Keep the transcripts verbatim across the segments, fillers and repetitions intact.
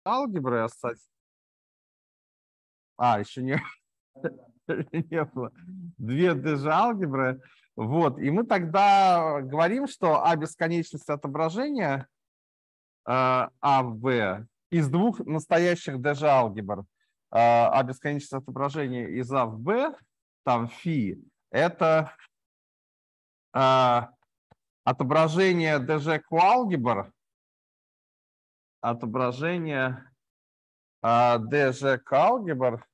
алгебры ассоциативной. А, еще не, не было. Две даже алгебры. Вот. И мы тогда говорим, что А бесконечность отображения А в B из двух настоящих даже алгебр. А бесконечность отображения из А в B, там φ, это а, отображение дж q-алгебр, отображение а, дж q-алгебр,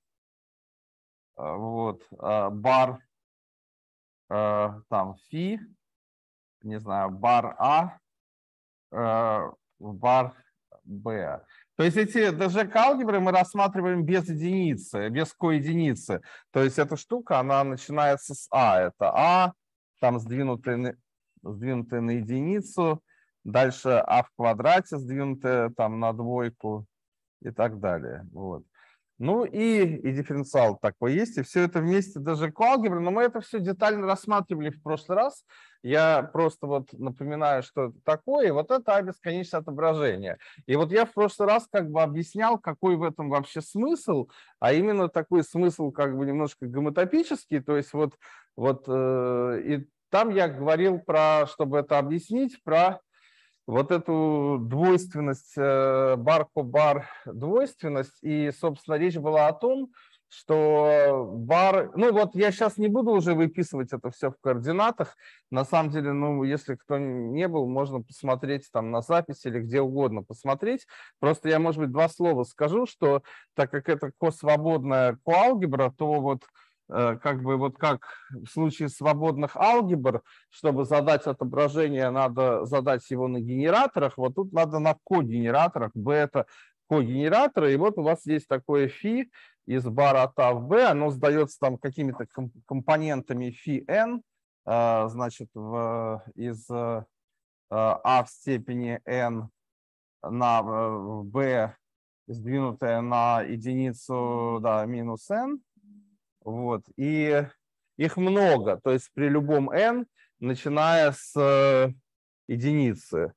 вот, а, бар, а, там φ, не знаю, бар А, а, бар Б. То есть эти дж q-алгебры мы рассматриваем без единицы, без коединицы. То есть эта штука, она начинается с А. Это А, там сдвинутые на, сдвинутые на единицу, дальше А в квадрате сдвинутые там на двойку и так далее. Вот. Ну и, и дифференциал такой есть, и все это вместе даже q-алгебры, но мы это все детально рассматривали в прошлый раз. Я просто вот напоминаю, что это такое, и вот это А бесконечное отображение. И вот я в прошлый раз как бы объяснял, какой в этом вообще смысл, а именно такой смысл как бы немножко гомотопический, то есть вот, вот э, и там я говорил про, чтобы это объяснить, про вот эту двойственность, бар-ко-бар двойственность, и, собственно, речь была о том, что бар, ну вот я сейчас не буду уже выписывать это все в координатах, на самом деле, ну, если кто не был, можно посмотреть там на записи или где угодно посмотреть, просто я, может быть, два слова скажу, что так как это косвободная коалгебра, то вот как бы вот как в случае свободных алгебр, чтобы задать отображение, надо задать его на генераторах, вот тут надо на когенераторах, B это когенераторы, и вот у вас есть такое φ из бара от А в B, оно сдается там какими-то компонентами φn, значит, в, из А в степени n на B, сдвинутое на единицу, да, минус n. Вот. И их много, то есть при любом n, начиная с единицы.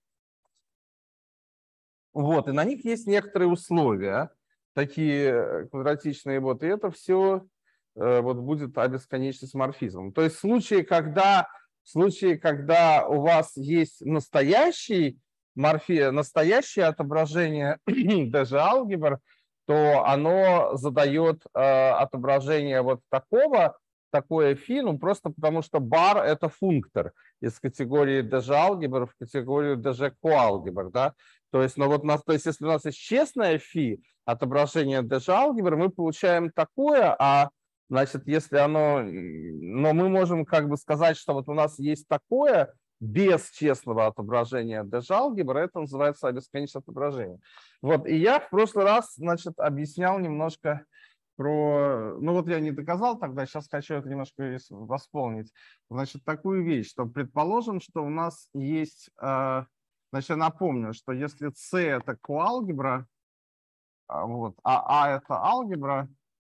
Вот. И на них есть некоторые условия, такие квадратичные. Вот. И это все вот, будет А бесконечность морфизмом. То есть в случае, когда, в случае, когда у вас есть настоящий морфи, настоящее отображение даже алгебр, то оно задает э, отображение вот такого, такое φ, ну просто потому что бар это функтор из категории даже алгебр в категорию даже коалгебр, да, то есть, ну вот, нас, то есть если у нас есть честное φ, отображение даже алгебр, мы получаем такое, а значит, если оно, но мы можем как бы сказать, что вот у нас есть такое, без честного отображения даже алгебры, это называется бесконечное отображение. Вот, и я в прошлый раз, значит, объяснял немножко про, ну вот я не доказал тогда, сейчас хочу это немножко восполнить. Значит, такую вещь, что предположим, что у нас есть, значит, я напомню, что если C это коалгебра, вот, а А это алгебра,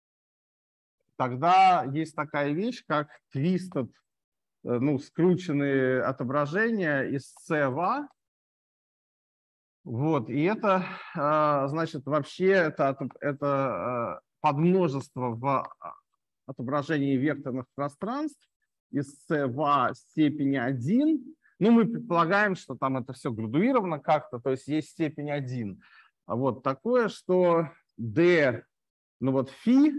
тогда есть такая вещь, как twisted, ну, скрученные отображения из C в A. Вот, и это, значит, вообще это, это подмножество в отображении векторных пространств из C в A степени один. Ну, мы предполагаем, что там это все градуировано как-то, то есть есть степень один. Вот такое, что D, ну вот φ,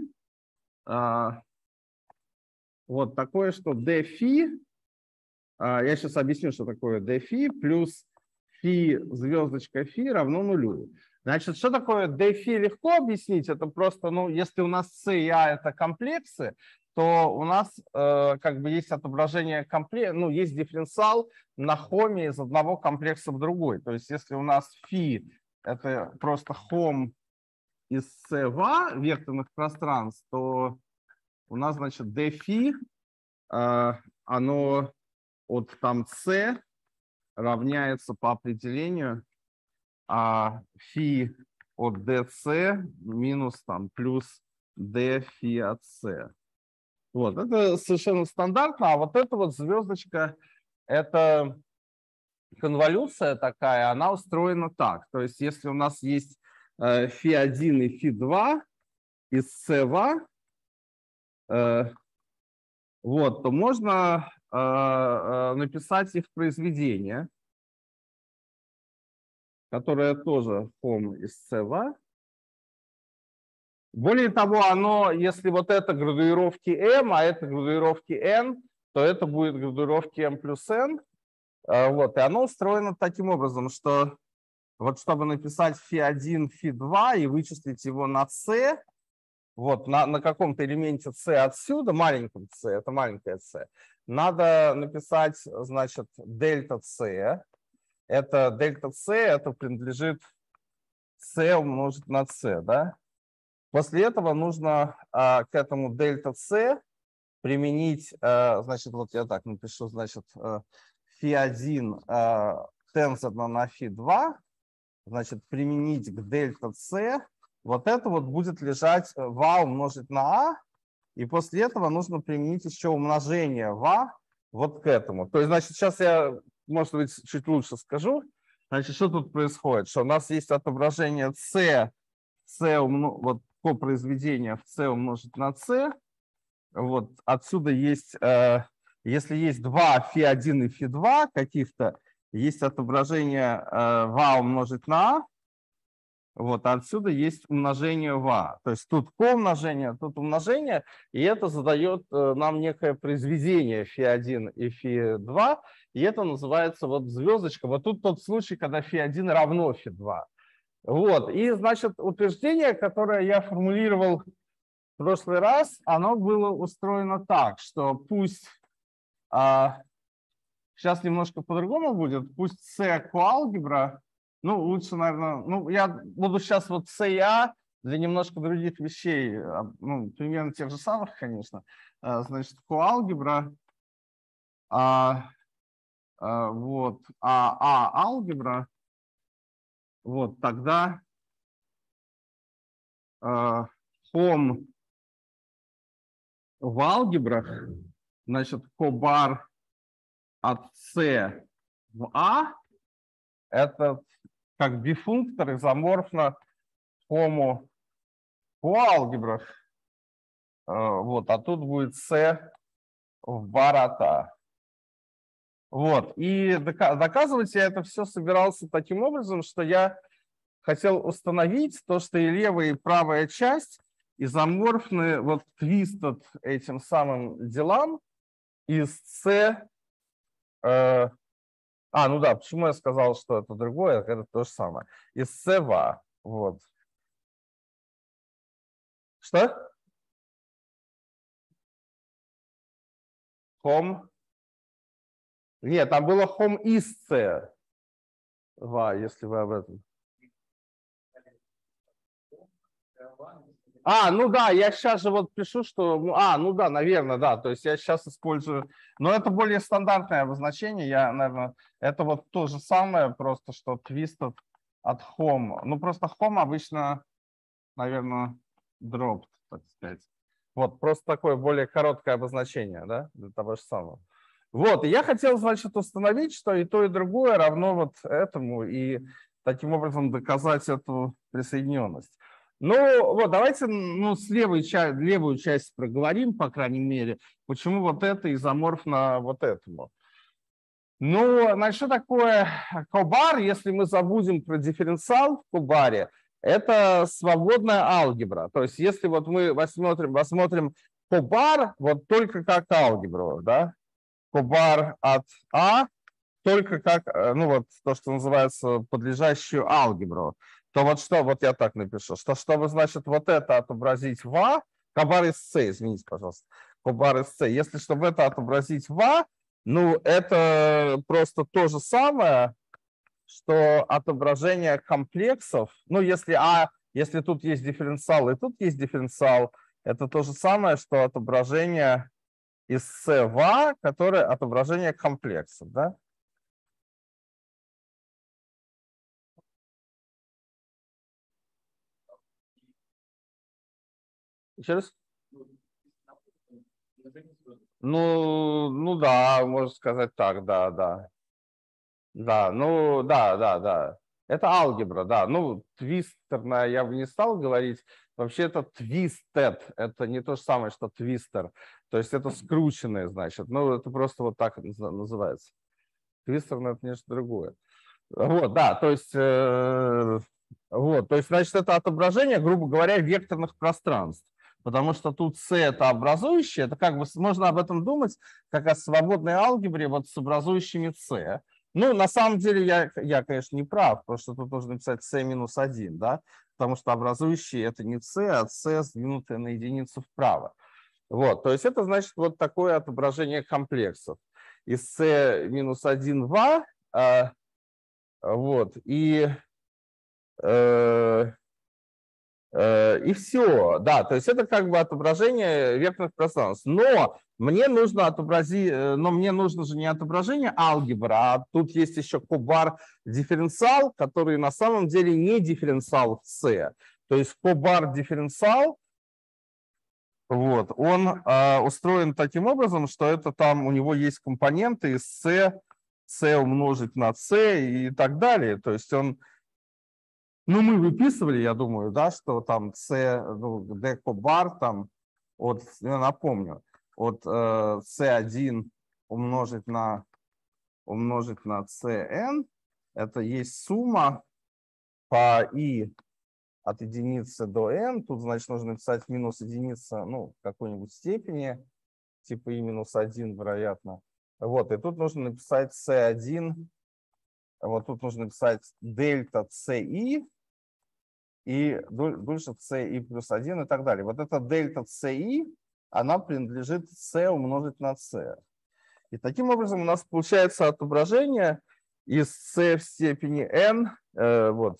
вот такое, что dφ, я сейчас объясню, что такое dφ, плюс φ звездочка φ равно нулю. Значит, что такое dφ легко объяснить, это просто, ну, если у нас c и a это комплексы, то у нас э, как бы есть отображение комплекса, ну, есть дифференциал на хоме из одного комплекса в другой. То есть если у нас φ это просто хом из c в a векторных пространств, то у нас, значит, dφ, э, оно от там c равняется по определению а φ от dc минус там плюс dφ от c. Вот, это совершенно стандартно, а вот эта вот звездочка, это конволюция такая, она устроена так. То есть если у нас есть фи один и фи два из С2, вот, то можно написать их произведение, которое тоже Хом из С2. Более того, оно, если вот это градуировки m, а это градуировки n, то это будет градуировки m плюс n. Вот, и оно устроено таким образом, что вот чтобы написать фи один, фи два и вычислить его на c, вот на, на каком-то элементе c отсюда, маленьком c, это маленькое c, надо написать, значит, дельта c. Это дельта c, это принадлежит c умножить на c, да? После этого нужно а, к этому дельта c применить, а, значит, вот я так напишу, значит, фи один а, тензорно на фи два, значит, применить к дельта c, вот это вот будет лежать в умножить на а, и после этого нужно применить еще умножение в вот к этому. То есть, значит, сейчас я, может быть, чуть лучше скажу. Значит, что тут происходит? Что у нас есть отображение c, c умно, вот по произведению в c умножить на c. Вот отсюда есть, э, если есть два фи один и фи два каких-то, есть отображение э, в умножить на а. Вот, а отсюда есть умножение в а. То есть тут коумножение, тут умножение, и это задает э, нам некое произведение фи один и фи два, и это называется вот звездочка. Вот тут тот случай, когда фи один равно фи два. Вот, и, значит, утверждение, которое я формулировал в прошлый раз, оно было устроено так, что пусть, а, сейчас немножко по-другому будет, пусть C коалгебра, ну, лучше, наверное, ну, я буду сейчас вот C и A для немножко других вещей, ну, примерно тех же самых, конечно, а, значит, коалгебра, а, а, вот, а А алгебра, вот, тогда а, Хом в алгебрах, значит, кобар от С в А, это как бифунктор изоморфно хому по алгебрах. Вот, а тут будет С в бар от А. Вот, и доказывать я это все собирался таким образом, что я хотел установить то, что и левая, и правая часть изоморфны вот твистед этим самым делам из С. Э, а, ну да, почему я сказал, что это другое, это то же самое. Из С в А. Вот. Что? Хом. Нет, там было хом из С в А, если вы об этом. А, ну да, я сейчас же вот пишу, что... А, ну да, наверное, да. То есть я сейчас использую... Но это более стандартное обозначение. Я, наверное, это вот то же самое, просто что twisted от home. Ну, просто home обычно, наверное, dropped, так сказать. Вот, просто такое более короткое обозначение, да, для того же самого. Вот, и я хотел, значит, установить, что и то, и другое равно вот этому, и таким образом доказать эту присоединенность. Ну, вот, давайте ну, с левой, левую часть проговорим, по крайней мере, почему вот это изоморфно вот этому. Ну, значит, что такое кобар, если мы забудем про дифференциал в кобаре, это свободная алгебра. То есть, если вот мы посмотрим, посмотрим кобар вот только как алгебру, да, кобар от А только как, ну вот то, что называется подлежащую алгебру, то вот что, вот я так напишу, что чтобы, значит, вот это отобразить в А, кобар из С, извините, пожалуйста, кобар из С, если чтобы это отобразить в А, ну это просто то же самое, что отображение комплексов, ну если А, если тут есть дифференциал и тут есть дифференциал, это то же самое, что отображение из С в А, которое отображение комплексов, да? Еще раз? Ну, ну да, можно сказать так, да, да. Да, ну да, да, да. Это алгебра, да. Ну, твистерная я бы не стал говорить. Вообще это twisted, это не то же самое, что твистер. То есть это скрученное, значит. Ну, это просто вот так называется. Твистерное – это нечто другое. Вот, да, то есть, э, вот, то есть, значит, это отображение, грубо говоря, векторных пространств. Потому что тут C – это образующее, это как бы можно об этом думать, как о свободной алгебре вот с образующими C. Ну, на самом деле, я, я, конечно, не прав, потому что тут нужно написать C минус один, да, потому что образующие – это не C, а C, сдвинутое на единицу вправо. Вот, то есть это значит вот такое отображение комплексов. Из C минус один в A, э, вот, и, э, э, и все, да, то есть это как бы отображение векторных пространств. Но мне нужно отобразить, но мне нужно же не отображение алгебра, а тут есть еще кобар дифференциал, который на самом деле не дифференциал в C. То есть кобар дифференциал, вот, он э, устроен таким образом, что это там у него есть компоненты из C, C умножить на C и так далее. То есть он, ну, мы выписывали, я думаю, да, что там C, ну, D кобар, там, вот, я напомню, от э, C один умножить на, умножить на Cn, это есть сумма по I от единицы до n, тут, значит, нужно написать минус единица, ну, в какой-нибудь степени, типа и минус один, вероятно. Вот, и тут нужно написать c один, вот тут нужно написать дельта ci, и дальше ci плюс один и так далее. Вот эта дельта ci, она принадлежит c умножить на c. И таким образом у нас получается отображение из c в степени n, э, вот,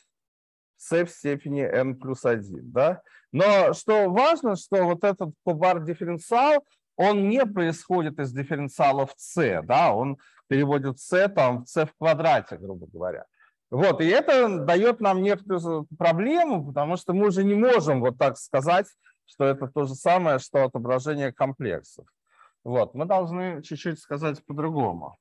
c в степени n плюс один, да? Но что важно, что вот этот кобар дифференциал, он не происходит из дифференциалов c, да? Он переводит c там в c в квадрате, грубо говоря. Вот, и это дает нам некоторую проблему, потому что мы уже не можем вот так сказать, что это то же самое, что отображение комплексов. Вот, мы должны чуть-чуть сказать по-другому.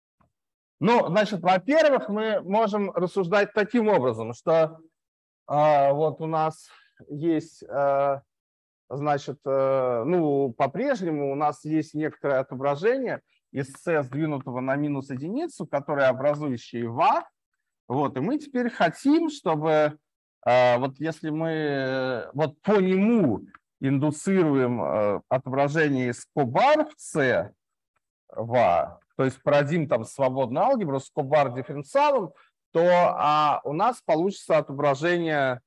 Ну, значит, во-первых, мы можем рассуждать таким образом, что Uh, вот у нас есть, uh, значит, uh, ну, по-прежнему у нас есть некоторое отображение из c сдвинутого на минус единицу, которое образующее в A. Вот, и мы теперь хотим, чтобы, uh, вот если мы вот по нему индуцируем uh, отображение из кобар в c в A, то есть породим там свободную алгебру с кобар дифференциалом, то а, у нас получится отображение,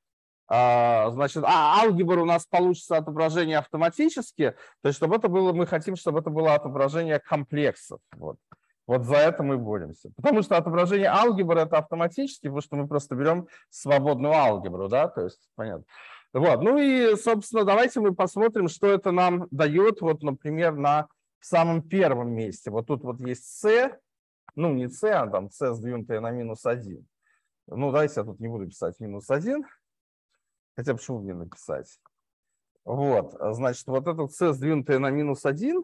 а, значит, а алгебра у нас получится отображение автоматически, то есть чтобы это было, мы хотим, чтобы это было отображение комплексов. Вот, вот за это мы боремся. Потому что отображение алгебры это автоматически, потому что мы просто берем свободную алгебру, да, то есть, понятно. Вот, ну и, собственно, давайте мы посмотрим, что это нам дает, вот, например, на в самом первом месте. Вот тут вот есть c, ну, не c, а там c сдвинутое на минус один. Ну, давайте я тут не буду писать минус один. Хотя почему мне написать? Вот, значит, вот это c сдвинутое на минус один,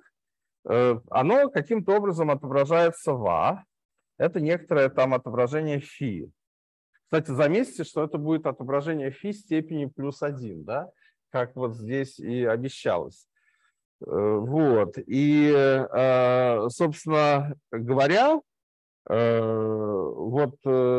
оно каким-то образом отображается в A. Это некоторое там отображение φ. Кстати, заметьте, что это будет отображение φ степени плюс один, да? Как вот здесь и обещалось. Вот, и, собственно говоря, вот,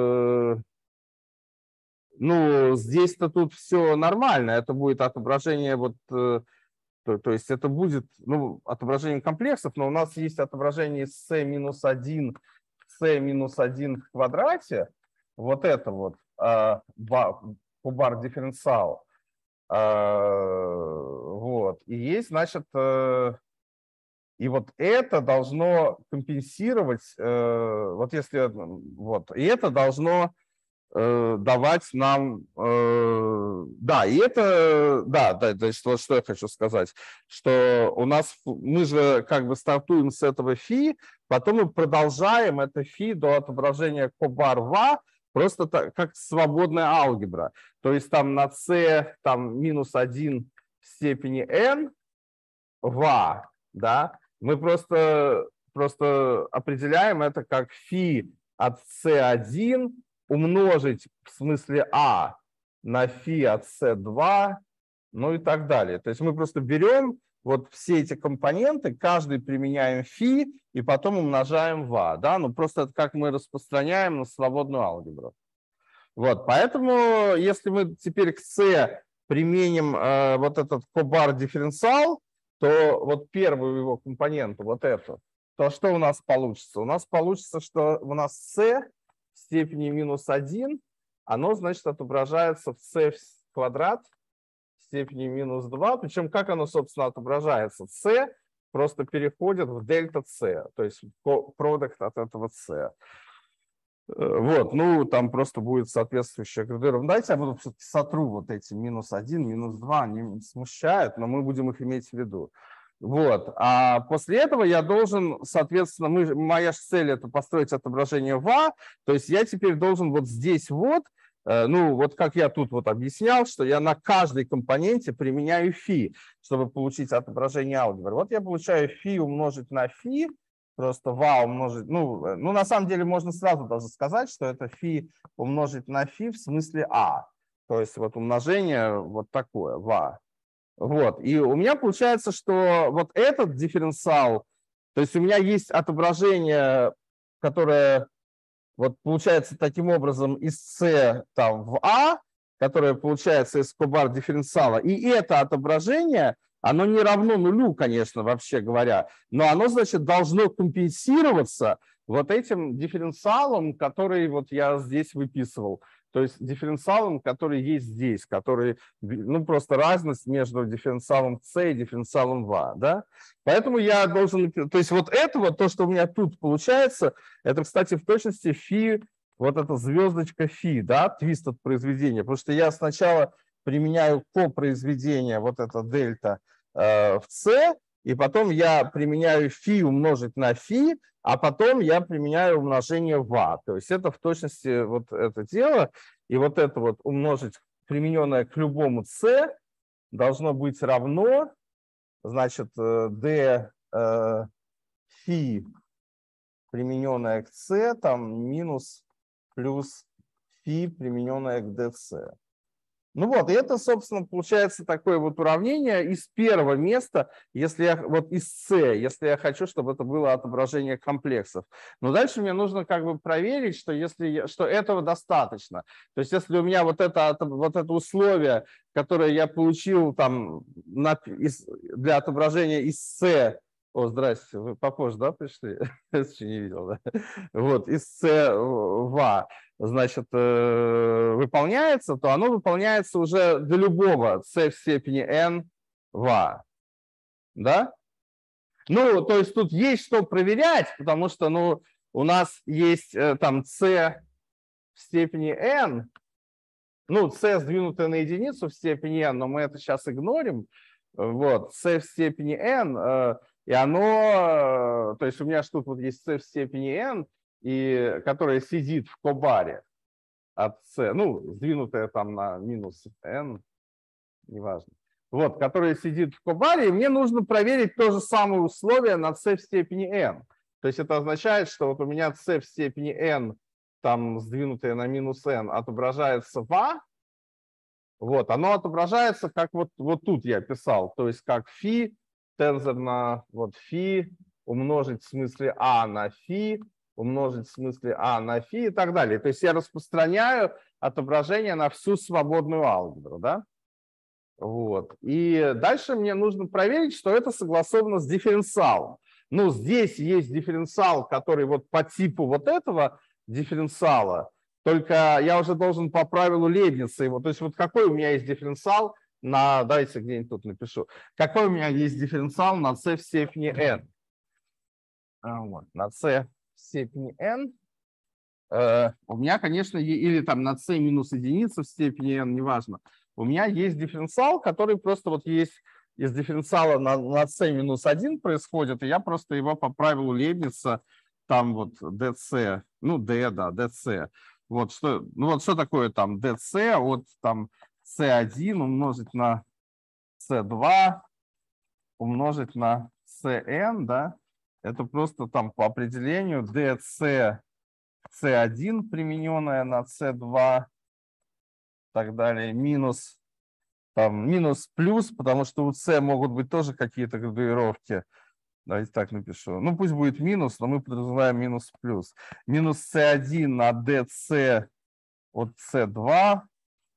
ну, здесь-то тут все нормально, это будет отображение, вот, то, то есть это будет, ну, отображение комплексов, но у нас есть отображение из c минус один, c минус один в квадрате, вот это вот, кобар дифференциал, вот, и есть, значит, и вот это должно компенсировать, вот если, вот, и это должно давать нам, да, и это, да, да, то есть вот что я хочу сказать, что у нас, мы же как бы стартуем с этого φ, потом мы продолжаем это φ до отображения кобар в A, просто так, как свободная алгебра, то есть там на c там минус один в степени n в A, да, мы просто, просто определяем это как φ от c один умножить в смысле А на фи от С два, ну и так далее. То есть мы просто берем вот все эти компоненты, каждый применяем фи и потом умножаем в А. Да? Ну просто это как мы распространяем на свободную алгебру. Вот, поэтому если мы теперь к С применим э, вот этот кобар дифференциал, то вот первую его компоненту, вот эту, то что у нас получится? У нас получится, что у нас С в степени минус один, оно, значит, отображается в С квадрат в степени минус два. Причем как оно, собственно, отображается? С просто переходит в дельта С, то есть продукт от этого С. Вот, ну, там просто будет соответствующая критерия. Дайте я буду все-таки сотру вот эти минус один, минус два, они смущают, но мы будем их иметь в виду. Вот, а после этого я должен, соответственно, мы, моя цель это построить отображение в А, то есть я теперь должен вот здесь вот, ну, вот как я тут вот объяснял, что я на каждой компоненте применяю фи, чтобы получить отображение алгебры. Вот я получаю фи умножить на фи, просто в умножить, ну, ну, на самом деле можно сразу даже сказать, что это фи умножить на фи в смысле А. То есть вот умножение вот такое, в. Вот, и у меня получается, что вот этот дифференциал, то есть у меня есть отображение, которое вот получается таким образом из С там в А, которое получается из кобар дифференциала, и это отображение, оно не равно нулю, конечно, вообще говоря, но оно, значит, должно компенсироваться вот этим дифференциалом, который вот я здесь выписывал. То есть дифференциалом, который есть здесь, который, ну, просто разность между дифференциалом С и дифференциалом В, да? Поэтому я должен, то есть вот это вот, то, что у меня тут получается, это, кстати, в точности фи, вот эта звездочка фи, да, твист от произведения, потому что я сначала применяю копроизведение, вот это дельта э, в С, и потом я применяю фи умножить на фи, а потом я применяю умножение в А. То есть это в точности вот это дело, и вот это вот умножить, примененное к любому С, должно быть равно, значит, d э, фи, примененное к С, там минус плюс фи, примененное к dc. Ну вот, и это, собственно, получается такое вот уравнение из первого места, если я, вот из С, если я хочу, чтобы это было отображение комплексов. Но дальше мне нужно как бы проверить, что, если, что этого достаточно. То есть если у меня вот это, вот это условие, которое я получил там на, из, для отображения из С, о, здрасте, вы попозже, да, пришли? Я еще не видел, да? Вот, из С в А, значит, выполняется, то оно выполняется уже для любого С в степени n в А. Да? Ну, то есть тут есть что проверять, потому что, ну, у нас есть там С в степени n, ну, С сдвинутое на единицу в степени n, но мы это сейчас игнорим. Вот, С в степени n, и оно, то есть у меня что тут вот есть С в степени n, и, которая сидит в кобаре от С, ну, сдвинутая там на минус n, неважно. Вот, которая сидит в кобаре, и мне нужно проверить то же самое условие на С в степени n. То есть это означает, что вот у меня С в степени n, там сдвинутое на минус n, отображается в А. Вот, оно отображается, как вот, вот тут я писал, то есть как фи, тензор на вот фи, умножить в смысле А на фи, умножить в смысле А на фи и так далее. То есть я распространяю отображение на всю свободную алгебру, да? Вот. И дальше мне нужно проверить, что это согласовано с дифференциалом. Ну, здесь есть дифференциал, который вот по типу вот этого дифференциала, только я уже должен по правилу Лейбница его. То есть вот какой у меня есть дифференциал на, давайте где-нибудь тут напишу, какой у меня есть дифференциал на c в степени n. Вот, на c в степени n. Uh, у меня, конечно, или там на c минус единица в степени n, неважно. У меня есть дифференциал, который просто вот есть из дифференциала на, на c минус один происходит, и я просто его по правилу Лейбница, там вот dc, ну d, да, dc. Вот что, ну вот что такое там dc от там c один умножить на c два умножить на cn, да, это просто там по определению dc С один примененная на С два, и так далее, минус, там, минус плюс, потому что у С могут быть тоже какие-то градуировки. Давайте так напишу. Ну, пусть будет минус, но мы подразумеваем минус плюс. Минус С один на ДС от С два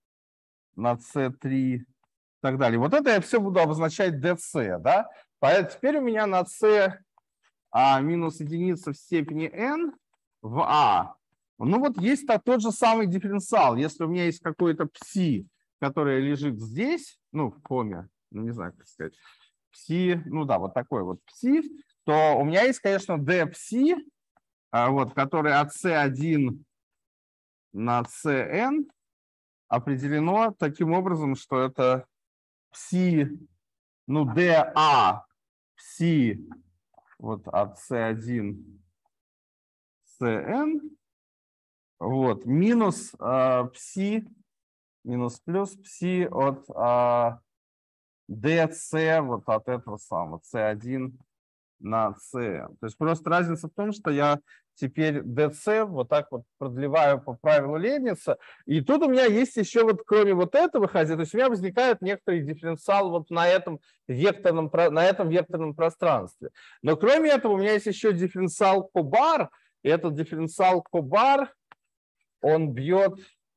на С три и так далее. Вот это я все буду обозначать ДС, да? Поэтому теперь у меня на С а, минус единица в степени n в А. Ну вот есть тот же самый дифференциал. Если у меня есть какой-то пси, который лежит здесь, ну, в коме, ну, не знаю, как сказать, пси, ну да, вот такой вот пси, то у меня есть, конечно, d пси, вот, который от С один на Cn определено таким образом, что это пси, ну, dA пси вот от С один Cn, вот, минус э, пси, минус плюс пси от э, dc вот от этого самого С один на Cn. То есть просто разница в том, что я теперь dc вот так вот продлеваю по правилу Лейбница. И тут у меня есть еще вот, кроме вот этого хотя, то есть у меня возникает некоторый дифференциал вот на этом векторном, на этом векторном пространстве. Но кроме этого у меня есть еще дифференциал Кобар. И этот дифференциал Кобар, он бьет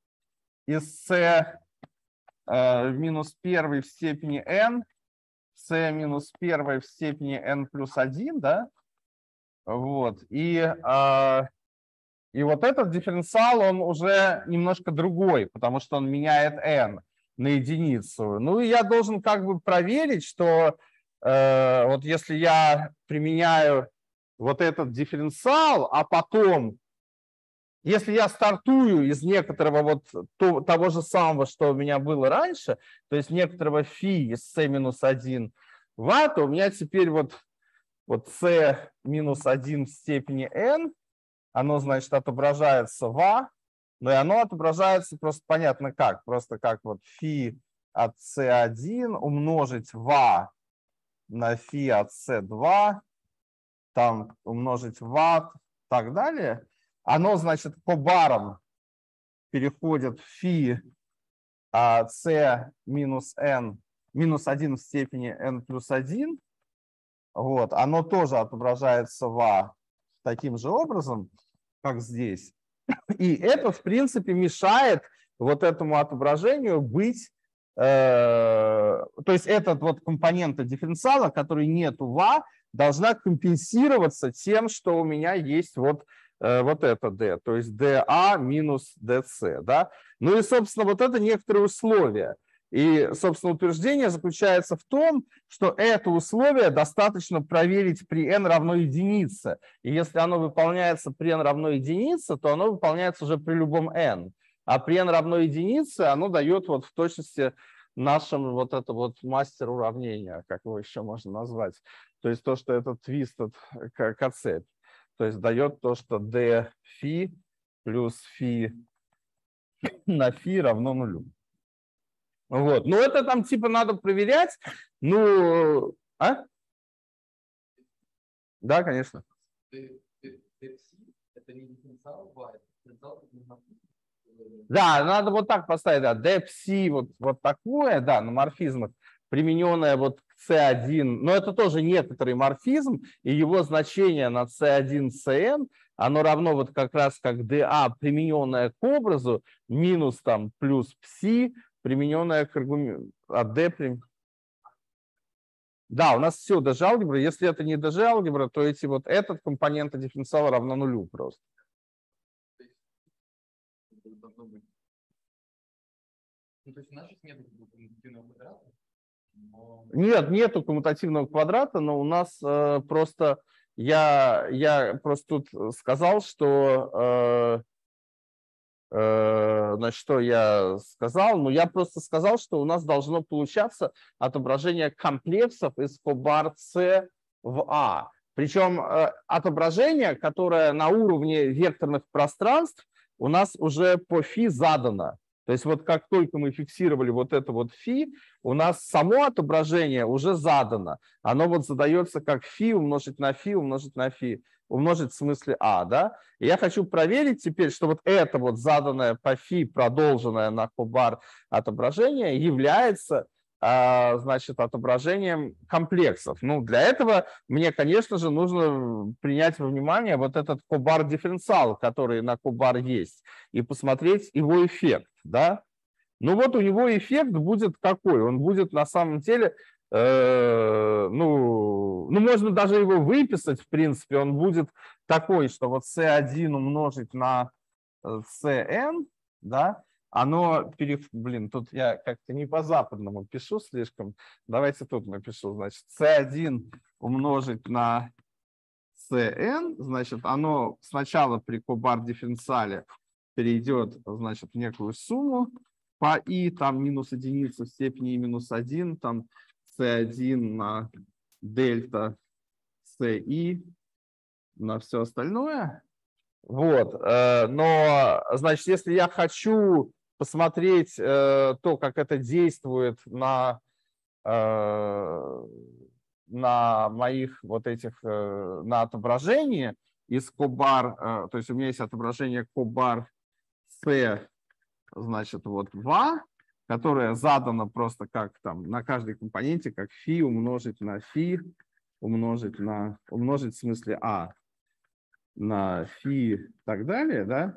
из С э, минус первой в степени n, С минус первой в степени n плюс один, да? Вот. И, э, и вот этот дифференциал, он уже немножко другой, потому что он меняет n на единицу. Ну и я должен как бы проверить, что э, вот если я применяю вот этот дифференциал, а потом, если я стартую из некоторого вот то, того же самого, что у меня было раньше, то есть некоторого φ из С минус один в А, то у меня теперь вот, вот С минус один в степени n, оно, значит, отображается в А, но и оно отображается просто понятно как, просто как вот φ от С один умножить в А на φ от С два, там умножить в А, и так далее. Оно, значит, по барам переходит в φ от С минус n, минус один в степени n плюс один. Вот, оно тоже отображается в А таким же образом, как здесь. И это, в принципе, мешает вот этому отображению быть, э, то есть этот вот компонента дифференциала, который нет в А, должна компенсироваться тем, что у меня есть вот, э, вот это d, то есть dA минус dc, да. Ну и, собственно, вот это некоторые условия. И, собственно, утверждение заключается в том, что это условие достаточно проверить при n равно единице. И если оно выполняется при n равно единице, то оно выполняется уже при любом n. А при n равно единице оно дает вот в точности нашему вот это вот мастер уравнения, как его еще можно назвать. То есть то, что это твист от к-цепь. То есть дает то, что d φ плюс φ на φ равно нулю. Вот. Ну, это там типа надо проверять. Ну, а? Да, конечно. Да, надо вот так поставить, да, dψ вот, вот такое, да, на морфизмах, примененное вот к С один, но это тоже некоторый морфизм, и его значение на С один Cn, оно равно вот как раз как dA, примененное к образу, минус там плюс пси, примененная к аргументу, а d прим... Да, у нас все дж-алгебра. Если это не дж-алгебра, то эти вот этот компонент дифференциала равно нулю просто. Ну, то есть у нас сейчас нет коммутативного квадрата? Но... Нет, нету коммутативного квадрата, но у нас э, просто я, я просто тут сказал, что э, Значит, что я сказал? Ну, я просто сказал, что у нас должно получаться отображение комплексов из Кобар С в А. Причем отображение, которое на уровне векторных пространств у нас уже по φ задано. То есть вот как только мы фиксировали вот это вот φ, у нас само отображение уже задано. Оно вот задается как φ умножить на φ умножить на φ умножить в смысле А, да? И я хочу проверить теперь, что вот это вот заданное по фи, продолженное на кобар отображение является, значит, отображением комплексов. Ну, для этого мне, конечно же, нужно принять во внимание вот этот кобар-дифференциал, который на кобар есть, и посмотреть его эффект, да? Ну вот у него эффект будет какой? Он будет на самом деле, э, ну, ну, можно даже его выписать, в принципе, он будет такой, что вот си один умножить на си эн, да, оно, перев... блин, тут я как-то не по-западному пишу слишком, давайте тут напишу, значит, си один умножить на си эн, значит, оно сначала при кобар-дифференциале перейдет, значит, в некую сумму по и, там минус единица в степени и минус один, там си один на дельта си на все остальное. Вот, но, значит, если я хочу посмотреть то, как это действует на, на моих вот этих, на отображении из кобар, то есть у меня есть отображение кобар С, значит, вот два, которое задано просто как там на каждой компоненте, как фи умножить на фи, умножить на, умножить в смысле А на фи и так далее, да.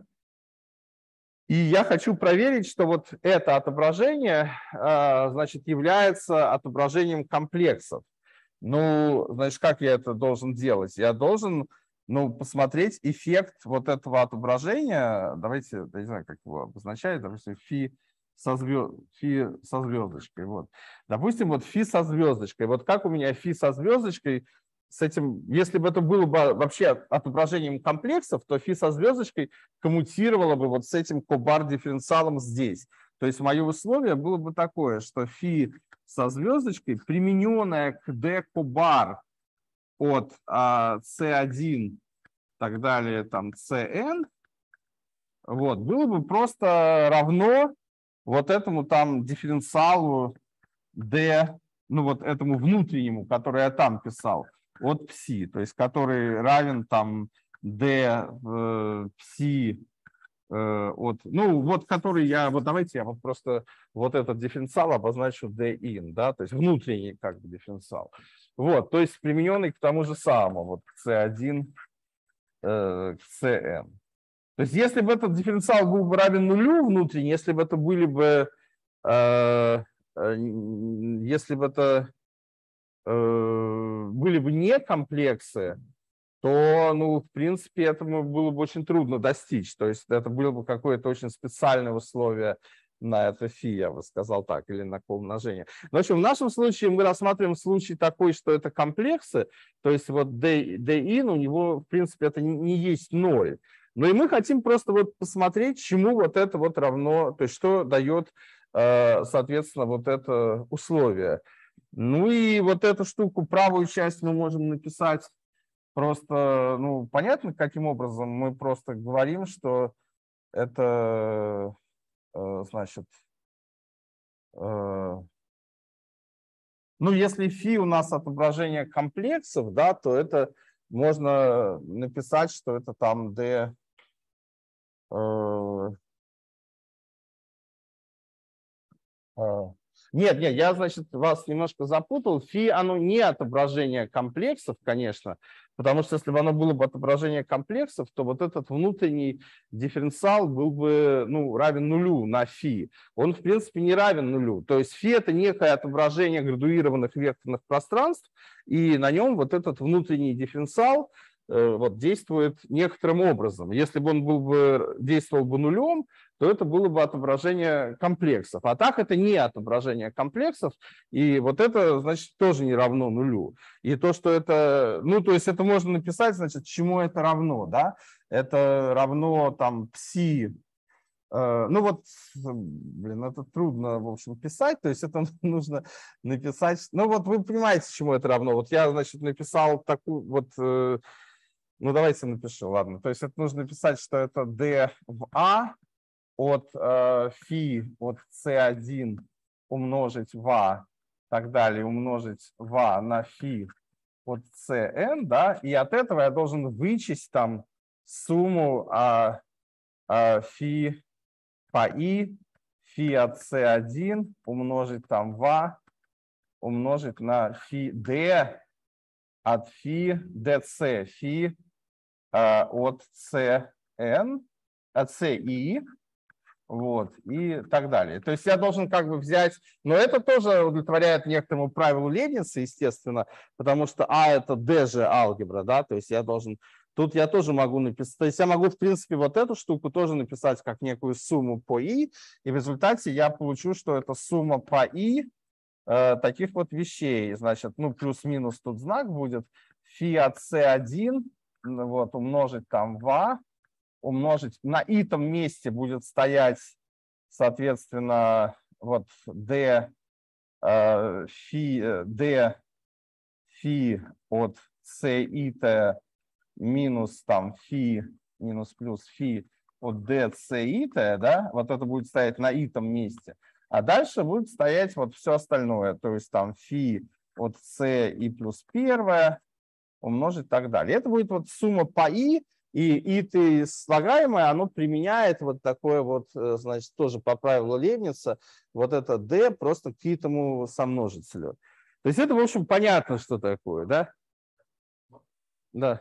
И я хочу проверить, что вот это отображение, значит, является отображением комплексов. Ну, значит, как я это должен делать? Я должен, ну, посмотреть эффект вот этого отображения. Давайте, я не знаю, как его обозначать, допустим, фи со, звезд... фи со звездочкой. Вот. Допустим, вот фи со звездочкой. Вот как у меня фи со звездочкой с этим, если бы это было бы вообще отображением комплексов, то фи со звездочкой коммутировало бы вот с этим кобар-дифференциалом здесь. То есть мое условие было бы такое, что фи со звездочкой, примененная к d кобар от а, си один, так далее, там cn, вот, было бы просто равно вот этому там дифференциалу d, ну вот этому внутреннему, который я там писал, от пси, то есть который равен там d э, пси от, ну, вот который я, вот давайте я вот просто вот этот дифференциал обозначу d-in, да, то есть внутренний как бы дифференциал. Вот, то есть примененный к тому же самому, вот к си один, э, к cn. То есть если бы этот дифференциал был бы равен нулю внутренний, если бы это были бы, э, э, если бы это э, были бы не комплексы, то, ну, в принципе, этому было бы очень трудно достичь. То есть это было бы какое-то очень специальное условие на это фи, я бы сказал так, или на умножение. Но, в общем, в нашем случае мы рассматриваем случай такой, что это комплексы, то есть вот d, d-in, у него, в принципе, это не есть ноль. Но и мы хотим просто вот посмотреть, чему вот это вот равно, то есть что дает, соответственно, вот это условие. Ну и вот эту штуку, правую часть мы можем написать просто, ну, понятно, каким образом мы просто говорим, что это, значит, ну, если фи у нас отображение комплексов, да, то это можно написать, что это там d, Нет, нет, я, значит, вас немножко запутал. Фи, оно не отображение комплексов, конечно, потому что если бы оно было бы отображение комплексов, то вот этот внутренний дифференциал был бы, ну, равен нулю на фи. Он, в принципе, не равен нулю. То есть фи – это некое отображение градуированных векторных пространств, и на нем вот этот внутренний дифференциал э, вот, действует некоторым образом. Если бы он был бы, действовал бы нулем, то это было бы отображение комплексов. А так это не отображение комплексов, и вот это, значит, тоже не равно нулю. И то, что это, ну, то есть это можно написать, значит, чему это равно, да? Это равно там пси, э, ну вот, блин, это трудно, в общем, писать, то есть это нужно написать, ну вот вы понимаете, чему это равно. Вот я, значит, написал такую вот, э, ну давайте напишу, ладно. То есть это нужно написать, что это d в А, от э, фи от си один умножить в А, так далее, умножить в А на фи от Cn, да, и от этого я должен вычесть там сумму а, а, фи по i, фи от си один умножить там в а, умножить на фи d от фи dc, фи а, от Cn, от ci, вот, и так далее. То есть я должен как бы взять, но это тоже удовлетворяет некоторому правилу Лейбница, естественно, потому что А это D же алгебра, да, то есть я должен, тут я тоже могу написать, то есть я могу, в принципе, вот эту штуку тоже написать как некую сумму по I, и в результате я получу, что это сумма по I э, таких вот вещей, значит, ну, плюс-минус тут знак будет, фи от си один, вот, умножить там в А, умножить на итом месте будет стоять, соответственно, вот d э, фи, d фи от c ита минус там фи минус плюс фи от d c ита, да, вот это будет стоять на итом месте, а дальше будет стоять вот все остальное, то есть там фи от c и плюс первое умножить и так далее. Это будет вот сумма по i. И ит слагаемое, оно применяет вот такое вот, значит, тоже по правилу Лейбница, вот это d просто к итому сомножителю. То есть это, в общем, понятно, что такое, да? Да.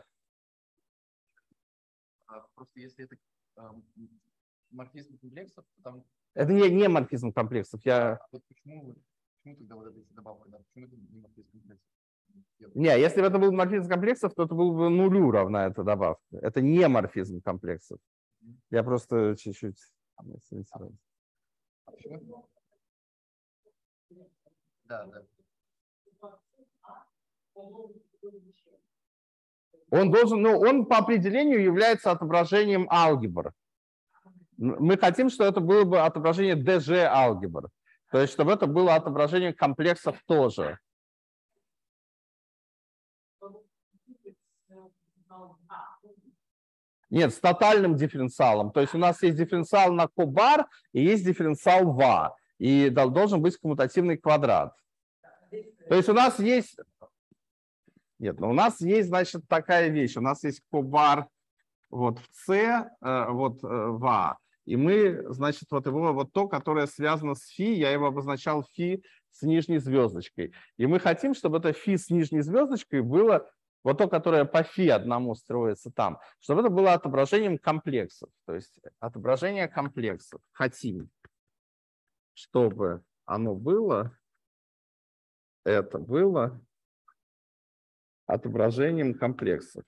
Просто если это морфизм комплексов, то там... Это не, не морфизм комплексов. Я... Вот почему, почему тогда вот эта добавка, да? Почему это не морфизм комплексов? Не, если бы это был морфизм комплексов, то это был бы нулю равна эта добавка. Это не морфизм комплексов. Я просто чуть-чуть... Да, да. Он должен, ну, он по определению является отображением алгебр. Мы хотим, чтобы это было бы отображение ди джи алгебр. То есть, чтобы это было отображение комплексов тоже. Нет, с тотальным дифференциалом. То есть у нас есть дифференциал на кобар и есть дифференциал в А. И должен быть коммутативный квадрат. То есть у нас есть... Нет, но у нас есть, значит, такая вещь. У нас есть кобар вот в С, вот в А. И мы, значит, вот его, вот то, которое связано с фи, я его обозначал фи с нижней звездочкой. И мы хотим, чтобы это фи с нижней звездочкой было... Вот то, которое по фи одному строится там, чтобы это было отображением комплексов. То есть отображение комплексов. Хотим, чтобы оно было, это было отображением комплексов.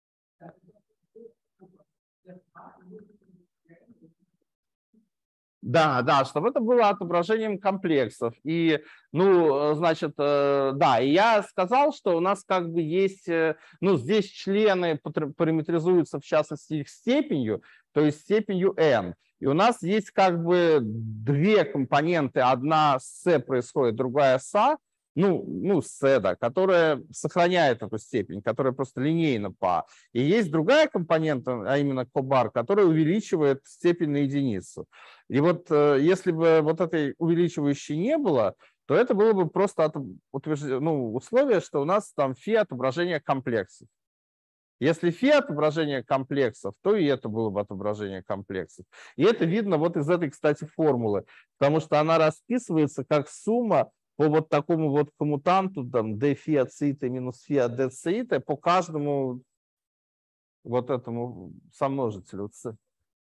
Да, да, чтобы это было отображением комплексов. И, ну, значит, да, и я сказал, что у нас как бы есть, ну, здесь члены параметризуются, в частности, их степенью, то есть степенью n. И у нас есть как бы две компоненты, одна с c происходит, другая с a, ну, ну, с, да, которая сохраняет эту степень, которая просто линейна по А. И есть другая компонента, а именно кобар, которая увеличивает степень на единицу. И вот если бы вот этой увеличивающей не было, то это было бы просто от, ну, условие, что у нас там фи отображение комплексов. Если фи отображение комплексов, то и это было бы отображение комплексов. И это видно вот из этой, кстати, формулы, потому что она расписывается как сумма по вот такому вот коммутанту, там, d фи от цита минус фи от d цита, по каждому вот этому сомножителю c.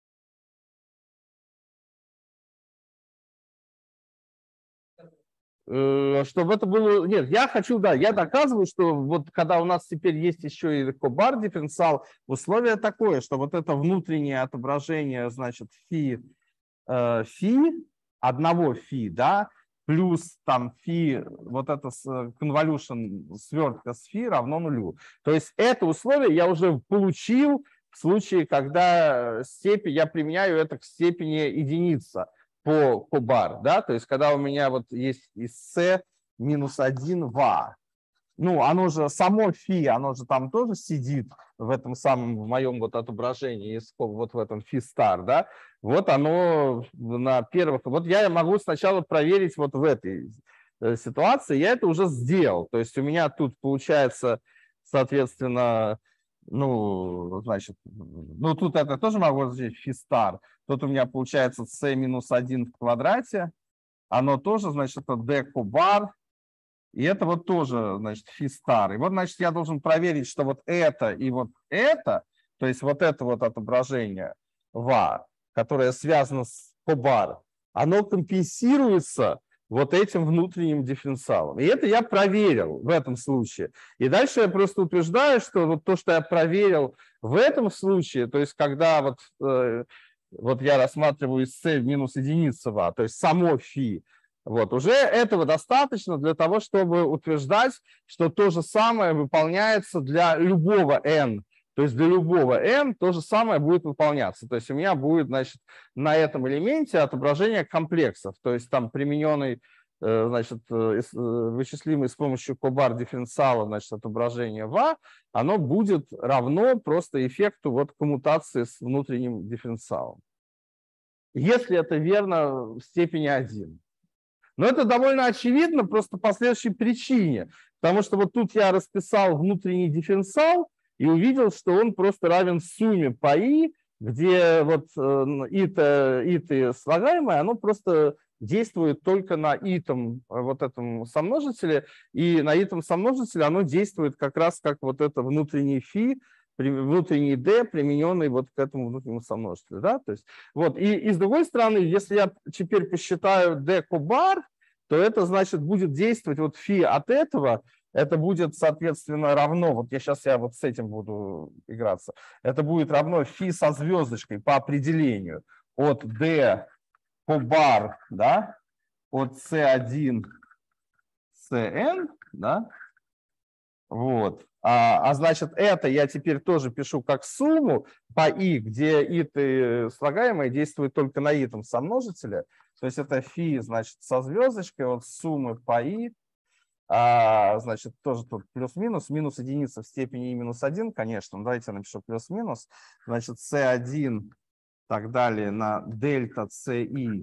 Чтобы это было... Нет, я хочу, да, я доказываю, что вот когда у нас теперь есть еще и кобар дифференциал, условие такое, что вот это внутреннее отображение, значит, фи, э, фи, одного фи, да, плюс там фи, вот это convolution свертка с фи равно нулю. То есть это условие я уже получил в случае, когда степень, я применяю это к степени единица по кобар, да, то есть когда у меня вот есть из С минус один в А. Ну, оно же, само фи, оно же там тоже сидит в этом самом, в моем вот отображении, вот в этом фи стар, да, вот оно на первых, вот я могу сначала проверить вот в этой ситуации, я это уже сделал, то есть у меня тут получается соответственно, ну, значит, ну, тут это тоже могу взять фи стар. Тут у меня получается c минус один в квадрате. Оно тоже, значит, это d кубар. И это вот тоже, значит, фи стар. И вот, значит, я должен проверить, что вот это и вот это, то есть вот это вот отображение ва, которое связано с кубар, оно компенсируется вот этим внутренним дифференциалом. И это я проверил в этом случае. И дальше я просто утверждаю, что вот то, что я проверил в этом случае, то есть когда вот, э, вот я рассматриваю из c минус единица ва, то есть само фи, вот, уже этого достаточно для того, чтобы утверждать, что то же самое выполняется для любого n. То есть для любого n то же самое будет выполняться. То есть у меня будет, значит, на этом элементе отображение комплексов. То есть там примененный, значит, вычислимый с помощью кубар дифференциала, значит, отображение ва, оно будет равно просто эффекту вот коммутации с внутренним дифференциалом. Если это верно в степени один. Но это довольно очевидно просто по следующей причине. Потому что вот тут я расписал внутренний дифференциал и увидел, что он просто равен сумме по i, где вот и-то, и-то слагаемое, оно просто действует только на итом вот этом сомножителе, и на итом сомножителе оно действует как раз как вот это внутренний фи, внутренний d, примененный вот к этому внутреннему сомножителю. Да? То есть, вот. и, и с другой стороны, если я теперь посчитаю d кубар, то это значит будет действовать вот фи от этого, это будет, соответственно, равно, вот я сейчас я вот с этим буду играться, это будет равно фи со звездочкой по определению от d кубар, да, от си один cn, да, вот. А, а значит, это я теперь тоже пишу как сумму по i, где и слагаемое действует только на итом сомножителе. То есть это фи, значит, со звездочкой от суммы по i, а, значит, тоже тут плюс-минус, минус единица в степени i минус один, конечно. Давайте я напишу плюс-минус. Значит, си один, так далее, на дельта ci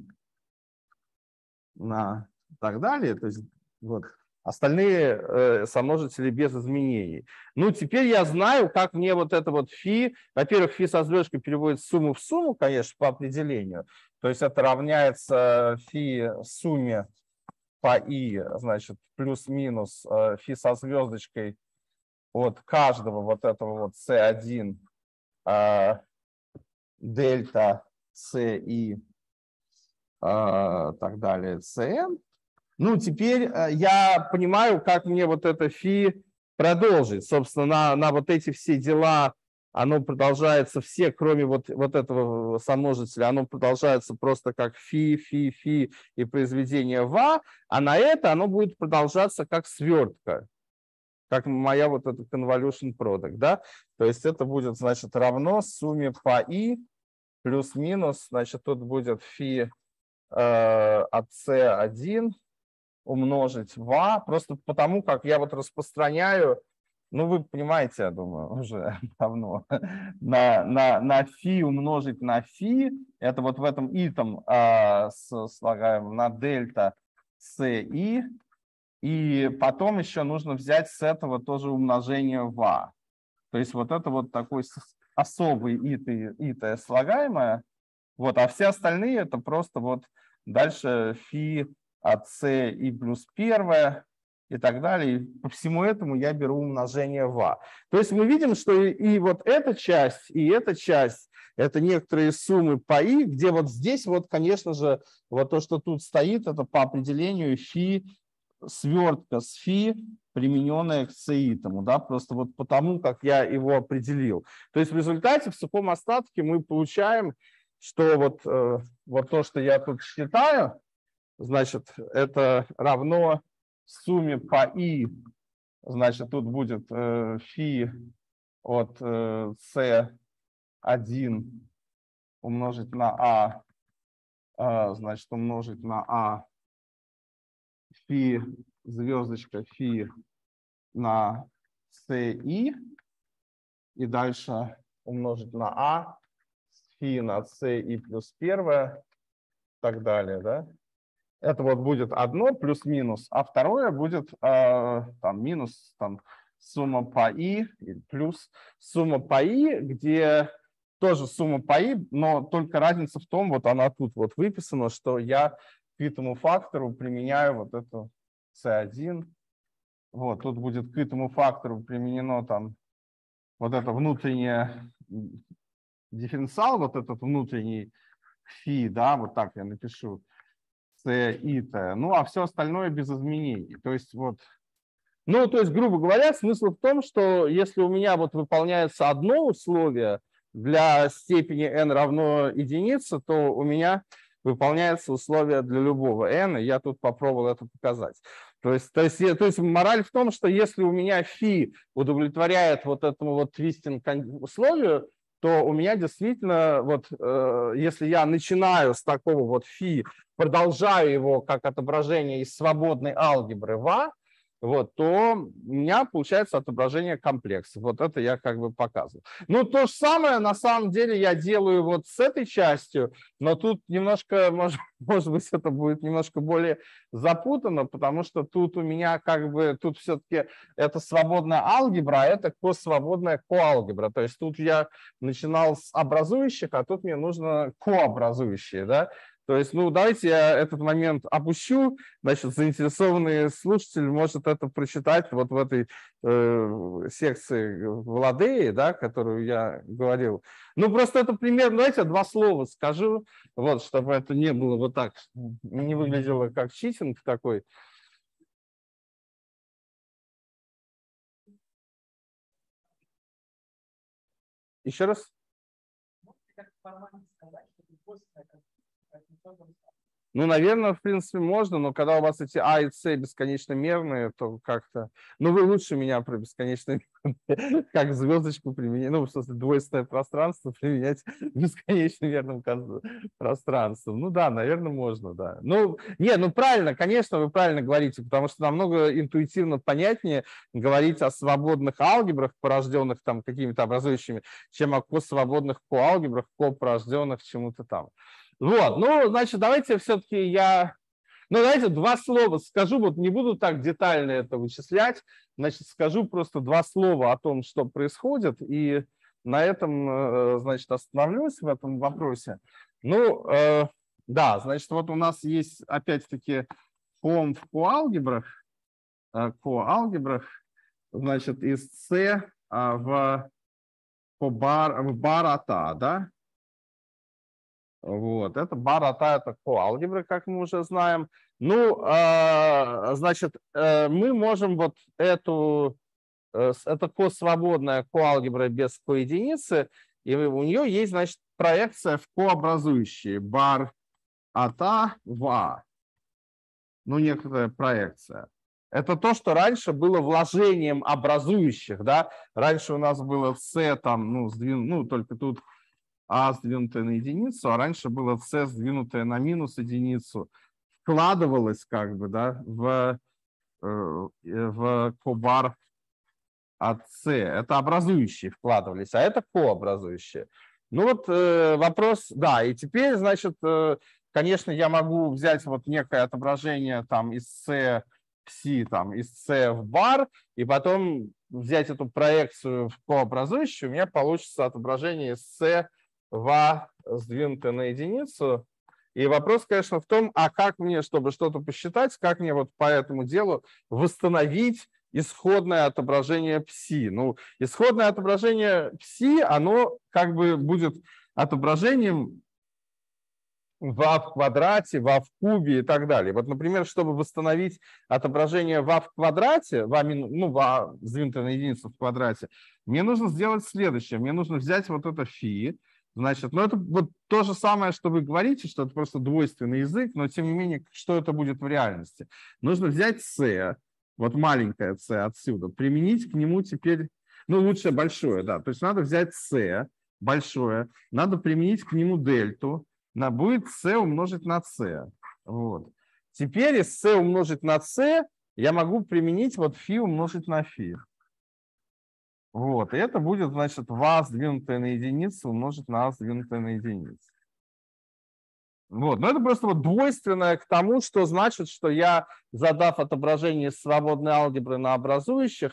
на так далее. То есть вот. Остальные э, сомножители без изменений. Ну, теперь я знаю, как мне вот это вот фи, во-первых, фи со звездочкой переводит сумму в сумму, конечно, по определению. То есть это равняется фи сумме по i, значит, плюс-минус э, фи со звездочкой от каждого вот этого вот си один э, дельта ci э, так далее cn. Ну, теперь я понимаю, как мне вот это фи продолжить. Собственно, на, на вот эти все дела оно продолжается все, кроме вот, вот этого сомножителя, оно продолжается просто как фи, фи, фи и произведение ва, а на это оно будет продолжаться как свертка, как моя вот эта convolution product, да? То есть это будет, значит, равно сумме по i плюс-минус, значит, тут будет фи э, от си один умножить ва, просто потому, как я вот распространяю, ну, вы понимаете, я думаю, уже давно, на, на, на фи умножить на фи, это вот в этом итом а, с, слагаем на дельта ci, и потом еще нужно взять с этого тоже умножение ва. То есть вот это вот такой особый итое слагаемое, вот, а все остальные это просто вот дальше фи от c и плюс первое и так далее. И по всему этому я беру умножение ва. То есть мы видим, что и, и вот эта часть, и эта часть – это некоторые суммы по i, где вот здесь вот, конечно же, вот то, что тут стоит, это по определению фи, свертка с фи, примененная к цеитому, да, просто вот потому, как я его определил. То есть в результате в сухом остатке мы получаем, что вот, э, вот то, что я тут считаю, значит, это равно сумме по i, значит, тут будет э, фи от э, си один умножить на а, э, значит, умножить на а, фи, звездочка, фи на ci, и дальше умножить на а, фи на ci плюс первое, и так далее, да? Это вот будет одно плюс-минус, а второе будет э, там минус там сумма по i плюс сумма по i, где тоже сумма по i, но только разница в том, вот она тут вот выписана, что я к этому фактору применяю вот эту си один. Вот, тут будет к этому фактору применено там вот это внутреннее дифференциал, вот этот внутренний фи, да, вот так я напишу, c и t, ну, а все остальное без изменений. То есть вот, ну, то есть, грубо говоря, смысл в том, что если у меня вот выполняется одно условие для степени n равно единице, то у меня выполняется условие для любого n, и я тут попробовал это показать. То есть, то, есть, то есть мораль в том, что если у меня φ удовлетворяет вот этому вот твистинг условию, то у меня действительно, вот, э, если я начинаю с такого вот φ, продолжаю его как отображение из свободной алгебры в А, вот, то у меня получается отображение комплекса. Вот это я как бы показывал. Ну, то же самое на самом деле я делаю вот с этой частью, но тут немножко, может, может быть, это будет немножко более запутанно, потому что тут у меня как бы, тут все-таки это свободная алгебра, а это косвободная коалгебра. То есть тут я начинал с образующих, а тут мне нужно кообразующие, да. То есть, ну, давайте я этот момент опущу, значит, заинтересованный слушатель может это прочитать вот в этой э, секции Владеи, да, которую я говорил. Ну, просто это примерно, давайте два слова скажу, вот, чтобы это не было вот так, не выглядело как читинг такой. Еще раз. Ну, наверное, в принципе, можно, но когда у вас эти А и С бесконечно мерные, то как-то... Ну, вы лучше меня про бесконечно как звездочку применять, ну, в смысле, двойственное пространство применять бесконечно мерным пространством. Ну, да, наверное, можно, да. Ну, не, ну, правильно, конечно, вы правильно говорите, потому что намного интуитивно понятнее говорить о свободных алгебрах, порожденных там какими-то образующими, чем о косвободных коалгебрах, ко-порожденных чему-то там. Вот, ну, значит, давайте все-таки я, ну, давайте два слова скажу, вот не буду так детально это вычислять, значит, скажу просто два слова о том, что происходит, и на этом, значит, остановлюсь в этом вопросе. Ну, э, да, значит, вот у нас есть, опять-таки, фом в коалгебрах, э, коалгебрах, значит, из С э, в, в бар, в бар от А, да? Вот, это бар от А, это коалгебра, как мы уже знаем. Ну, э, значит, э, мы можем вот эту, э, это косвободная коалгебра без коединицы, и у нее есть, значит, проекция в кообразующие бар от А в А. Ну, некоторая проекция. Это то, что раньше было вложением образующих, да. Раньше у нас было С там, ну, сдвин... ну только тут А сдвинутое на единицу, а раньше было С сдвинутое на минус единицу, вкладывалось как бы, да, в, в кобар от С. Это образующие вкладывались, а это кообразующие. Ну вот э, вопрос, да, и теперь, значит, э, конечно, я могу взять вот некое отображение там из С в Си, там, из С в бар, и потом взять эту проекцию в кообразующую, у меня получится отображение из С в А сдвинутое на единицу. И вопрос, конечно, в том, а как мне, чтобы что-то посчитать, как мне вот по этому делу восстановить исходное отображение пси. Ну, исходное отображение пси, оно как бы будет отображением в А в квадрате, в А в кубе и так далее. Вот, например, чтобы восстановить отображение в А в квадрате, в А, ну, в А сдвинутое на единицу в квадрате, мне нужно сделать следующее. Мне нужно взять вот это фи. Значит, ну это вот то же самое, что вы говорите, что это просто двойственный язык, но тем не менее, что это будет в реальности? Нужно взять С, вот маленькое С отсюда, применить к нему теперь, ну лучше большое, да, то есть надо взять С большое, надо применить к нему дельту, на будет С умножить на С. Вот. Теперь из С умножить на С я могу применить вот фи умножить на фи. Вот, и это будет, значит, в А сдвинутое на единицу умножить на А сдвинутое на единицу. Вот, но это просто вот двойственное к тому, что значит, что я, задав отображение свободной алгебры на образующих,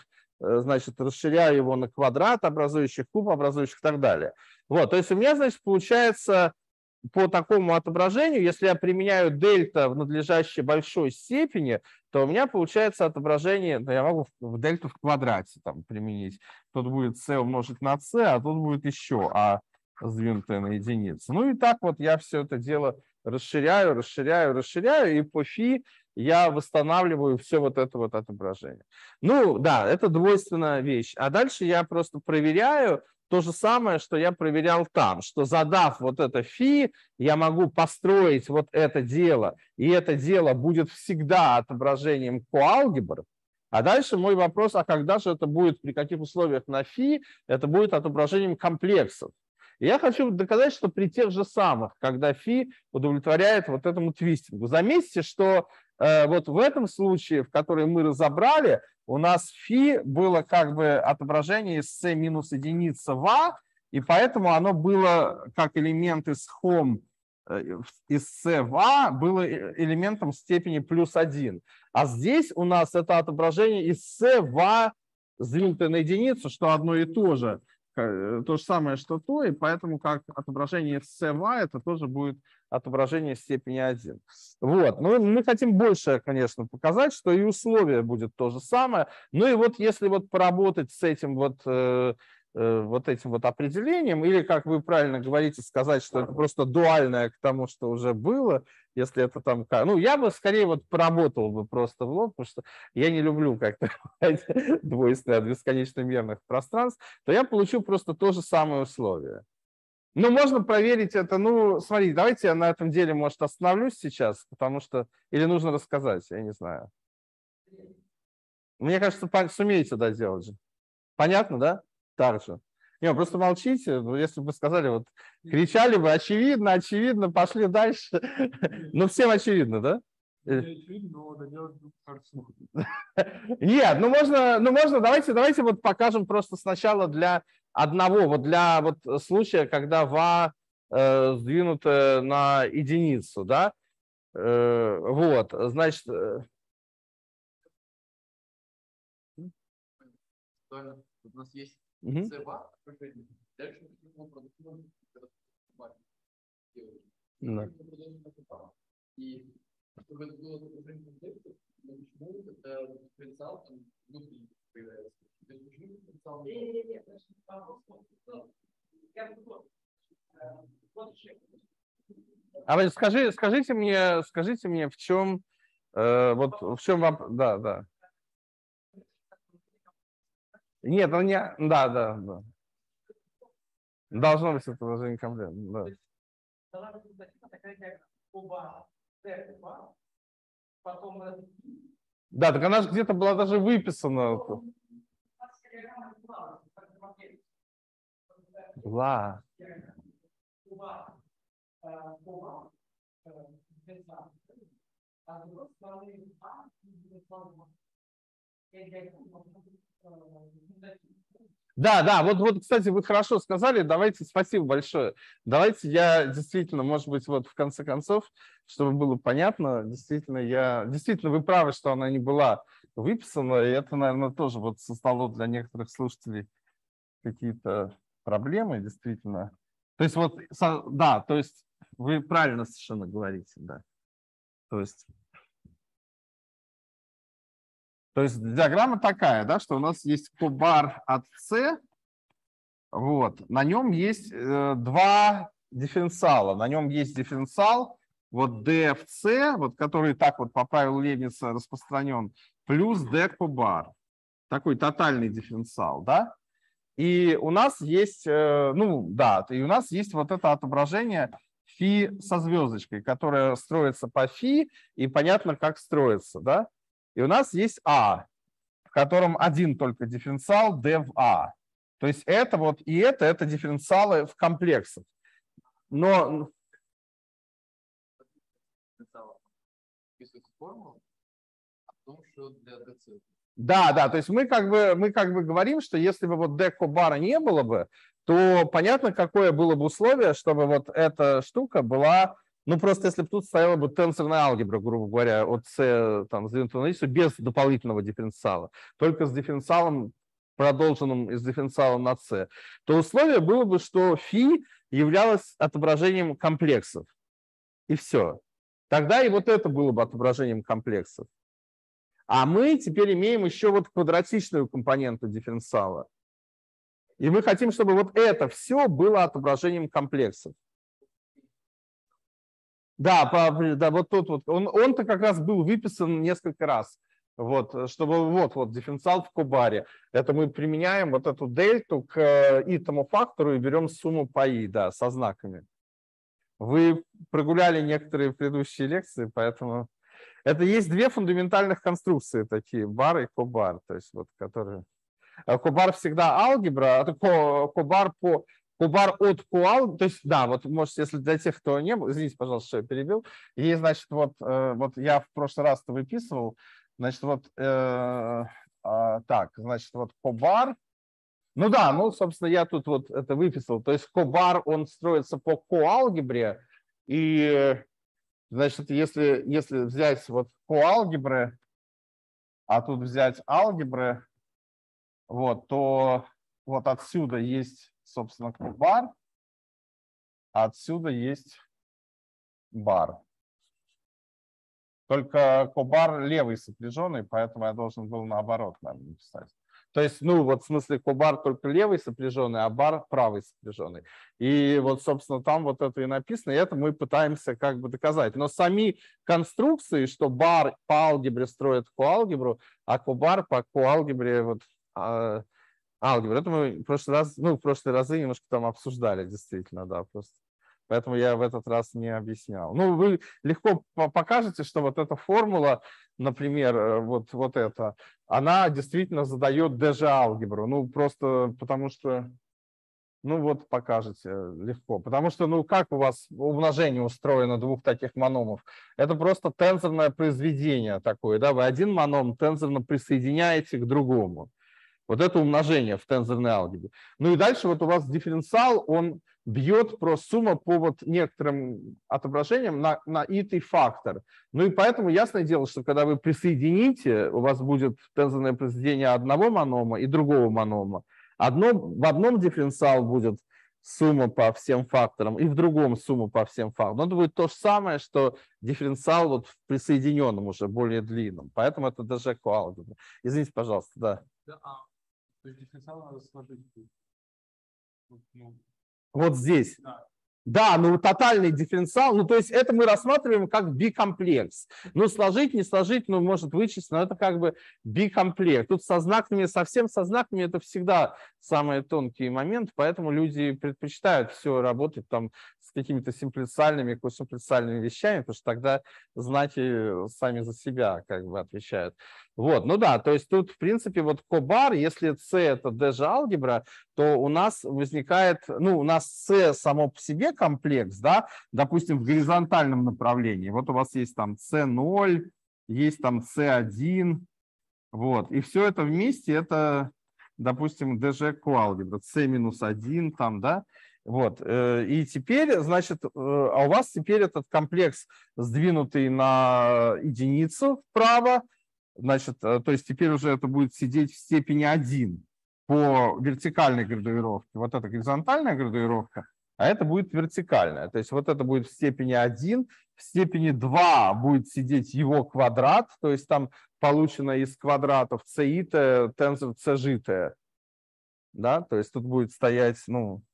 значит, расширяю его на квадрат, образующих куб, образующих и так далее. Вот, то есть у меня, значит, получается по такому отображению, если я применяю дельта в надлежащей большой степени, то у меня получается отображение, ну, я могу в дельту в квадрате там применить. Тут будет c умножить на c, а тут будет еще а сдвинутое на единицу. Ну и так вот я все это дело расширяю, расширяю, расширяю, и по фи я восстанавливаю все вот это вот отображение. Ну да, это двойственная вещь. А дальше я просто проверяю то же самое, что я проверял там, что задав вот это фи, я могу построить вот это дело, и это дело будет всегда отображением коалгебр. А дальше мой вопрос, а когда же это будет, при каких условиях на фи, это будет отображением комплексов. И я хочу доказать, что при тех же самых, когда фи удовлетворяет вот этому твистингу. Заметьте, что э, вот в этом случае, в который мы разобрали, у нас фи было как бы отображение из c минус единица в а, и поэтому оно было как элемент из хом из c в а, было элементом степени плюс один. А здесь у нас это отображение из c в а сдвинутое на единицу, что одно и то же. То же самое, что то, и поэтому как отображение из c в а это тоже будет отображение степени один. Вот. Ну, мы хотим больше, конечно, показать, что и условие будет то же самое. Ну и вот если вот поработать с этим вот, э, э, вот этим вот определением, или, как вы правильно говорите, сказать, что это просто дуальное к тому, что уже было, если это там... Ну, я бы скорее вот поработал бы просто в лоб, потому что я не люблю как-то двойственное от бесконечно мерных пространств, то я получу просто то же самое условие. Ну, можно проверить это. Ну, смотрите, давайте я на этом деле, может, остановлюсь сейчас, потому что... Или нужно рассказать, я не знаю. Мне кажется, сумеете это сделать же. Понятно, да? Так же. Не, просто молчите. Если бы сказали, вот, кричали бы, очевидно, очевидно, пошли дальше. Ну, всем очевидно, да? Нет, ну можно, ну можно, давайте, давайте вот покажем просто сначала для одного, вот для вот случая, когда va э, сдвинуто на единицу, да, э, вот, значит. Э... У нас есть c va, дальше и чтобы это было отображение комплексов, но почему это дифференциал там внутри появляется? То есть почему дифференциал не... А вы скажи, скажите мне, скажите мне, в чем, э, вот в чем вам, да, да. Нет, ну не, да, да, да. Должно быть отображение комплекта, да. Да, так она же где-то была даже выписана. Была. Да, да, вот, вот, кстати, вы хорошо сказали, давайте, спасибо большое. Давайте я действительно, может быть, вот в конце концов, чтобы было понятно, действительно, я, действительно, вы правы, что она не была выписана, и это, наверное, тоже вот создало для некоторых слушателей какие-то проблемы, действительно. То есть вот, да, то есть вы правильно совершенно говорите, да. То есть... То есть диаграмма такая, да, что у нас есть кубар от c, вот, на нем есть э, два дифференциала. На нем есть дифференциал, вот d в c, вот, который так вот по правилу Лейбница распространен, плюс d кубар. Такой тотальный дифференциал, да. И у нас есть, э, ну, да, и у нас есть вот это отображение фи со звездочкой, которое строится по фи, и понятно, как строится, да. И у нас есть А, в котором один только дифференциал d в А. То есть это вот и это, это дифференциалы в комплексах. Но... Да, да, то есть мы как бы, мы как бы говорим, что если бы вот d кубара не было бы, то понятно, какое было бы условие, чтобы вот эта штука была... Ну, просто если бы тут стояла бы тенсорная алгебра, грубо говоря, от c там, сдвинутого на единицу без дополнительного дифференциала, только с дифференциалом продолженном из дифференциала на c, то условие было бы, что φ являлось отображением комплексов. И все. Тогда и вот это было бы отображением комплексов. А мы теперь имеем еще вот квадратичную компоненту дифференциала. И мы хотим, чтобы вот это все было отображением комплексов. Да, по, да вот тут вот. Он, он-то как раз был выписан несколько раз. Вот, чтобы вот, вот дифференциал в кобаре. Это мы применяем вот эту дельту к итому фактору и берем сумму по и, да, со знаками. Вы прогуляли некоторые предыдущие лекции, поэтому это есть две фундаментальных конструкции такие, бар и кобар, то есть вот которые. Кобар всегда алгебра, а кобар по кобар от коал, то есть да, вот может, если для тех, кто не был, извините, пожалуйста, что я перебил, и значит вот вот я в прошлый раз это выписывал, значит вот э, э, так, значит вот кобар. Ну да, ну, собственно, я тут вот это выписал. То есть кобар, он строится по коалгебре. И, значит, если, если взять вот коалгебры, а тут взять алгебры, вот, то вот отсюда есть, собственно, кобар, а отсюда есть бар. Только кобар левый сопряженный, поэтому я должен был наоборот, наверное, написать. То есть, ну, вот в смысле кобар только левый сопряженный, а бар правый сопряженный. И вот, собственно, там вот это и написано, и это мы пытаемся как бы доказать. Но сами конструкции, что бар по алгебре строит коалгебру, а кобар по коалгебре вот а, алгебру, это мы в прошлый раз, ну, в прошлые разы немножко там обсуждали, действительно, да, просто. Поэтому я в этот раз не объяснял. Ну, вы легко покажете, что вот эта формула, например, вот, вот эта, она действительно задает даже алгебру. Ну, просто потому что, ну вот покажете легко. Потому что, ну, как у вас умножение устроено двух таких мономов? Это просто тензорное произведение такое, да? Вы один моном тензорно присоединяете к другому. Вот это умножение в тензорной алгебре. Ну и дальше вот у вас дифференциал, он бьет просто сумма по вот некоторым отображениям на, на итый фактор. Ну и поэтому ясное дело, что когда вы присоедините, у вас будет тензорное произведение одного монома и другого монома. Одно, в одном дифференциал будет сумма по всем факторам, и в другом сумма по всем факторам. Но это будет то же самое, что дифференциал вот в присоединенном уже, более длинном. Поэтому это даже коалгебра. Извините, пожалуйста, да. Да, а, то есть дифференциал надо сложить. Ну, вот здесь. да. Да, ну тотальный дифференциал, ну то есть это мы рассматриваем как бикомплекс. Ну сложить, не сложить, ну может вычесть, но это как бы бикомплект. Тут со знаками, совсем со знаками это всегда самый тонкий момент, поэтому люди предпочитают все работать там с какими-то симплициальными, косимплициальными вещами, потому что тогда знаки сами за себя как бы отвечают. Вот, ну да, то есть тут в принципе вот кобар, если C это даже алгебра, то у нас возникает, ну у нас C само по себе комплекс, да, допустим, в горизонтальном направлении. Вот у вас есть там си ноль, есть там си один, вот, и все это вместе, это, допустим, дэ жэ коалгебра, C минус один там, да, вот, и теперь, значит, а у вас теперь этот комплекс сдвинутый на единицу вправо, значит, то есть теперь уже это будет сидеть в степени один по вертикальной градуировке. Вот это горизонтальная градуировка, а это будет вертикальная. То есть вот это будет в степени один, в степени два будет сидеть его квадрат, то есть там получено из квадратов ци-т, тензор цжт. Да? То есть тут будет стоять, ну,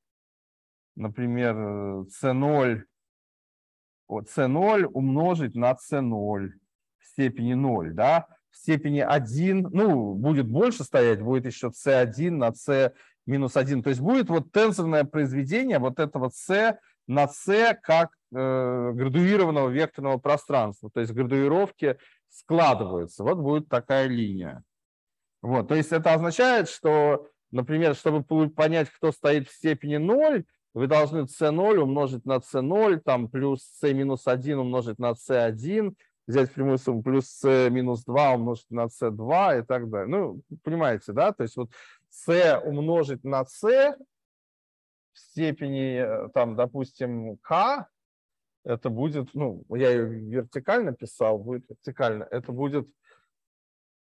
например, си ноль, вот, си ноль умножить на си ноль в степени ноль, да? В степени один, ну, будет больше стоять, будет еще си один на c минус один. То есть будет вот тензорное произведение вот этого c на c как э, градуированного векторного пространства. То есть градуировки складываются. Вот будет такая линия. Вот, то есть это означает, что, например, чтобы понять, кто стоит в степени ноль, вы должны си ноль умножить на си ноль, там плюс c минус один умножить на си один, взять прямую сумму, плюс c минус два умножить на си два и так далее. Ну, понимаете, да? То есть вот c умножить на c в степени, там, допустим, k, это будет, ну, я ее вертикально писал, будет вертикально, это будет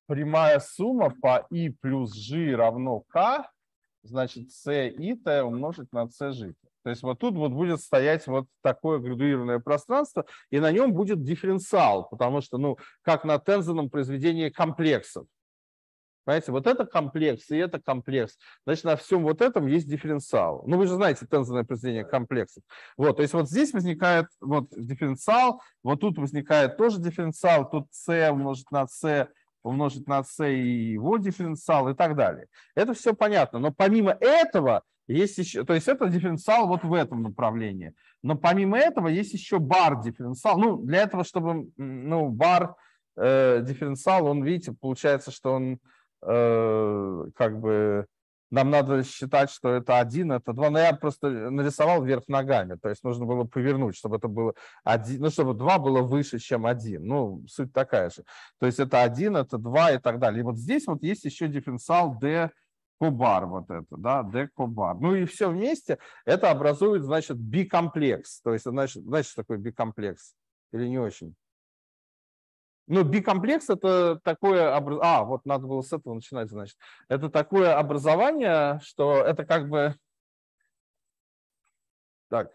прямая сумма по I плюс G равно K, значит, C I умножить на C G. То есть вот тут вот будет стоять вот такое градуированное пространство, и на нем будет дифференциал, потому что, ну, как на тензорном произведении комплексов. Понимаете, вот это комплекс, и это комплекс. Значит, на всем вот этом есть дифференциал. Ну, вы же знаете тензорное произведение комплексов. Вот, то есть вот здесь возникает вот дифференциал, вот тут возникает тоже дифференциал, тут C умножить на C, умножить на C и его дифференциал и так далее. Это все понятно, но помимо этого есть еще, то есть это дифференциал вот в этом направлении. Но помимо этого есть еще бар дифференциал. Ну, для этого, чтобы, ну, бар э, дифференциал, он, видите, получается, что он э, как бы, нам надо считать, что это один, это два. Но я просто нарисовал вверх ногами, то есть нужно было повернуть, чтобы это было один, ну, чтобы два было выше, чем один. Ну, суть такая же. То есть это один, это два и так далее. И вот здесь вот есть еще дифференциал d кобар, вот это, да, d кобар. Ну и все вместе это образует, значит, бикомплекс. То есть, значит, значит, что такое бикомплекс? Или не очень? Ну, бикомплекс это такое, образ... а, вот надо было с этого начинать, значит. Это такое образование, что это как бы, так.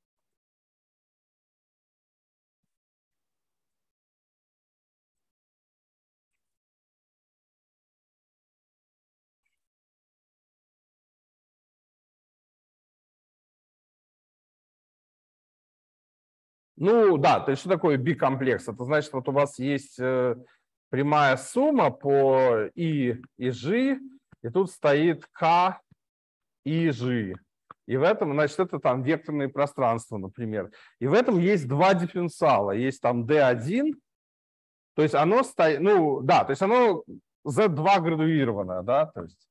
Ну, да, то есть что такое бикомплекс? Это значит, вот у вас есть э, прямая сумма по I и G, и тут стоит K и G. И в этом, значит, это там векторные пространства, например. И в этом есть два дифференциала. Есть там D один, то есть оно стоит, ну, да, то есть оно Z два градуировано, да, то есть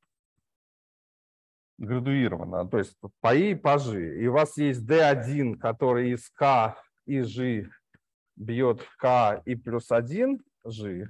градуировано, то есть по I и по G. И у вас есть D один, который из K и G бьет в K и плюс один G.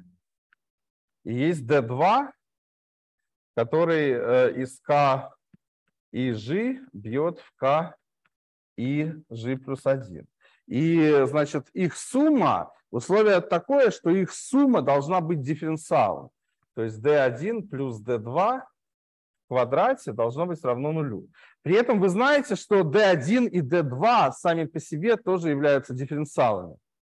И есть D два, который э, из K и G бьет в K и G плюс один. И, значит, их сумма, условие такое, что их сумма должна быть дифференциалом. То есть D один плюс D два в квадрате должно быть равно нулю. При этом вы знаете, что D один и D два сами по себе тоже являются дифференциалами.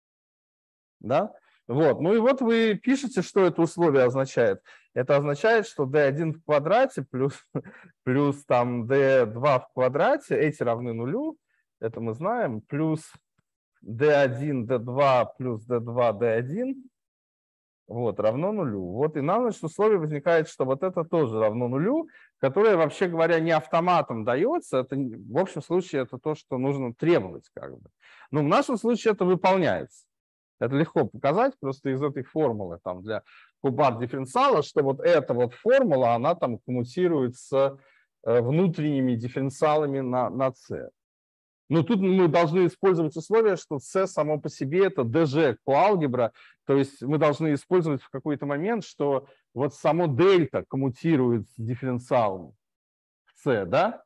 Да? Вот. Ну и вот вы пишете, что это условие означает. Это означает, что D один в квадрате плюс, плюс там D два в квадрате, эти равны нулю, это мы знаем, плюс D один, D два плюс D два, D один вот, равно нулю. Вот и нам, значит, условие возникает, что вот это тоже равно нулю, которое, вообще говоря, не автоматом дается. Это, в общем случае, это то, что нужно требовать. Как бы. Но в нашем случае это выполняется. Это легко показать просто из этой формулы там, для кубар дифференциала, что вот эта вот формула, она там коммутирует с внутренними дифференциалами на, на C. Но тут мы должны использовать условие, что C само по себе это ди джи коалгебра, то есть мы должны использовать в какой-то момент, что вот само дельта коммутирует с дифференциалом C, да?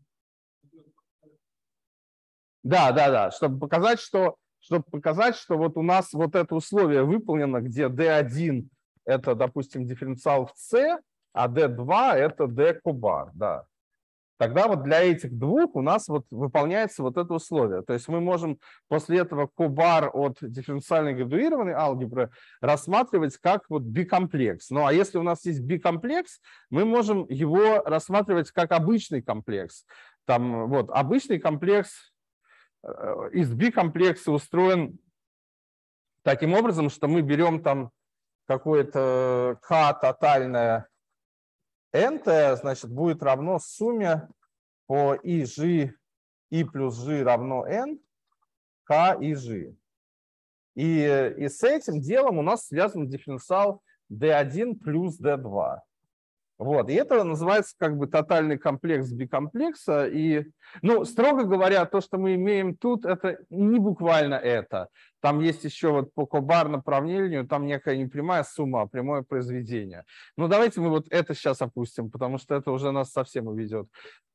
Да, да, да, чтобы показать, что, чтобы показать, что вот у нас вот это условие выполнено, где D один это, допустим, дифференциал в C, а D два это D кубар, да. Тогда вот для этих двух у нас вот выполняется вот это условие. То есть мы можем после этого кубар от дифференциальной градуированной алгебры рассматривать как вот бикомплекс. Ну а если у нас есть бикомплекс, мы можем его рассматривать как обычный комплекс. Там вот обычный комплекс из бикомплекса устроен таким образом, что мы берем там какое-то k тотальное n, значит, будет равно сумме по и g, и плюс g равно n, k и g. И, и с этим делом у нас связан дифференциал d один плюс d два. Вот, и это называется как бы тотальный комплекс бикомплекса. И, ну, строго говоря, то, что мы имеем тут, это не буквально это. Там есть еще вот по кобар направлению, там некая не прямая сумма, а прямое произведение. Ну, давайте мы вот это сейчас опустим, потому что это уже нас совсем уведет.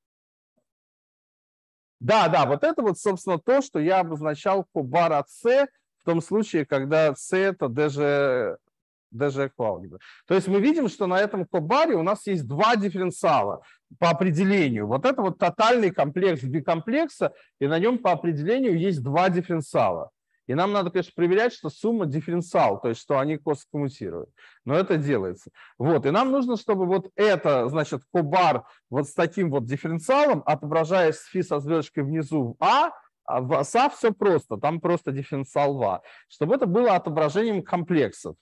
Да, да, вот это вот, собственно, то, что я обозначал кобар от C в том случае, когда C это даже ДЖ-ку алгебры. То есть мы видим, что на этом кобаре у нас есть два дифференциала по определению. Вот это вот тотальный комплекс бикомплекса, и на нем по определению есть два дифференциала. И нам надо, конечно, проверять, что сумма дифференциал, то есть что они коскоммутируют. Но это делается. Вот. И нам нужно, чтобы вот это, значит, кобар вот с таким вот дифференциалом, отображаясь с фи со звездочкой внизу в А, а в ОСА все просто, там просто дифференциал в А, чтобы это было отображением комплексов.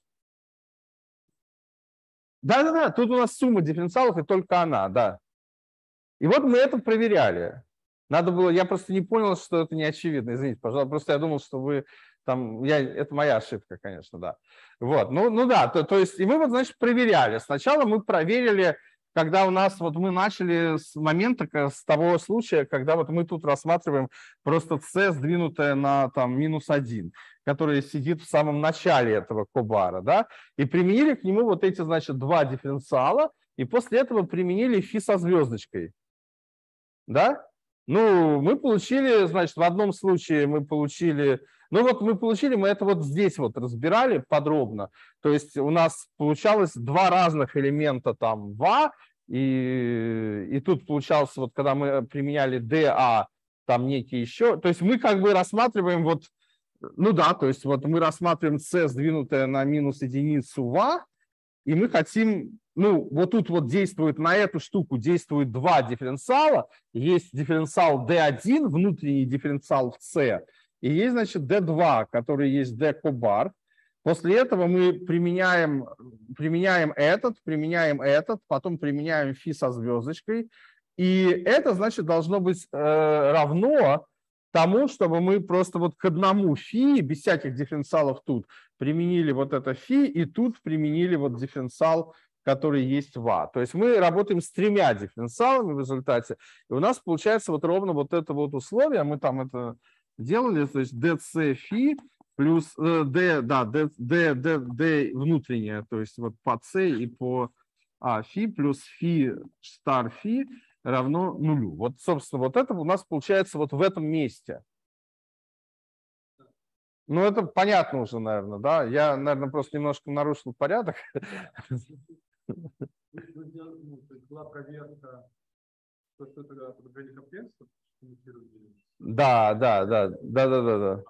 Да-да-да, тут у нас сумма дифференциалов и только она, да. И вот мы это проверяли. Надо было, я просто не понял, что это не очевидно, извините, пожалуйста, просто я думал, что вы там, я, это моя ошибка, конечно, да. Вот, ну, ну да, то, то есть, и мы вот, значит, проверяли. Сначала мы проверили, когда у нас, вот мы начали с момента, с того случая, когда вот мы тут рассматриваем просто c, сдвинутое на там минус один, который сидит в самом начале этого кобара, да, и применили к нему вот эти, значит, два дифференциала, и после этого применили фи со звездочкой, да. Ну, мы получили, значит, в одном случае мы получили, ну вот мы получили, мы это вот здесь вот разбирали подробно, то есть у нас получалось два разных элемента там в А, и, и тут получалось, вот когда мы применяли ДА, там некий еще, то есть мы как бы рассматриваем вот, ну да, то есть вот мы рассматриваем С, сдвинутое на минус единицу в А, и мы хотим, ну, вот тут вот действует, на эту штуку действует два дифференциала. Есть дифференциал дэ один, внутренний дифференциал в С, и есть, значит, дэ два, который есть d-кобар. После этого мы применяем, применяем этот, применяем этот, потом применяем фи со звездочкой. И это, значит, должно быть э, равно тому, чтобы мы просто вот к одному фи, без всяких дифференциалов тут, применили вот это фи, и тут применили вот дифференциал, который есть в А. То есть мы работаем с тремя дифференциалами в результате, и у нас получается вот ровно вот это вот условие, мы там это делали, то есть dc фи плюс э, d, да, d, d, d, d внутренняя, то есть вот по c и по а, фи плюс фи стар фи равно нулю. Вот, собственно, вот это у нас получается вот в этом месте. Ну, это понятно уже, наверное, да? Я, наверное, просто немножко нарушил порядок. Была проверка, что это отображение комплекса. Да, да, да, да, да, да, да.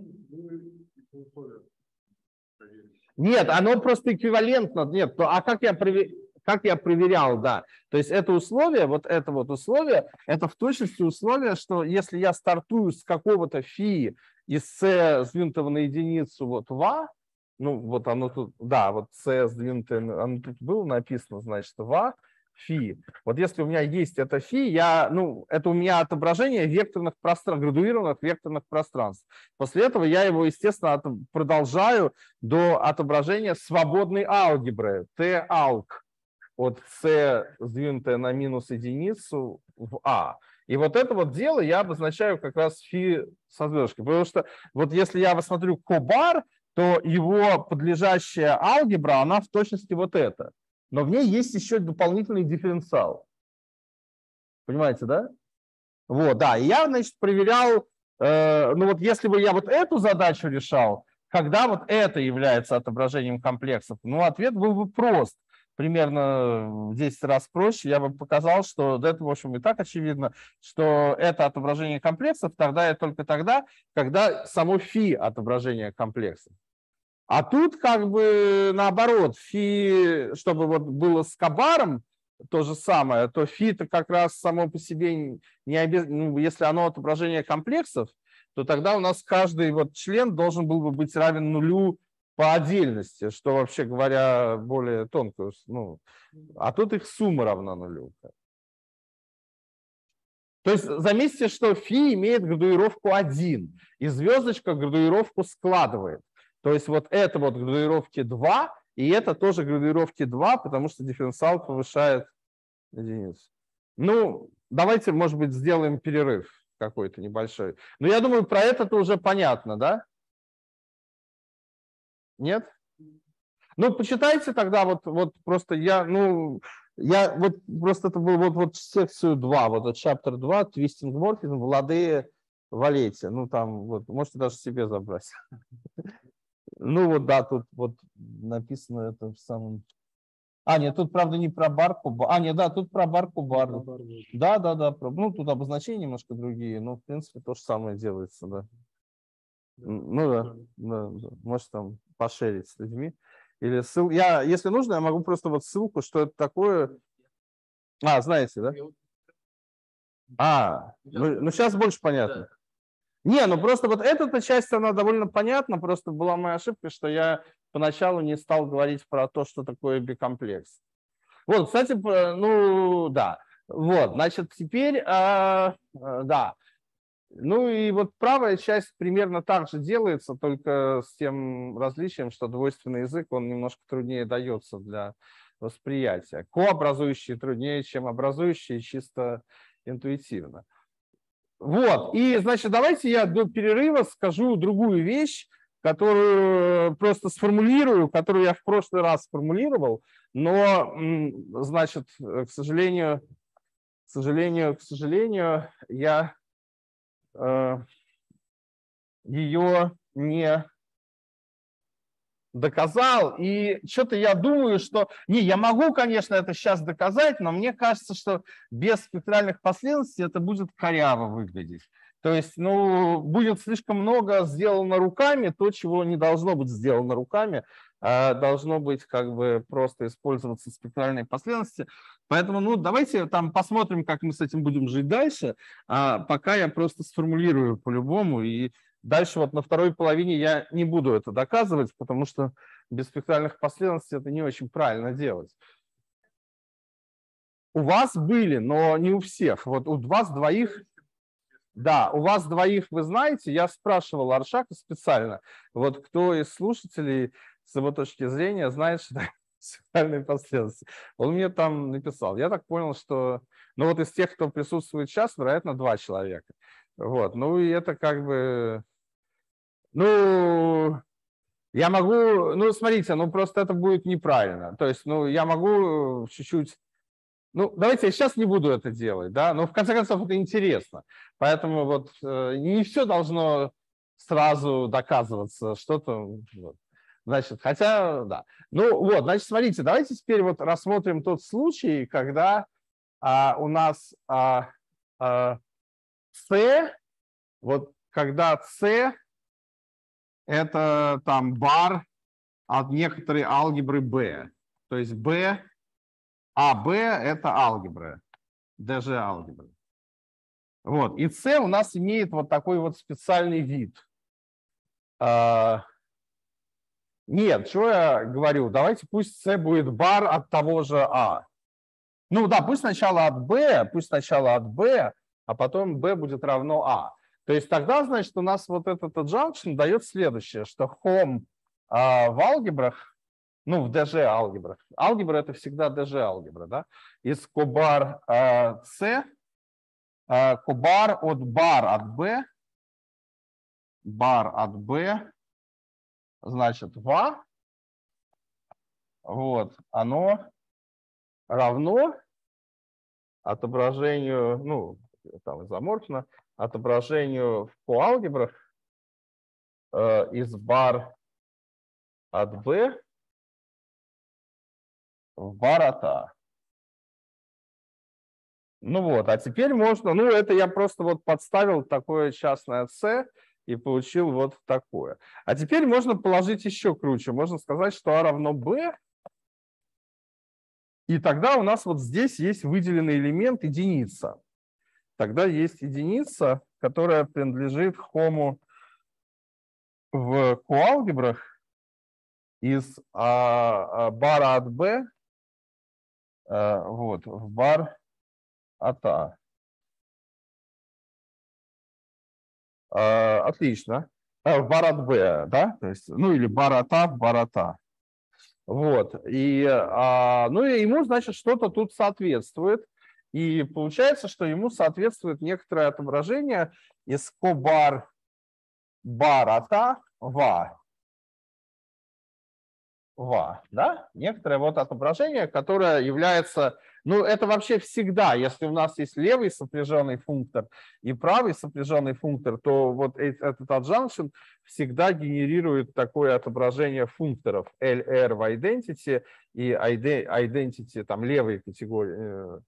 Нет, оно просто эквивалентно. Нет, а как я проверял? Как я проверял, да. То есть это условие, вот это вот условие, это в точности условие, что если я стартую с какого-то фи из c сдвинутого на единицу вот в А, ну вот оно тут, да, вот c сдвинутое, оно тут было написано, значит, в А, фи. Вот если у меня есть это фи, я, ну, это у меня отображение векторных пространств, градуированных векторных пространств. После этого я его, естественно, продолжаю до отображения свободной алгебры, Т-алг. От c, сдвинутое на минус единицу, в А. И вот это вот дело я обозначаю как раз фи со звездочкой. Потому что вот если я посмотрю кобар, то его подлежащая алгебра, она в точности вот эта. Но в ней есть еще дополнительный дифференциал. Понимаете, да? Вот, да. И я, значит, проверял, э, ну вот если бы я вот эту задачу решал, когда вот это является отображением комплексов, ну ответ был бы прост. Примерно в десять раз проще, я бы показал, что это, в общем, и так очевидно, что это отображение комплексов тогда и только тогда, когда само фи отображение комплексов. А тут как бы наоборот, фи, чтобы вот было с кобаром то же самое, то фи-то как раз само по себе не обязательно, ну, если оно отображение комплексов, то тогда у нас каждый вот член должен был бы быть равен нулю по отдельности, что, вообще говоря, более тонкую. Ну, а тут их сумма равна нулю. То есть заметьте, что фи имеет градуировку один, и звездочка градуировку складывает. То есть вот это вот градуировки два, и это тоже градуировки два, потому что дифференциал повышает единицу. Ну, давайте, может быть, сделаем перерыв какой-то небольшой. Но я думаю, про это-то уже понятно, да? Нет? Ну, почитайте тогда, вот, вот просто я, ну, я вот просто это был вот, вот секцию два, вот это chapter два, твистинг морфизм в ладе валете. Ну, там, вот, можете даже себе забрать. Ну вот да, тут вот написано это в самом... А, нет, тут, правда, не про бар кубар. А, нет, да, тут про бар кубар. Да, да, да. Про... Ну, тут обозначения немножко другие, но, в принципе, то же самое делается, да. Ну да, да, да. Можешь там пошерить с людьми. Или ссыл... Я, если нужно, я могу просто вот ссылку, что это такое. А, знаете, да? А, ну, ну сейчас больше понятно. Не, ну просто вот эта часть, она довольно понятна, просто была моя ошибка, что я поначалу не стал говорить про то, что такое бикомплекс. Вот, кстати, ну да, вот, значит, теперь, э, э, да, ну и вот правая часть примерно так же делается, только с тем различием, что двойственный язык, он немножко труднее дается для восприятия. Кообразующие труднее, чем образующие, чисто интуитивно. Вот, и, значит, давайте я до перерыва скажу другую вещь, которую просто сформулирую, которую я в прошлый раз сформулировал, но, значит, к сожалению, к сожалению, к сожалению, я э, ее не доказал, и что-то я думаю, что... Не, я могу, конечно, это сейчас доказать, но мне кажется, что без спектральных последовательностей это будет коряво выглядеть. То есть, ну, будет слишком много сделано руками, то, чего не должно быть сделано руками, а должно быть как бы просто использоваться спектральные последовательности. Поэтому, ну, давайте там посмотрим, как мы с этим будем жить дальше, а пока я просто сформулирую по-любому, и дальше вот на второй половине я не буду это доказывать, потому что без спектральных последовательностей это не очень правильно делать. У вас были, но не у всех. Вот у вас двоих, да, у вас двоих, вы знаете, я спрашивал Аршака специально, вот кто из слушателей с его точки зрения знает, что это спектральные последовательности. Он мне там написал. Я так понял, что, ну вот из тех, кто присутствует сейчас, вероятно, два человека. Вот, ну и это как бы... Ну, я могу, ну, смотрите, ну, просто это будет неправильно. То есть, ну, я могу чуть-чуть, ну, давайте я сейчас не буду это делать, да, но в конце концов это интересно. Поэтому вот э, не все должно сразу доказываться, что-то, вот. Значит, хотя, да. Ну, вот, значит, смотрите, давайте теперь вот рассмотрим тот случай, когда а, у нас а, а, C, вот когда C это там бар от некоторой алгебры B. То есть B, а B это алгебра, дэ жэ алгебра. Вот. И C у нас имеет вот такой вот специальный вид. А, нет, что я говорю? Давайте пусть C будет бар от того же A. Ну да, пусть сначала от B, пусть сначала от B, а потом B будет равно A. То есть тогда, значит, у нас вот этот junction дает следующее, что home а, в алгебрах, ну, в дэ жэ алгебрах, алгебра это всегда дэ жэ алгебра, да, из кобар а, C, а, кобар от бар от B, бар от B, значит, в A, вот, оно равно отображению, ну, там изоморфно, отображению в коалгебрах э, из бар от B в бар от A. Ну вот, а теперь можно, ну это я просто вот подставил такое частное C и получил вот такое. А теперь можно положить еще круче, можно сказать, что A равно B, и тогда у нас вот здесь есть выделенный элемент единица. Тогда есть единица, которая принадлежит хому в коалгебрах из а, а, бара от B а, вот, в бар от A. А, отлично. А, в бар от B, да? То есть, ну или бар от A в бар от A. Вот. И, а, ну и ему, значит, что-то тут соответствует. И получается, что ему соответствует некоторое отображение из кобар бар от A в A. ва, да? Некоторое вот отображение, которое является, ну, это вообще всегда, если у нас есть левый сопряженный функтор и правый сопряженный функтор, то вот этот adjunction всегда генерирует такое отображение функторов эл эр в identity и identity там левой категории,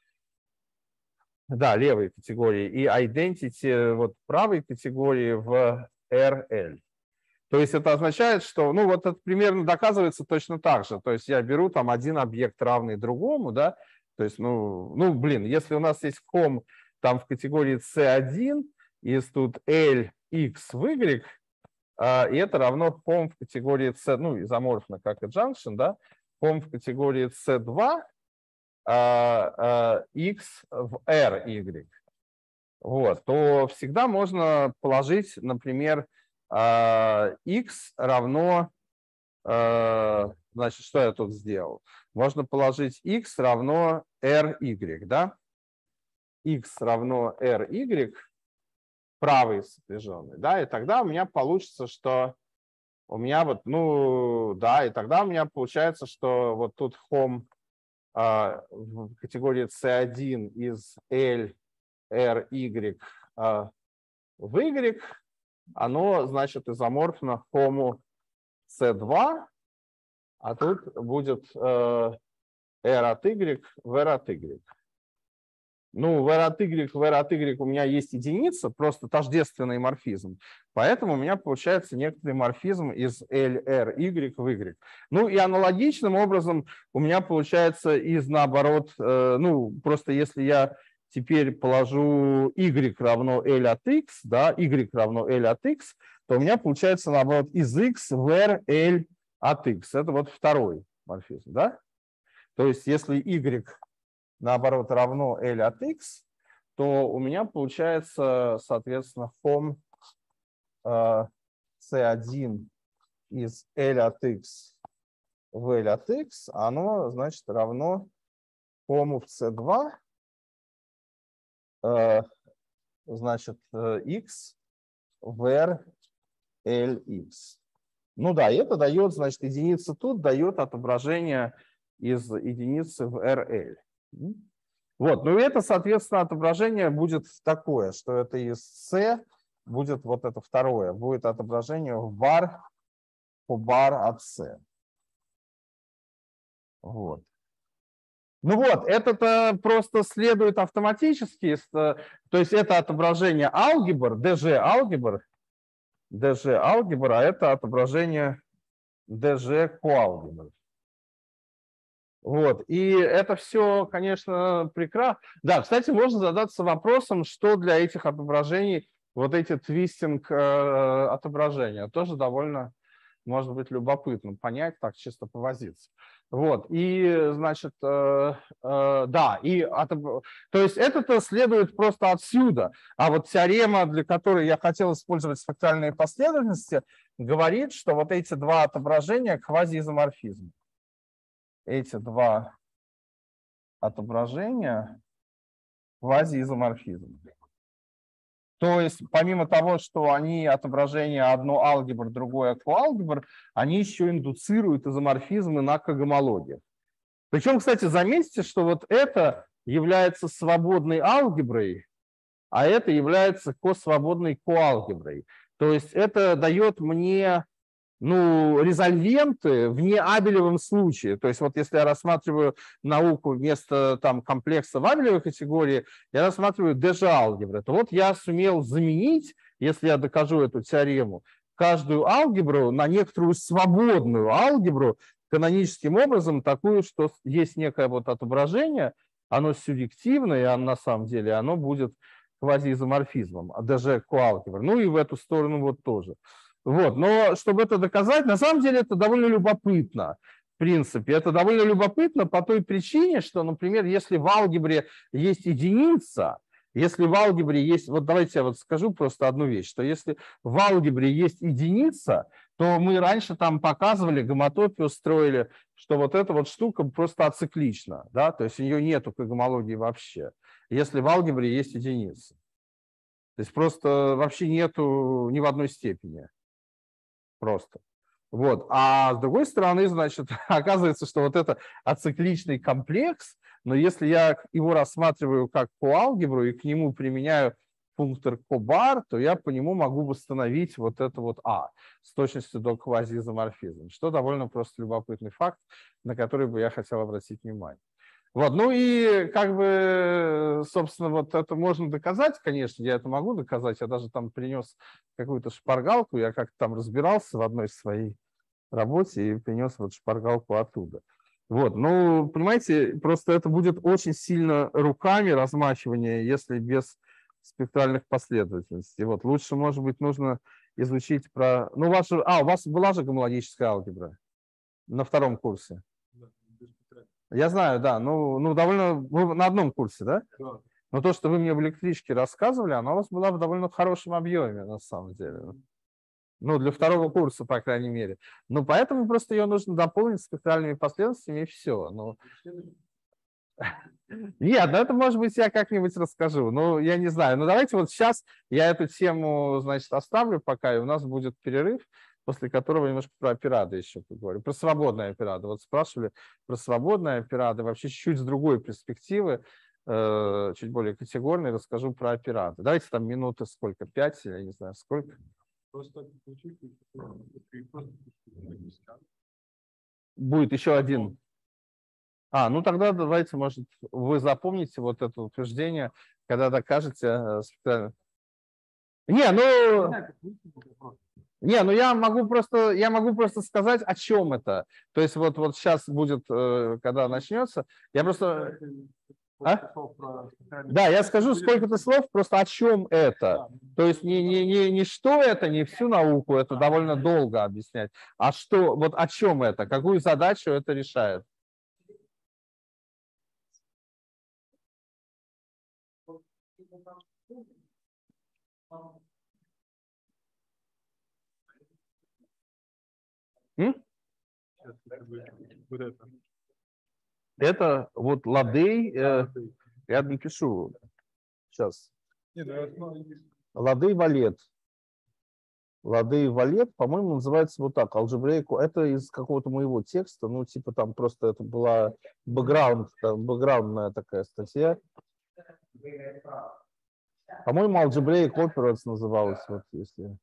да, левой категории и identity вот правой категории в эр эл. То есть это означает, что, ну, вот это примерно доказывается точно так же. То есть я беру там один объект, равный другому, да, то есть, ну, ну блин, если у нас есть хом там в категории си один, есть тут L, X в Y, а, и это равно хом в категории C, ну, изоморфно как adjunction, да, хом в категории си два, а, а, X в R, Y. Вот, то всегда можно положить, например, x равно, значит, что я тут сделал? Можно положить x равно ry, да? X равно ry, правый сопряженный, да, и тогда у меня получится, что у меня вот, ну, да, и тогда у меня получается, что вот тут хом в категории си один из L, R, Y в Y, оно, значит, изоморфно хому си два, а тут будет э, R от Y в R от Y. Ну, в R от Y, в R от Y у меня есть единица, просто тождественный морфизм. Поэтому у меня получается некоторый морфизм из L, R, Y в Y. Ну и аналогичным образом у меня получается из наоборот, э, ну, просто если я теперь положу y равно L от X, да, y равно L от X, то у меня получается наоборот из X в R, L от X. Это вот второй морфизм, да? То есть если y наоборот равно L от X, то у меня получается, соответственно, хом э, си один из L от X в L от X, оно, значит, равно хому в си два, э, значит, x в R, L, X. Ну да, и это дает, значит, единица тут дает отображение из единицы в эр эл. Вот, ну и это, соответственно, отображение будет такое, что это из C будет вот это второе, будет отображение в бар по бар от C. Вот. Ну вот, это просто следует автоматически, то есть это отображение алгебр, ди джи алгебр, ди джи алгебра, а это отображение ди джи коалгебр. Вот, и это все, конечно, прекрасно. Да, кстати, можно задаться вопросом, что для этих отображений вот эти твистинг э, отображения. Тоже довольно, может быть, любопытно понять, так чисто повозиться. Вот, и, значит, э, э, да, и отоб... то есть это-то следует просто отсюда. А вот теорема, для которой я хотел использовать фрактальные последовательности, говорит, что вот эти два отображения квазиизоморфизм. Эти два отображения квазиизоморфизм. То есть помимо того, что они отображение одно алгебр, другое коалгебр, они еще индуцируют изоморфизмы на когомологиях. Причем, кстати, заметьте, что вот это является свободной алгеброй, а это является косвободной коалгеброй. То есть это дает мне, ну, резольвенты в неабелевом случае. То есть вот если я рассматриваю науку вместо там комплекса в абелевой категории, я рассматриваю ди джи алгебры, то вот я сумел заменить, если я докажу эту теорему, каждую алгебру на некоторую свободную алгебру каноническим образом, такую, что есть некое вот отображение, оно сюррективное, и оно, на самом деле оно будет квазиизоморфизмом, а даже коалгебр. Ну и в эту сторону вот тоже. Вот, но чтобы это доказать, на самом деле это довольно любопытно. В принципе, это довольно любопытно по той причине, что, например, если в алгебре есть единица, если в алгебре есть, вот давайте я вот скажу просто одну вещь, что если в алгебре есть единица, то мы раньше там показывали, гомотопию строили, что вот эта вот штука просто ациклична, да, то есть у нее нету когомологии вообще, если в алгебре есть единица. То есть просто вообще нету ни в одной степени. Просто. Вот. А с другой стороны, значит, оказывается, что вот это ацикличный комплекс, но если я его рассматриваю как коалгебру и к нему применяю функтор кобар, то я по нему могу восстановить вот это вот А с точностью до квазиизоморфизма, что довольно просто любопытный факт, на который бы я хотел обратить внимание. Вот, ну и как бы, собственно, вот это можно доказать, конечно, я это могу доказать, я даже там принес какую-то шпаргалку, я как-то там разбирался в одной своей работе и принес вот шпаргалку оттуда. Вот, ну, понимаете, просто это будет очень сильно руками размахивание, если без спектральных последовательностей. Вот, лучше, может быть, нужно изучить про... Ну, у вас же... А, у вас была же гомологическая алгебра на втором курсе? Я знаю, да, ну, ну довольно... Вы на одном курсе, да? Да. Но то, что вы мне в электричке рассказывали, она у вас была в довольно хорошем объеме, на самом деле. Ну, для второго курса, по крайней мере. Ну, поэтому просто ее нужно дополнить спектральными последовательностями, и все. Ну... Нет, ну это, может быть, я как-нибудь расскажу. Ну, я не знаю. Ну, давайте вот сейчас я эту тему, значит, оставлю пока, и у нас будет перерыв, после которого немножко про операды еще поговорю. Про свободные операды. Вот спрашивали про свободные операды, вообще чуть-чуть с другой перспективы, э, чуть более категорной, расскажу про операды. Давайте там минуты сколько, пять, я не знаю, сколько. Просто Будет еще один. А, ну тогда давайте, может, вы запомните вот это утверждение, когда докажете э, специально. Не, ну, не, ну я могу просто, я могу просто сказать, о чем это. То есть вот, вот сейчас будет, э, когда начнется, я просто... А? Да, я скажу сколько-то слов, просто о чем это. То есть не, не, не, не что это, не всю науку, это довольно долго объяснять, а что, вот о чем это, какую задачу это решает. М? Это вот ладей, э, я напишу сейчас. Ладей валет. Ладей валет, по-моему, называется вот так, алгебрейку. Это из какого-то моего текста, ну, типа там просто это была бэкграунд, бэкграундная такая статья. По-моему, Algebraic Operas называлась, вот если,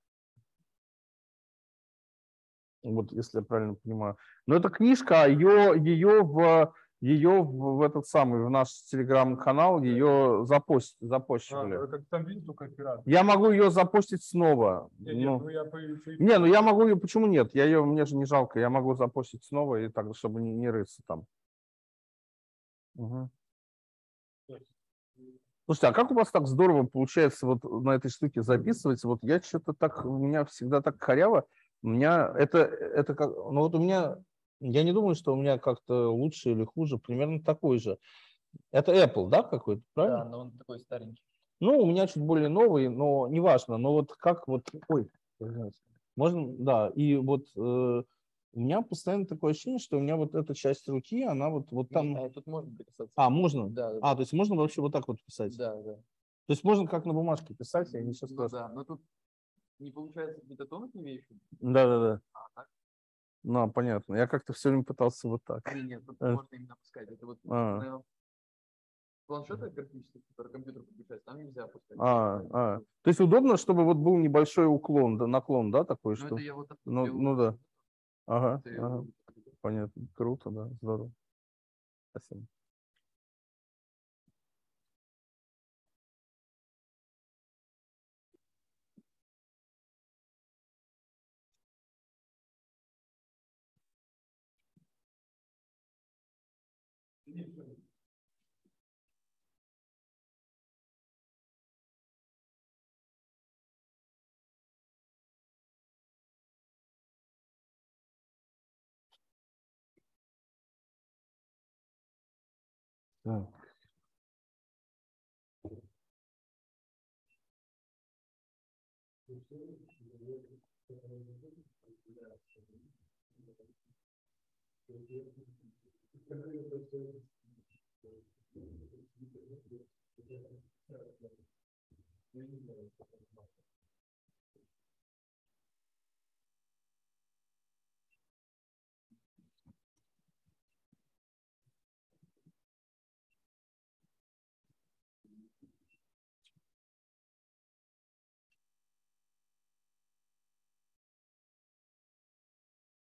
вот если я правильно понимаю. Но эта книжка, ее, ее в ее в, в этот самый, в наш телеграм-канал, ее запост, запостили. А, как там видно только оператор. Я могу ее запостить снова. Не, не, ну, ну, я по... не, ну я могу ее, почему нет? Я ее, мне же не жалко, я могу запостить снова, и так, чтобы не, не рыться там. Угу. Слушайте, а как у вас так здорово получается вот на этой штуке записывать? Вот я что-то так, у меня всегда так коряво. У меня это, это как, ну вот у меня, я не думаю, что у меня как-то лучше или хуже, примерно такой же. Это Apple, да, какой-то, правильно? Да, но он такой старенький. Ну, у меня чуть более новый, но неважно. Но вот как вот, ой, можно, да, и вот э, у меня постоянно такое ощущение, что у меня вот эта часть руки, она вот, вот там... А, тут можно прикасаться. А, можно? Да, да. А, то есть можно вообще вот так вот писать? Да, да. То есть можно как на бумажке писать, я ничего Ну, страшного. да, но тут не получается какие-то тонус не имеешь? Да-да-да. А, так? Ну, понятно. Я как-то все время пытался вот так. Нет, нет, тут А. можно именно опускать. Это вот А. на планшетах графических, которые компьютер подключается, там нельзя опускать. А, а. То есть удобно, чтобы вот был небольшой уклон, да, наклон, да, такой, Ну, что... это я вот так вот Ну, делаю. ну да. Ага, Это я ага. вот- Понятно. Круто, да, здорово. Спасибо. Так.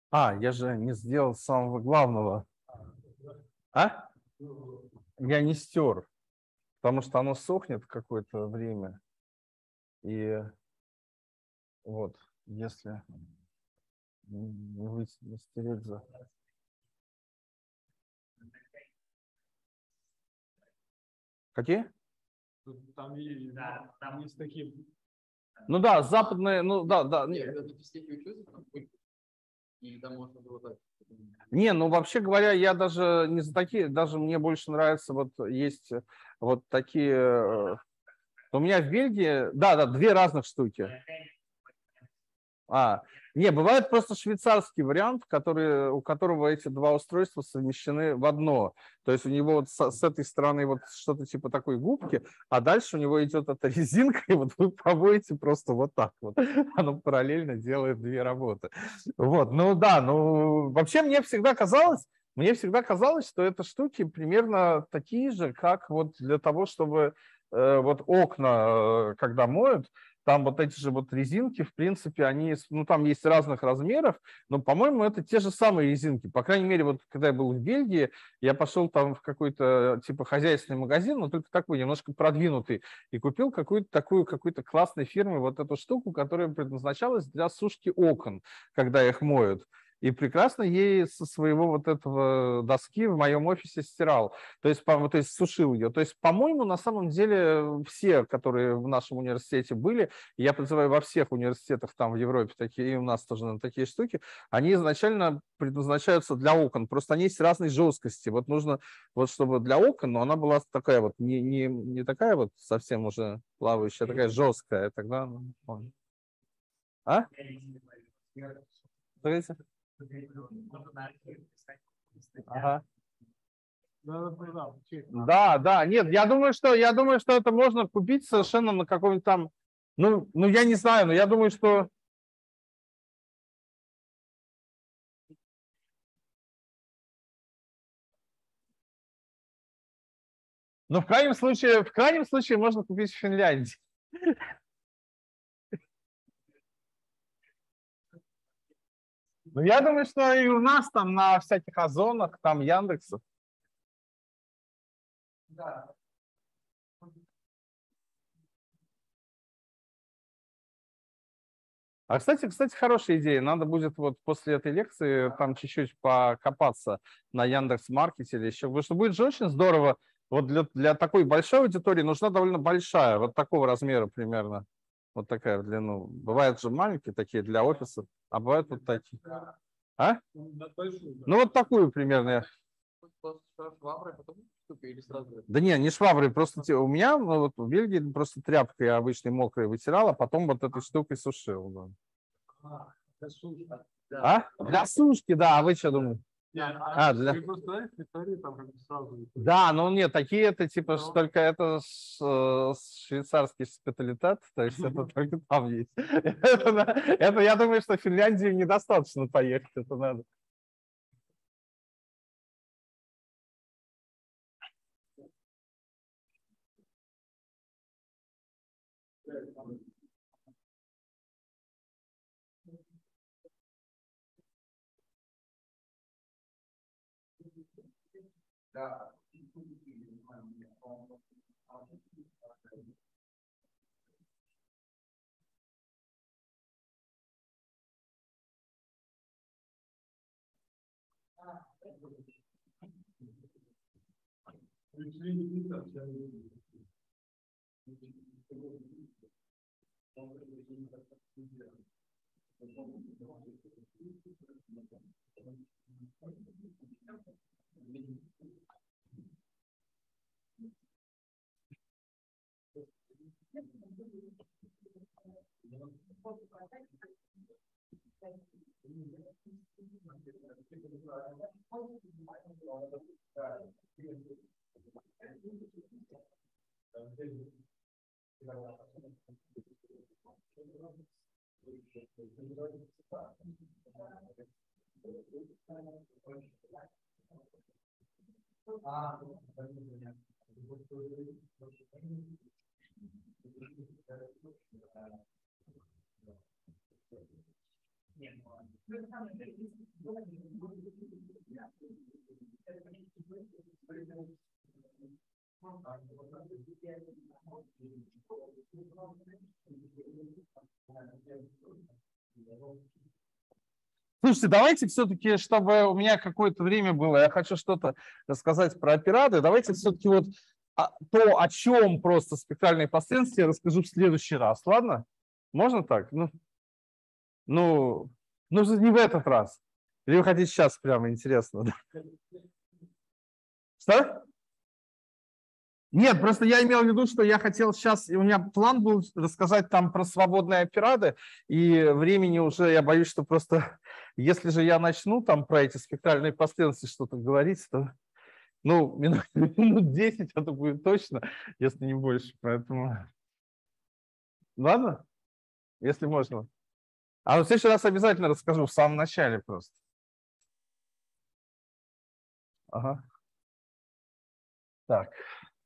А, я же не сделал самого главного. А? Я не стер, потому что оно сохнет какое-то время. И вот, если не вы- не стереть за... Какие? Там есть, да, там есть такие. Ну да, западные, ну да, да. Нет, это стихи учился, там, или там можно было так. Не, ну вообще говоря, я даже не за такие, даже мне больше нравится, вот есть вот такие, э, у меня в Бельгии, да, да, две разных штуки. А, не, бывает просто швейцарский вариант, который, у которого эти два устройства совмещены в одно. То есть у него вот с, с этой стороны вот что-то типа такой губки, а дальше у него идет эта резинка, и вот вы пробуете просто вот так вот. Оно параллельно делает две работы. Вот, ну да, ну вообще мне всегда казалось, мне всегда казалось, что это штуки примерно такие же, как вот для того, чтобы э, вот окна, э, когда моют, там вот эти же вот резинки, в принципе, они, ну, там есть разных размеров, но, по-моему, это те же самые резинки. По крайней мере, вот когда я был в Бельгии, я пошел там в какой-то, типа, хозяйственный магазин, но только такой, немножко продвинутый, и купил какую-то такую, какой-то классной фирмы вот эту штуку, которая предназначалась для сушки окон, когда их моют. И прекрасно ей со своего вот этого доски в моем офисе стирал. То есть, по, то есть сушил ее. То есть, по-моему, на самом деле все, которые в нашем университете были, я подозреваю, во всех университетах там в Европе такие, и у нас тоже наверное, такие штуки, они изначально предназначаются для окон. Просто они есть разной жесткости. Вот нужно, вот чтобы для окон, но она была такая вот, не, не, не такая вот совсем уже плавающая, а такая жесткая. Тогда, ну, а? Смотрите. Ага. Да, да, нет, я думаю, что я думаю, что это можно купить совершенно на каком-нибудь там, ну, ну я не знаю, но я думаю, что ну в крайнем случае, в крайнем случае можно купить в Финляндии. Ну я думаю, что и у нас там на всяких Озонах, там Яндексах. Да. А, кстати, кстати, хорошая идея. Надо будет вот после этой лекции там чуть-чуть покопаться на Яндекс.Маркете или еще. Потому что будет же очень здорово. Вот для, для такой большой аудитории нужна довольно большая, вот такого размера примерно. Вот такая в длину. Бывают же маленькие такие для офисов, а бывают вот такие. А? Ну вот такую примерно. Шваброй, потом штука или сразу? Да не, не шваброй, просто те- у меня ну, вот в Бельгии просто тряпкой обычной мокрой вытирал, а потом вот этой штукой сушил. Да. А, для сушки. А? Для сушки, да. А вы что думаете? А, А, для... Ты просто знаешь, в там как бы сразу. Да, ну нет, такие это типа ж только это с- э, швейцарский специалитет, то есть это только там есть. Это, на- это я думаю, что в Финляндию недостаточно поехать, это надо. Да. Слушайте, давайте все-таки, чтобы у меня какое-то время было, я хочу что-то рассказать про операды. Давайте все-таки вот то, о чем просто спектральные последовательности, я расскажу в следующий раз. Ладно? Можно так? Ну, ну, ну не в этот раз. Или вы хотите сейчас прямо интересно? Что? Нет, просто я имел в виду, что я хотел сейчас, у меня план был рассказать там про свободные операды, и времени уже, я боюсь, что просто, если же я начну там про эти спектральные последовательности что-то говорить, то, ну, минут, минут десять это будет точно, если не больше, поэтому... Ладно? Если можно. А в следующий раз обязательно расскажу в самом начале просто. Ага. Так.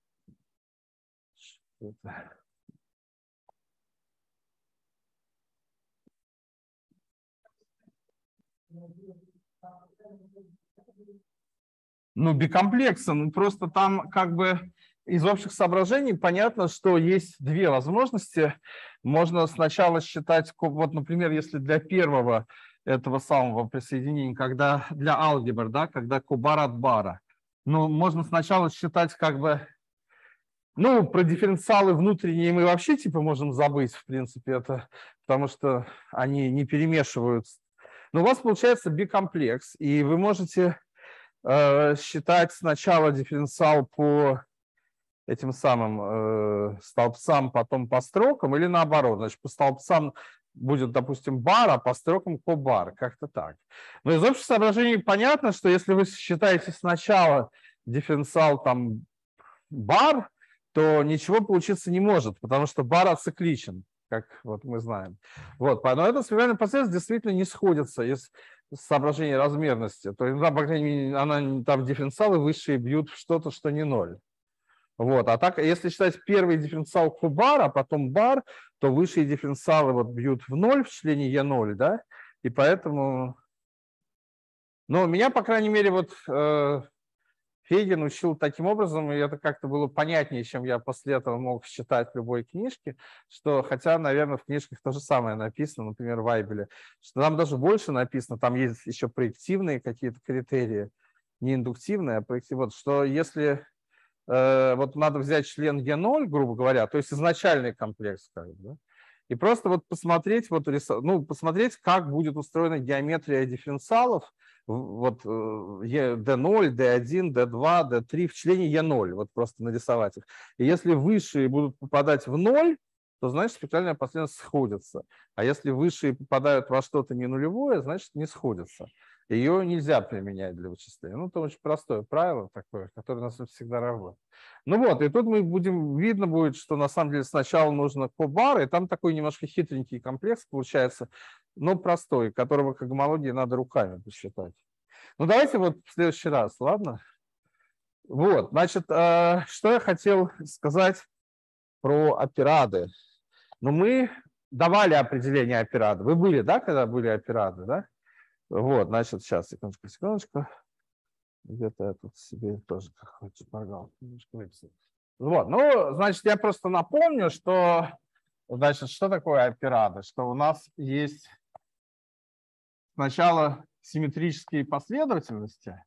Ну, бикомплекса, ну просто там как бы из общих соображений понятно, что есть две возможности. Можно сначала считать, вот, например, если для первого этого самого присоединения, когда для алгебр, да, когда кубар от бара, ну, можно сначала считать как бы, ну, про дифференциалы внутренние мы вообще типа можем забыть, в принципе, это, потому что они не перемешиваются. Но у вас получается бикомплекс, и вы можете э, считать сначала дифференциал по этим самым э, столбцам, потом по строкам, или наоборот. Значит, по столбцам будет, допустим, бар, а по строкам кобар, как-то так. Но из общих соображений понятно, что если вы считаете сначала дифференциал там бар, то ничего получиться не может, потому что бар ацикличен, как вот мы знаем. Вот, но эта спектральная последовательность действительно не сходится из соображения размерности. То есть, да, по крайней мере, она, там дифференциалы высшие бьют в что-то, что не ноль. Вот, а так, если считать первый дифференциал кубар, а потом бар, то высшие дифференциалы вот бьют в ноль в члене Е ноль, да, и поэтому... Но меня, по крайней мере, вот... Э, Фейгин учил таким образом, и это как-то было понятнее, чем я после этого мог считать в любой книжке, что, хотя, наверное, в книжках то же самое написано, например, в Вайбеле, что там даже больше написано, там есть еще проективные какие-то критерии, не индуктивные, а проективные, вот, что если э, вот надо взять член Е ноль, грубо говоря, то есть изначальный комплекс, как бы, да, и просто вот посмотреть, вот, ну, посмотреть, как будет устроена геометрия дифференциалов, вот дэ ноль, дэ один, дэ два, дэ три в члене Е ноль, вот просто нарисовать их. И если высшие будут попадать в ноль, то значит спектральная последовательность сходится. А если высшие попадают во что-то не нулевое, значит не сходится. Ее нельзя применять для вычисления. Ну, это очень простое правило такое, которое у нас всегда работает. Ну вот, и тут мы будем, видно будет, что на самом деле сначала нужно кобар, и там такой немножко хитренький комплекс получается, но простой, которого к гомологии надо руками посчитать. Ну, давайте вот в следующий раз, ладно? Вот, значит, что я хотел сказать про операды. Ну, мы давали определение операды. Вы были, да, когда были операды, да? Вот, значит, сейчас, секундочку, секундочку. Где-то я тут себе тоже как-то моргал. Вот, ну, значит, я просто напомню, что, значит, что такое операды? Что у нас есть сначала симметрические последовательности.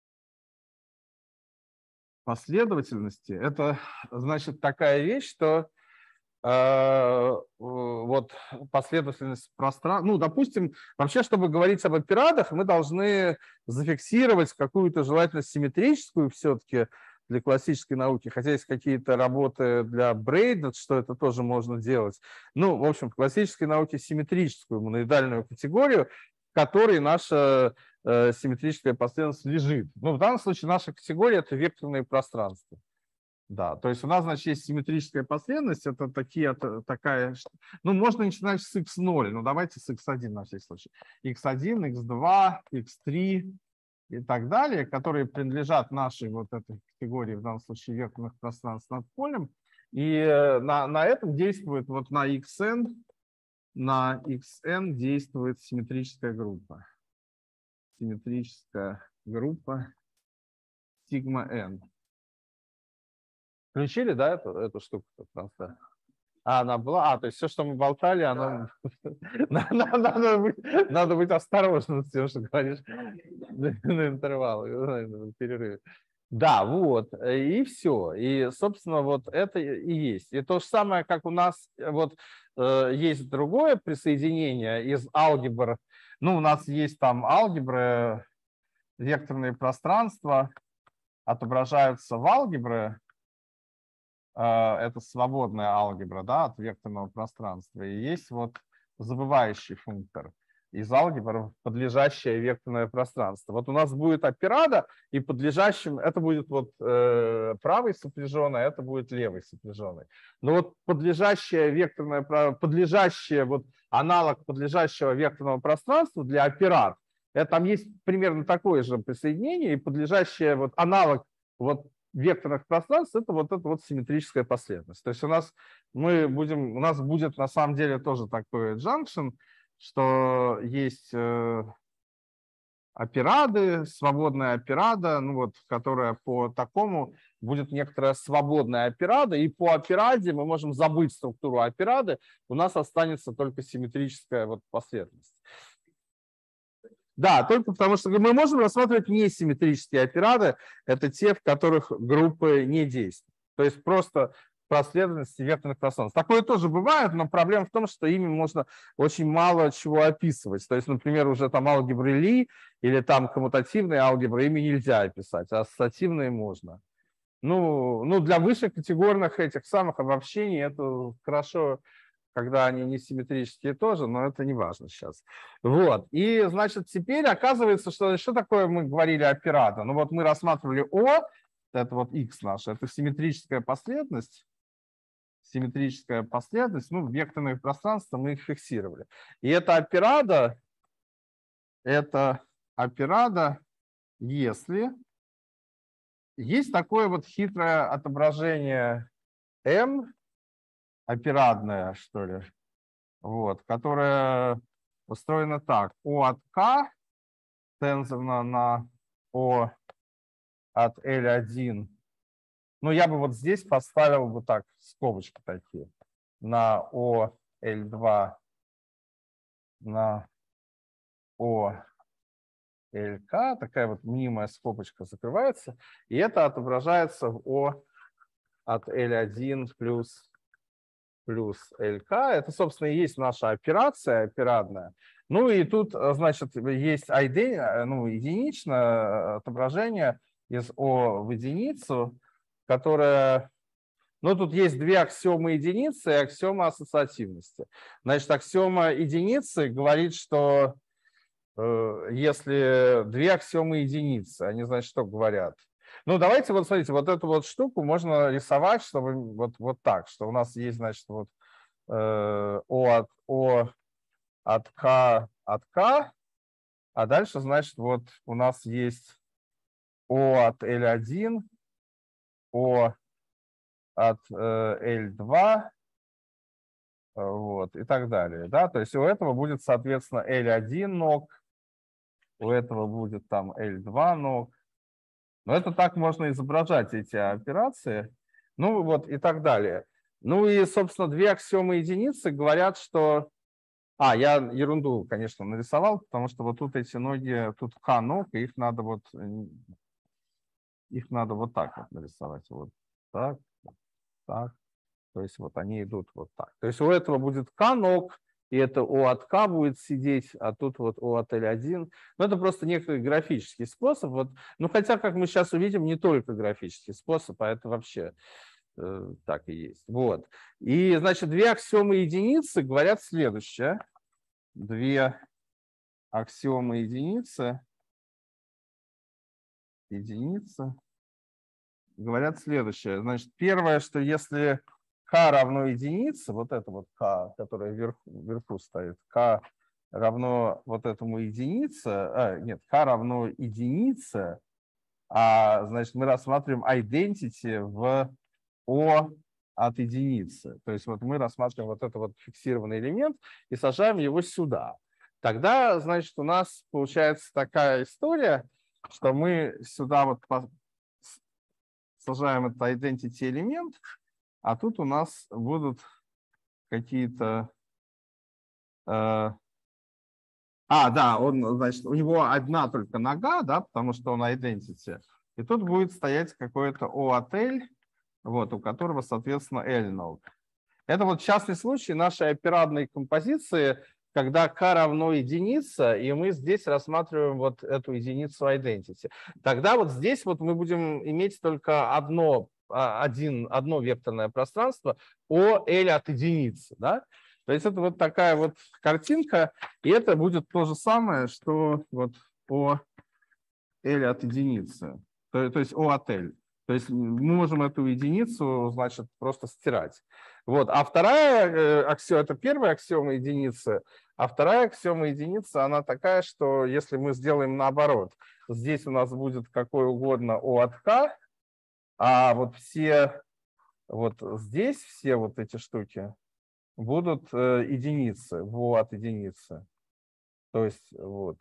Последовательности – это, значит, такая вещь, что э, вот последовательность пространства, ну, допустим, вообще, чтобы говорить об операдах, мы должны зафиксировать какую-то желательно симметрическую все-таки для классической науки, хотя есть какие-то работы для Брейда, что это тоже можно делать. Ну, в общем, в классической науке симметрическую моноидальную категорию, в которой наша э, симметрическая последовательность лежит. Ну, в данном случае наша категория – это векторные пространства. Да, то есть у нас, значит, есть симметрическая последовательность, это такие, это такая, ну, можно начинать с икс ноль, но давайте с икс один на всякий случай. икс один, икс два, икс три и так далее, которые принадлежат нашей вот этой категории, в данном случае векторных пространств над полем, и на, на этом действует вот на xn на xn действует симметрическая группа. Симметрическая группа сигма n. Включили, да, эту, эту штуку? Просто? А, она была. А, то есть все, что мы болтали, оно. Надо быть, надо быть осторожным с тем, что говоришь на интервал, в перерыве. Да, вот, и все. И, собственно, вот это и есть. И то же самое, как у нас вот э, есть другое присоединение из алгебр. Ну, у нас есть там алгебры, векторные пространства отображаются в алгебре. Э, это свободная алгебра, да, от векторного пространства. И есть вот забывающий функтор из алгебр, подлежащее векторное пространство. Вот у нас будет операда, и подлежащим это будет вот э, правый сопряженный, а это будет левый сопряженный. Но вот подлежащее векторное, подлежащее, вот аналог подлежащего векторного пространства для операд, это, там есть примерно такое же присоединение, и подлежащее вот аналог вот векторных пространств, это вот эта вот симметрическая последовательность. То есть у нас мы будем, у нас будет на самом деле тоже такой junction, что есть э, операды, свободная операда, ну вот, которая по такому будет некоторая свободная операда, и по операде мы можем забыть структуру операды, у нас останется только симметрическая вот последовательность. Да, только потому что мы можем рассматривать несимметрические операды, это те, в которых группы не действуют. То есть просто последовательности векторных пространств. Такое тоже бывает, но проблема в том, что ими можно очень мало чего описывать. То есть, например, уже там алгебры Ли или там коммутативные алгебры, ими нельзя описать, а ассоциативные можно. Ну, ну, для высококатегорных этих самых обобщений это хорошо, когда они несимметрические тоже, но это не важно сейчас. Вот. И, значит, теперь оказывается, что что такое мы говорили операда? Ну вот мы рассматривали О, это вот X наш, это симметрическая последовательность, симметрическая последовательность, ну, векторные пространства мы их фиксировали. И эта операда, это операда, если есть такое вот хитрое отображение M, операдное, что ли, вот, которое устроено так. О от К тензорно на О от L один. Ну, я бы вот здесь поставил бы так, скобочки такие. На О L два, на О Л К. Такая вот мнимая скобочка закрывается. И это отображается в О от L один плюс плюс Л К. Это, собственно, и есть наша операция операдная. Ну и тут, значит, есть айден, ну, единичное отображение из О в единицу, которое... Ну, тут есть две аксиомы единицы и аксиома ассоциативности. Значит, аксиома единицы говорит, что э, если две аксиомы единицы, они, значит, что говорят? Ну, давайте вот, смотрите, вот эту вот штуку можно рисовать, чтобы вот, вот так, что у нас есть, значит, вот э, О от О от К от К, а дальше, значит, вот у нас есть О от Л один, О от э, Л два, вот, и так далее, да, то есть у этого будет, соответственно, Л один ног, у этого будет там Л два ног. Но это так можно изображать, эти операции. Ну вот и так далее. Ну и, собственно, две аксиомы единицы говорят, что... А, я ерунду, конечно, нарисовал, потому что вот тут эти ноги, тут К ног, и их надо вот... Их надо вот так вот нарисовать. Вот так, так. То есть вот они идут вот так. То есть у этого будет К ног, и это О от К будет сидеть, а тут вот О от Л один. Но это просто некоторый графический способ. Вот. Ну, хотя, как мы сейчас увидим, не только графический способ, а это вообще э, так и есть. Вот. И, значит, две аксиомы единицы говорят следующее. Две аксиомы единицы, единицы говорят следующее. Значит, первое, что если К равно единице, вот это вот К, которое вверху, вверху стоит, К равно вот этому единице, а, нет, К равно единице, а, значит, мы рассматриваем identity в О от единицы. То есть вот мы рассматриваем вот этот вот фиксированный элемент и сажаем его сюда. Тогда, значит, у нас получается такая история, что мы сюда вот сажаем этот identity элемент, а тут у нас будут какие-то... Э, а, да, он, значит, у него одна только нога, да, потому что он identity. И тут будет стоять какое-то O от L, вот, у которого, соответственно, L-ног. Это вот частный случай нашей операндной композиции, когда k равно единице, и мы здесь рассматриваем вот эту единицу identity. Тогда вот здесь вот мы будем иметь только одно, один, одно векторное пространство O L от единицы. Да? То есть это вот такая вот картинка, и это будет то же самое, что вот O L от единицы, то, то есть O от L. То есть мы можем эту единицу, значит, просто стирать. Вот. А вторая аксиома, это первая аксиома единицы, а вторая аксиома единицы, она такая, что если мы сделаем наоборот, здесь у нас будет какое угодно O от K, а вот все, вот здесь все вот эти штуки будут единицы, O от единицы. То есть вот.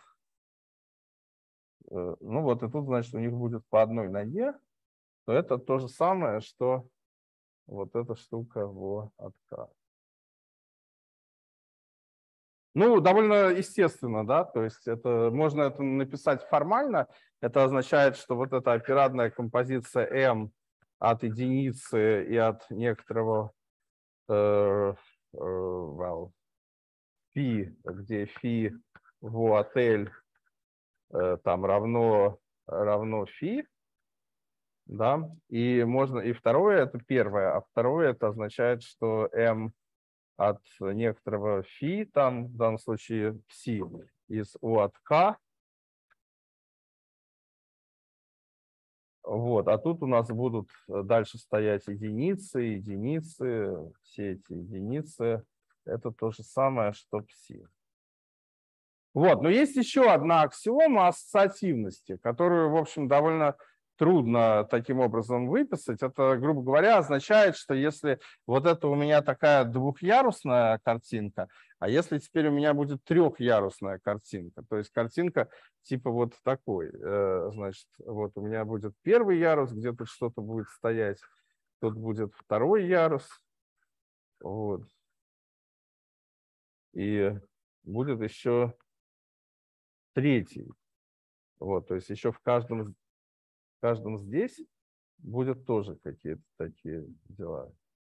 Ну вот, и тут, значит, у них будет по одной ноге, то это то же самое, что вот эта штука в от K. Ну, довольно естественно, да, то есть это можно это написать формально. Это означает, что вот эта операндная композиция M от единицы и от некоторого э, э, well, φ, где φ в от L э, там равно, равно φ. Да, и можно, и второе, это первое, а второе, это означает, что m от некоторого φ, там в данном случае psi из O от k, вот, а тут у нас будут дальше стоять единицы, единицы, все эти единицы, это то же самое, что psi. Вот, но есть еще одна аксиома ассоциативности, которую, в общем, довольно трудно таким образом выписать. Это, грубо говоря, означает, что если вот это у меня такая двухъярусная картинка, а если теперь у меня будет трехъярусная картинка, то есть картинка типа вот такой, значит, вот у меня будет первый ярус, где тут что-то будет стоять, тут будет второй ярус, вот, и будет еще третий, вот, то есть еще в каждом В каждом здесь будет тоже какие-то такие дела.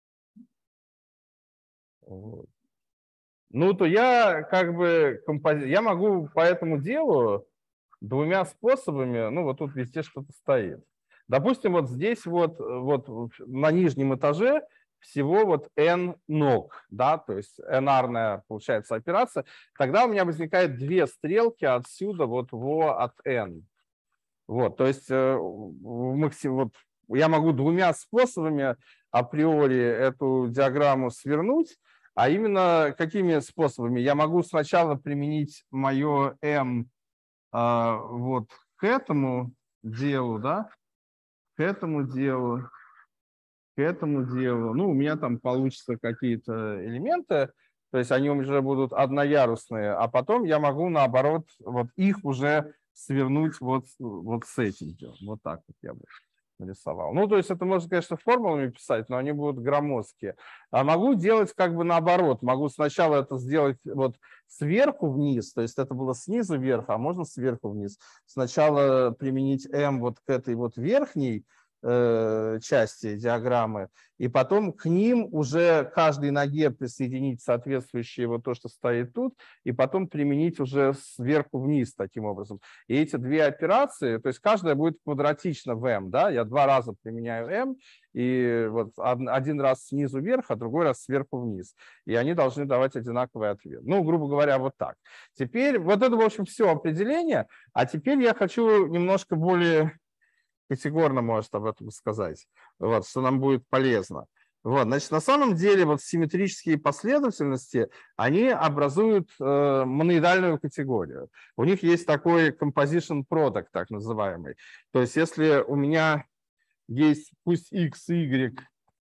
Вот. Ну, то я как бы компози... я могу по этому делу двумя способами, ну, вот тут везде что-то стоит. Допустим, вот здесь вот, вот на нижнем этаже всего вот n ног, да, то есть n-арная получается операция, тогда у меня возникает две стрелки отсюда вот в от n. Вот, то есть вот, я могу двумя способами априори эту диаграмму свернуть, а именно какими способами? Я могу сначала применить мое m а, вот к этому делу, да, к этому делу, к этому делу. Ну, у меня там получатся какие-то элементы, то есть они уже будут одноярусные, а потом я могу, наоборот, вот их уже свернуть вот, вот с этим делом. Вот так вот я бы нарисовал. Ну, то есть это можно, конечно, формулами писать, но они будут громоздкие. А могу делать как бы наоборот. Могу сначала это сделать вот сверху вниз, то есть это было снизу вверх, а можно сверху вниз. Сначала применить m вот к этой вот верхней э, части диаграммы, и потом к ним уже каждой ноге присоединить соответствующее вот то, что стоит тут, и потом применить уже сверху вниз таким образом. И эти две операции, то есть каждая будет квадратична в m, да, я два раза применяю m, и вот один раз снизу вверх, а другой раз сверху вниз. И они должны давать одинаковый ответ. Ну, грубо говоря, вот так. Теперь, вот это, в общем, все определение, а теперь я хочу немножко более категорно, может, об этом сказать, вот, что нам будет полезно. Вот, значит, на самом деле вот симметрические последовательности, они образуют э, моноидальную категорию. У них есть такой composition product, так называемый. То есть если у меня есть пусть x, y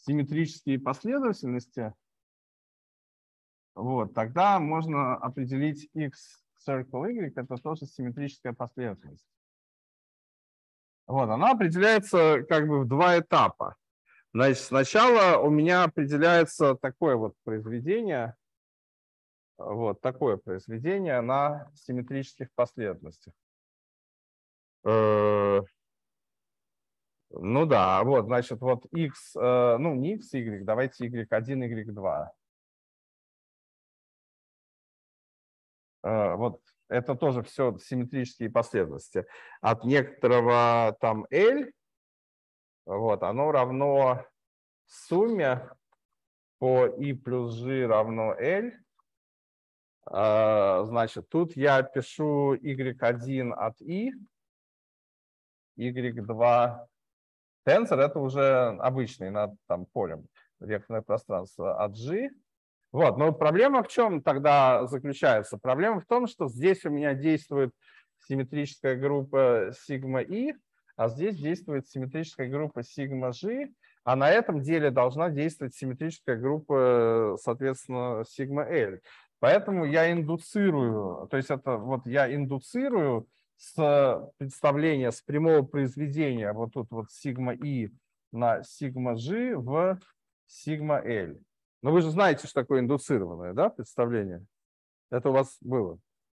симметрические последовательности, вот, тогда можно определить x circle y, это тоже симметрическая последовательность. Вот, она определяется как бы в два этапа. Значит, сначала у меня определяется такое вот произведение, вот такое произведение на симметрических последовательностях. Ну да, вот, значит, вот x, ну не x, y, давайте y один, y два. Вот это тоже все симметрические последовательности. От некоторого там L, вот, оно равно сумме по I плюс G равно L. Значит, тут я пишу y один от I, y два. Тензор — это уже обычный над там, полем, векторное пространство от G. Вот, но проблема в чем тогда заключается? Проблема в том, что здесь у меня действует симметрическая группа σi, а здесь действует симметрическая группа σg, а на этом деле должна действовать симметрическая группа, соответственно, σl. Поэтому я индуцирую, то есть это вот я индуцирую с представления, с прямого произведения вот тут вот σi на σg в σl. Но вы же знаете, что такое индуцированное, да, представление? Это у вас было?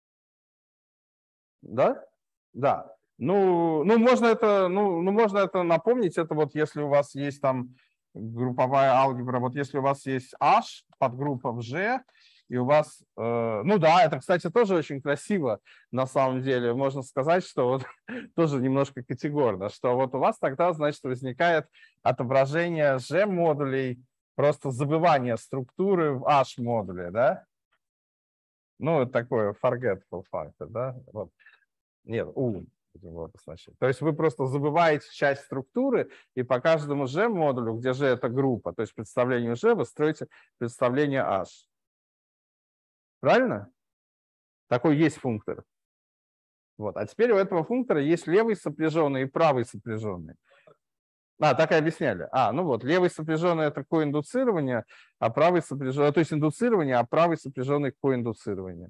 Да? Да. Ну, ну, можно это, ну, ну, можно это напомнить. Это вот если у вас есть там групповая алгебра, вот если у вас есть H, подгруппа в G, и у вас, э, ну да, это, кстати, тоже очень красиво, на самом деле. Можно сказать, что вот тоже немножко категорно, что вот у вас тогда, значит, возникает отображение G-модулей, просто забывание структуры в H-модуле, да? Ну, это такое forgetful factor, да? Вот. Нет, U. То есть вы просто забываете часть структуры, и по каждому G-модулю, где G — это группа, то есть представлению G, вы строите представление H. Правильно? Такой есть функтор. Вот. А теперь у этого функтора есть левый сопряженный и правый сопряженный. А, так и объясняли. А, ну вот, левый сопряженный — это коиндуцирование, а правый сопряженный, то есть индуцирование, а правый сопряженный — коиндуцирование.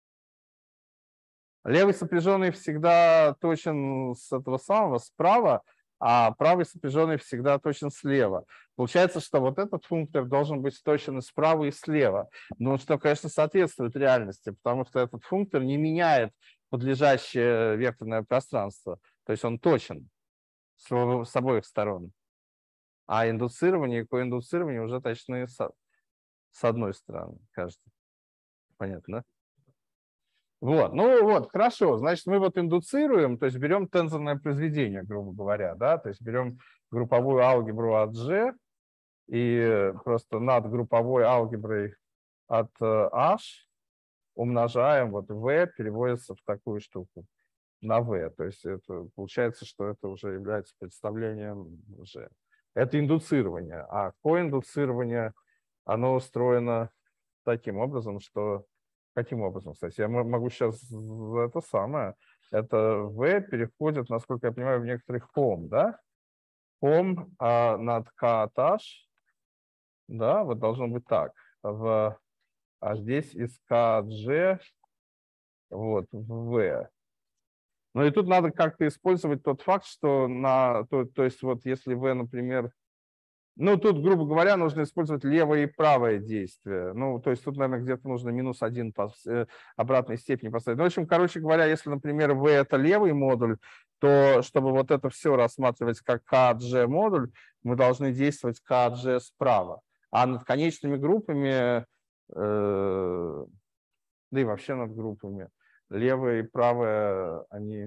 Левый сопряженный всегда точен с этого самого, справа, а правый сопряженный всегда точен слева. Получается, что вот этот функтор должен быть точен и справа, и слева. Ну, что, конечно, соответствует реальности, потому что этот функтор не меняет подлежащее векторное пространство. То есть он точен с обоих сторон. А индуцирование и коиндуцирование уже точны с, с одной стороны, кажется. Понятно, да? Вот, ну вот, хорошо, значит, мы вот индуцируем, то есть берем тензорное произведение, грубо говоря, да, то есть берем групповую алгебру от G и просто над групповой алгеброй от H умножаем, вот V переводится в такую штуку, на V, то есть это, получается, что это уже является представлением G. Это индуцирование, а коиндуцирование, оно устроено таким образом, что... Каким образом, кстати? Я могу сейчас это самое. Это V переходит, насколько я понимаю, в некоторых form, да? Form а над K от H, да, вот должно быть так. В, а здесь из K от G, вот, в V. Ну и тут надо как-то использовать тот факт, что на, то, то есть вот если V, например, ну, тут, грубо говоря, нужно использовать левое и правое действие. Ну, то есть тут, наверное, где-то нужно минус один по обратной степени поставить. Ну, в общем, короче говоря, если, например, V — это левый модуль, то чтобы вот это все рассматривать как K от G модуль, мы должны действовать K от G справа. А над конечными группами, э, да и вообще над группами, левое и правое, они...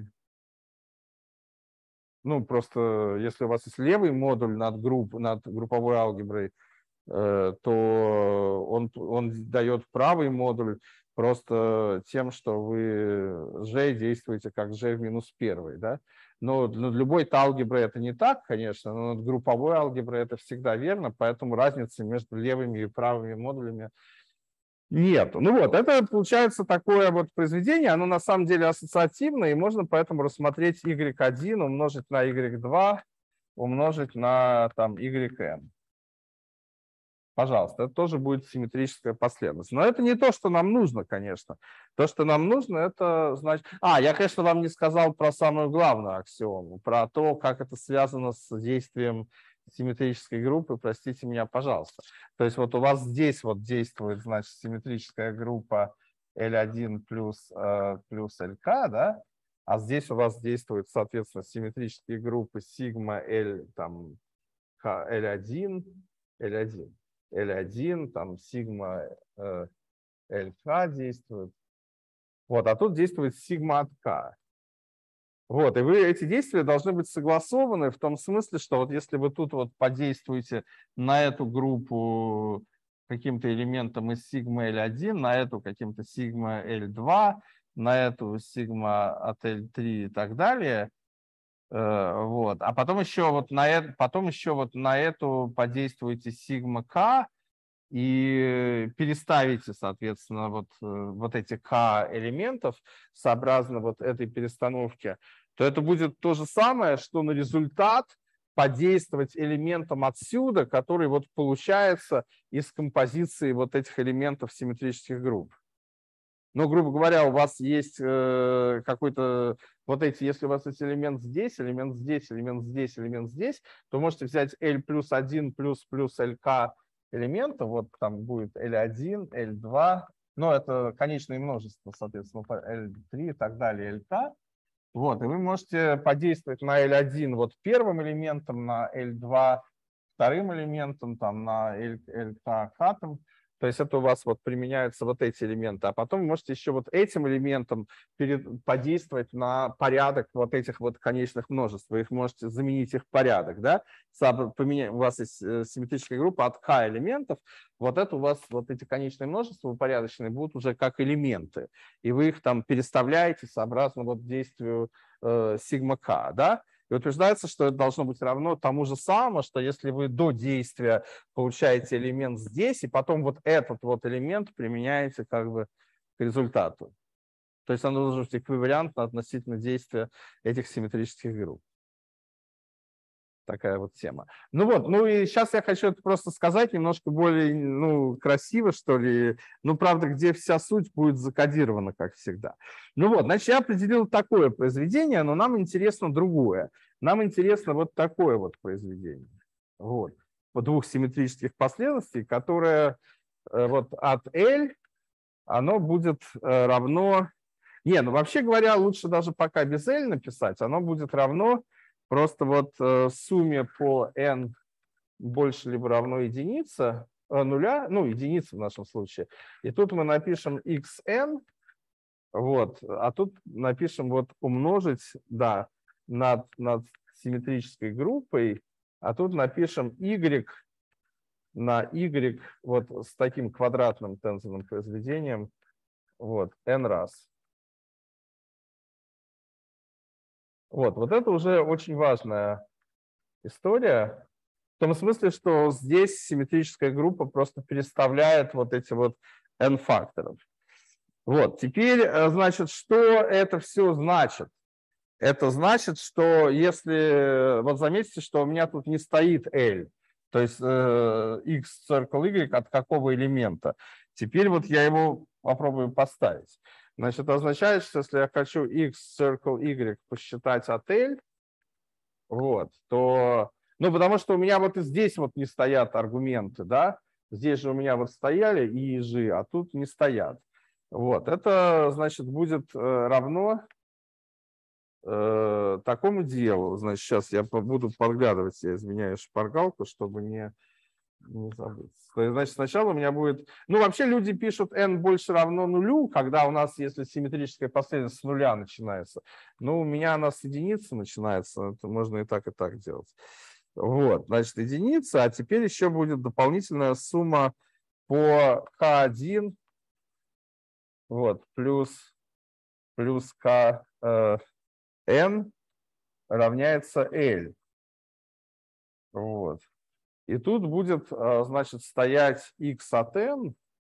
Ну, просто если у вас есть левый модуль над, групп, над групповой алгеброй, э, то он, он дает правый модуль просто тем, что вы G действуете как G в минус первый. Да? Но над любой алгеброй это не так, конечно, но над групповой алгеброй это всегда верно, поэтому разницы между левыми и правыми модулями нет. Ну вот, это получается такое вот произведение, оно на самом деле ассоциативное, и можно поэтому рассмотреть y один умножить на y два, умножить на там yn. Пожалуйста, это тоже будет симметрическая последовательность. Но это не то, что нам нужно, конечно. То, что нам нужно, это значит... А, я, конечно, вам не сказал про самую главную аксиому, про то, как это связано с действием симметрической группы. Простите меня, пожалуйста. То есть вот у вас здесь вот действует, значит, симметрическая группа эль один плюс, э, плюс эл ка, да? А здесь у вас действуют, соответственно, симметрические группы сигма L, там, эль один, эль один. эль один, там сигма э, эл ка действует. Вот, а тут действует сигма от К. Вот, и вы эти действия должны быть согласованы в том смысле, что вот если вы тут вот подействуете на эту группу каким-то элементом из сигма эль один, на эту каким-то сигма эль два, на эту сигма от эль три и так далее, вот, а потом еще вот на это, потом еще вот на эту подействуете сигма К и переставите, соответственно, вот, вот эти К элементов сообразно вот этой перестановке, то это будет то же самое, что на результат подействовать элементом отсюда, который вот получается из композиции вот этих элементов симметрических групп. Ну, грубо говоря, у вас есть э, какой-то, вот эти, если у вас есть элемент здесь, элемент здесь, элемент здесь, элемент здесь, то можете взять L плюс один плюс плюс эл ка элемента, вот там будет эль один, эль два, ну, это конечные множества, соответственно, эль три и так далее, эл ка. Вот, и вы можете подействовать на эль один вот первым элементом, на эль два вторым элементом, там, на эль ка хатом. То есть это у вас вот применяются вот эти элементы. А потом вы можете еще вот этим элементом перед, подействовать на порядок вот этих вот конечных множеств. Вы их можете заменить их порядок, да? Поменять, у вас есть симметрическая группа от К элементов. Вот это у вас, вот эти конечные множества упорядоченные будут уже как элементы. И вы их там переставляете сообразно вот действию э, сигма К, да? И утверждается, что это должно быть равно тому же самому, что если вы до действия получаете элемент здесь, и потом вот этот вот элемент применяете как бы к результату. То есть оно должно быть эквивалентно относительно действия этих симметрических групп. Такая вот тема. Ну вот, ну и сейчас я хочу это просто сказать немножко более, ну, красиво, что ли. Ну, правда, где вся суть будет закодирована, как всегда. Ну вот, значит, я определил такое произведение, но нам интересно другое. Нам интересно вот такое вот произведение. Вот. По двух симметрических последовательностей, которое вот от L, оно будет равно... Не, ну вообще говоря, лучше даже пока без L написать, оно будет равно просто вот э, сумме по n больше либо равно единице, э, нуля, ну, единица в нашем случае. И тут мы напишем xn, вот, а тут напишем вот умножить, да, над, над симметрической группой, а тут напишем y на y вот с таким квадратным тензорным произведением, вот, n раз. Вот, вот это уже очень важная история, в том смысле, что здесь симметрическая группа просто переставляет вот эти вот n факторов. Вот, теперь, значит, что это все значит? Это значит, что если, вот заметьте, что у меня тут не стоит L, то есть э, x circle y от какого элемента. Теперь вот я его попробую поставить. Значит, это означает, что если я хочу x circle y посчитать от L, вот, то, ну, потому что у меня вот и здесь вот не стоят аргументы, да, здесь же у меня вот стояли и ежи, а тут не стоят. Вот, это, значит, будет равно э, такому делу. Значит, сейчас я буду подглядывать, я изменяю шпаргалку, чтобы не... Не забыть. Значит, сначала у меня будет... Ну, вообще люди пишут n больше равно нулю, когда у нас, если симметрическая последовательность с нуля начинается. Но у меня она с единицы начинается. Это можно и так, и так делать. Вот, значит, единица. А теперь еще будет дополнительная сумма по ка один, вот, плюс, плюс kn равняется L. Вот. И тут будет, значит, стоять x от n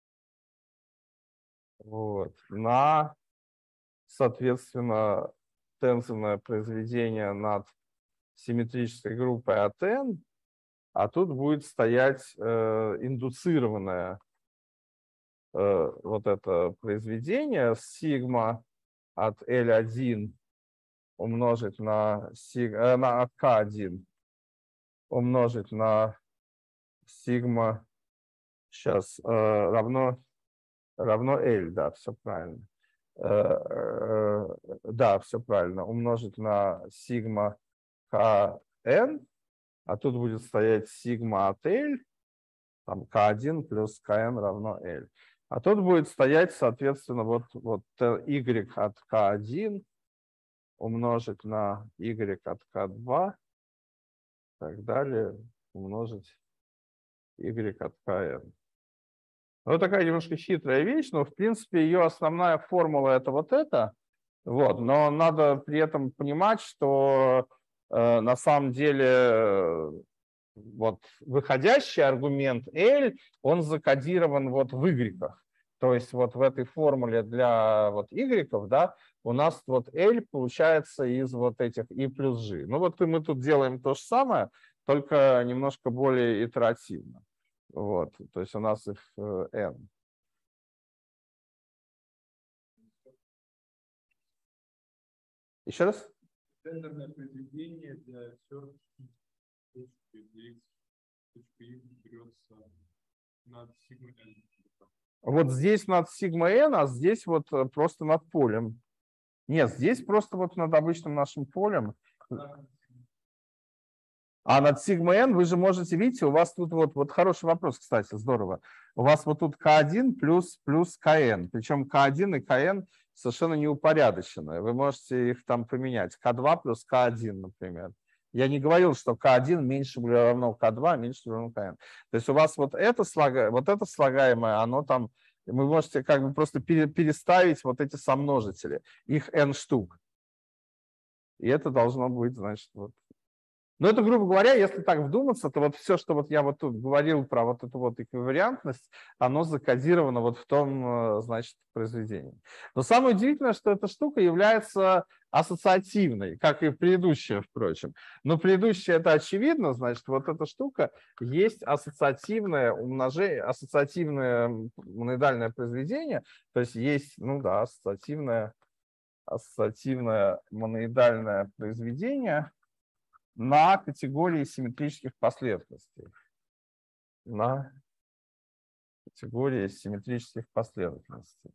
вот, на, соответственно, тензорное произведение над симметрической группой от n, а тут будет стоять э, индуцированное э, вот это произведение сигма от эль один умножить на, сиг, э, на от ка один умножить на сигма сейчас э, равно равно L, да, все правильно. Э, э, да, все правильно. Умножить на сигма kn, а тут будет стоять сигма от L, там ка один плюс kn равно L. А тут будет стоять, соответственно, вот, вот y от ка один умножить на y от ка два, и так далее, умножить y от kn. Ну, такая немножко хитрая вещь, но, в принципе, ее основная формула – это вот это. Вот, но надо при этом понимать, что э, на самом деле э, вот выходящий аргумент L, он закодирован вот в y. То есть вот в этой формуле для вот y, да, у нас вот L получается из вот этих и плюс g. Ну вот и мы тут делаем то же самое, только немножко более итеративно. Вот, то есть у нас их n. Еще раз? Тендерное произведение для search точки x, точка y берется над сигма n. Вот здесь над сигма n, а здесь вот просто над полем. Нет, здесь просто вот над обычным нашим полем. А над сигма n вы же можете, видите, у вас тут вот, вот хороший вопрос, кстати, здорово. У вас вот тут ка один плюс, плюс kn, причем ка один и kn совершенно неупорядоченные. Вы можете их там поменять. ка два плюс ка один, например. Я не говорил, что ка один меньше или равно ка два, меньше или равно kn. То есть у вас вот это, слога, вот это слагаемое, оно там, вы можете как бы просто переставить вот эти сомножители. Их n штук. И это должно быть, значит, вот. Но это, грубо говоря, если так вдуматься, то вот все, что вот я вот тут говорил про вот эту вот эквивариантность, оно закодировано вот в том, значит, произведении. Но самое удивительное, что эта штука является ассоциативной, как и предыдущая, впрочем. Но предыдущая это очевидно, значит, вот эта штука есть ассоциативное умножение, ассоциативное моноидальное произведение, то есть есть, ну да, ассоциативное, ассоциативное моноидальное произведение на категории симметрических последовательностей. На категории симметрических последовательностей.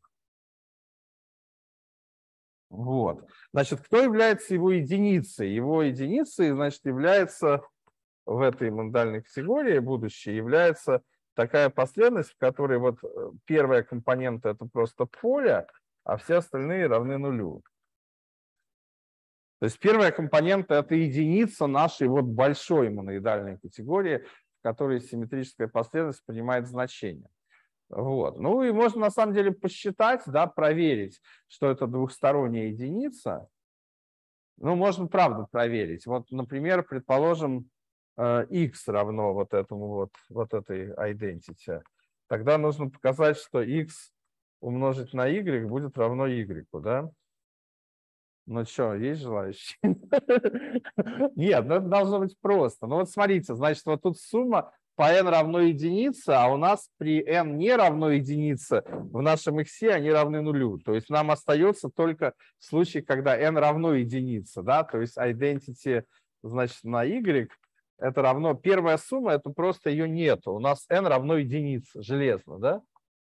Вот. Значит, кто является его единицей? Его единицей, значит, является в этой мондальной категории будущее, является такая последовательность, в которой вот первая компонента – это просто поле, а все остальные равны нулю. То есть первая компонента – это единица нашей вот большой моноидальной категории, в которой симметрическая последовательность принимает значение. Вот. Ну и можно на самом деле посчитать, да, проверить, что это двухсторонняя единица. Ну, можно правда проверить. Вот, например, предположим, x равно вот этому вот, вот этой identity. Тогда нужно показать, что x умножить на y будет равно y, да? Ну что, есть желающие? Нет, ну это должно быть просто. Ну вот смотрите, значит, вот тут сумма по n равно единице, а у нас при n не равно единице в нашем x они равны нулю. То есть нам остается только случай, когда n равно единице, да, то есть identity, значит, на y это равно, первая сумма, это просто ее нету. У нас n равно единице, железно, да?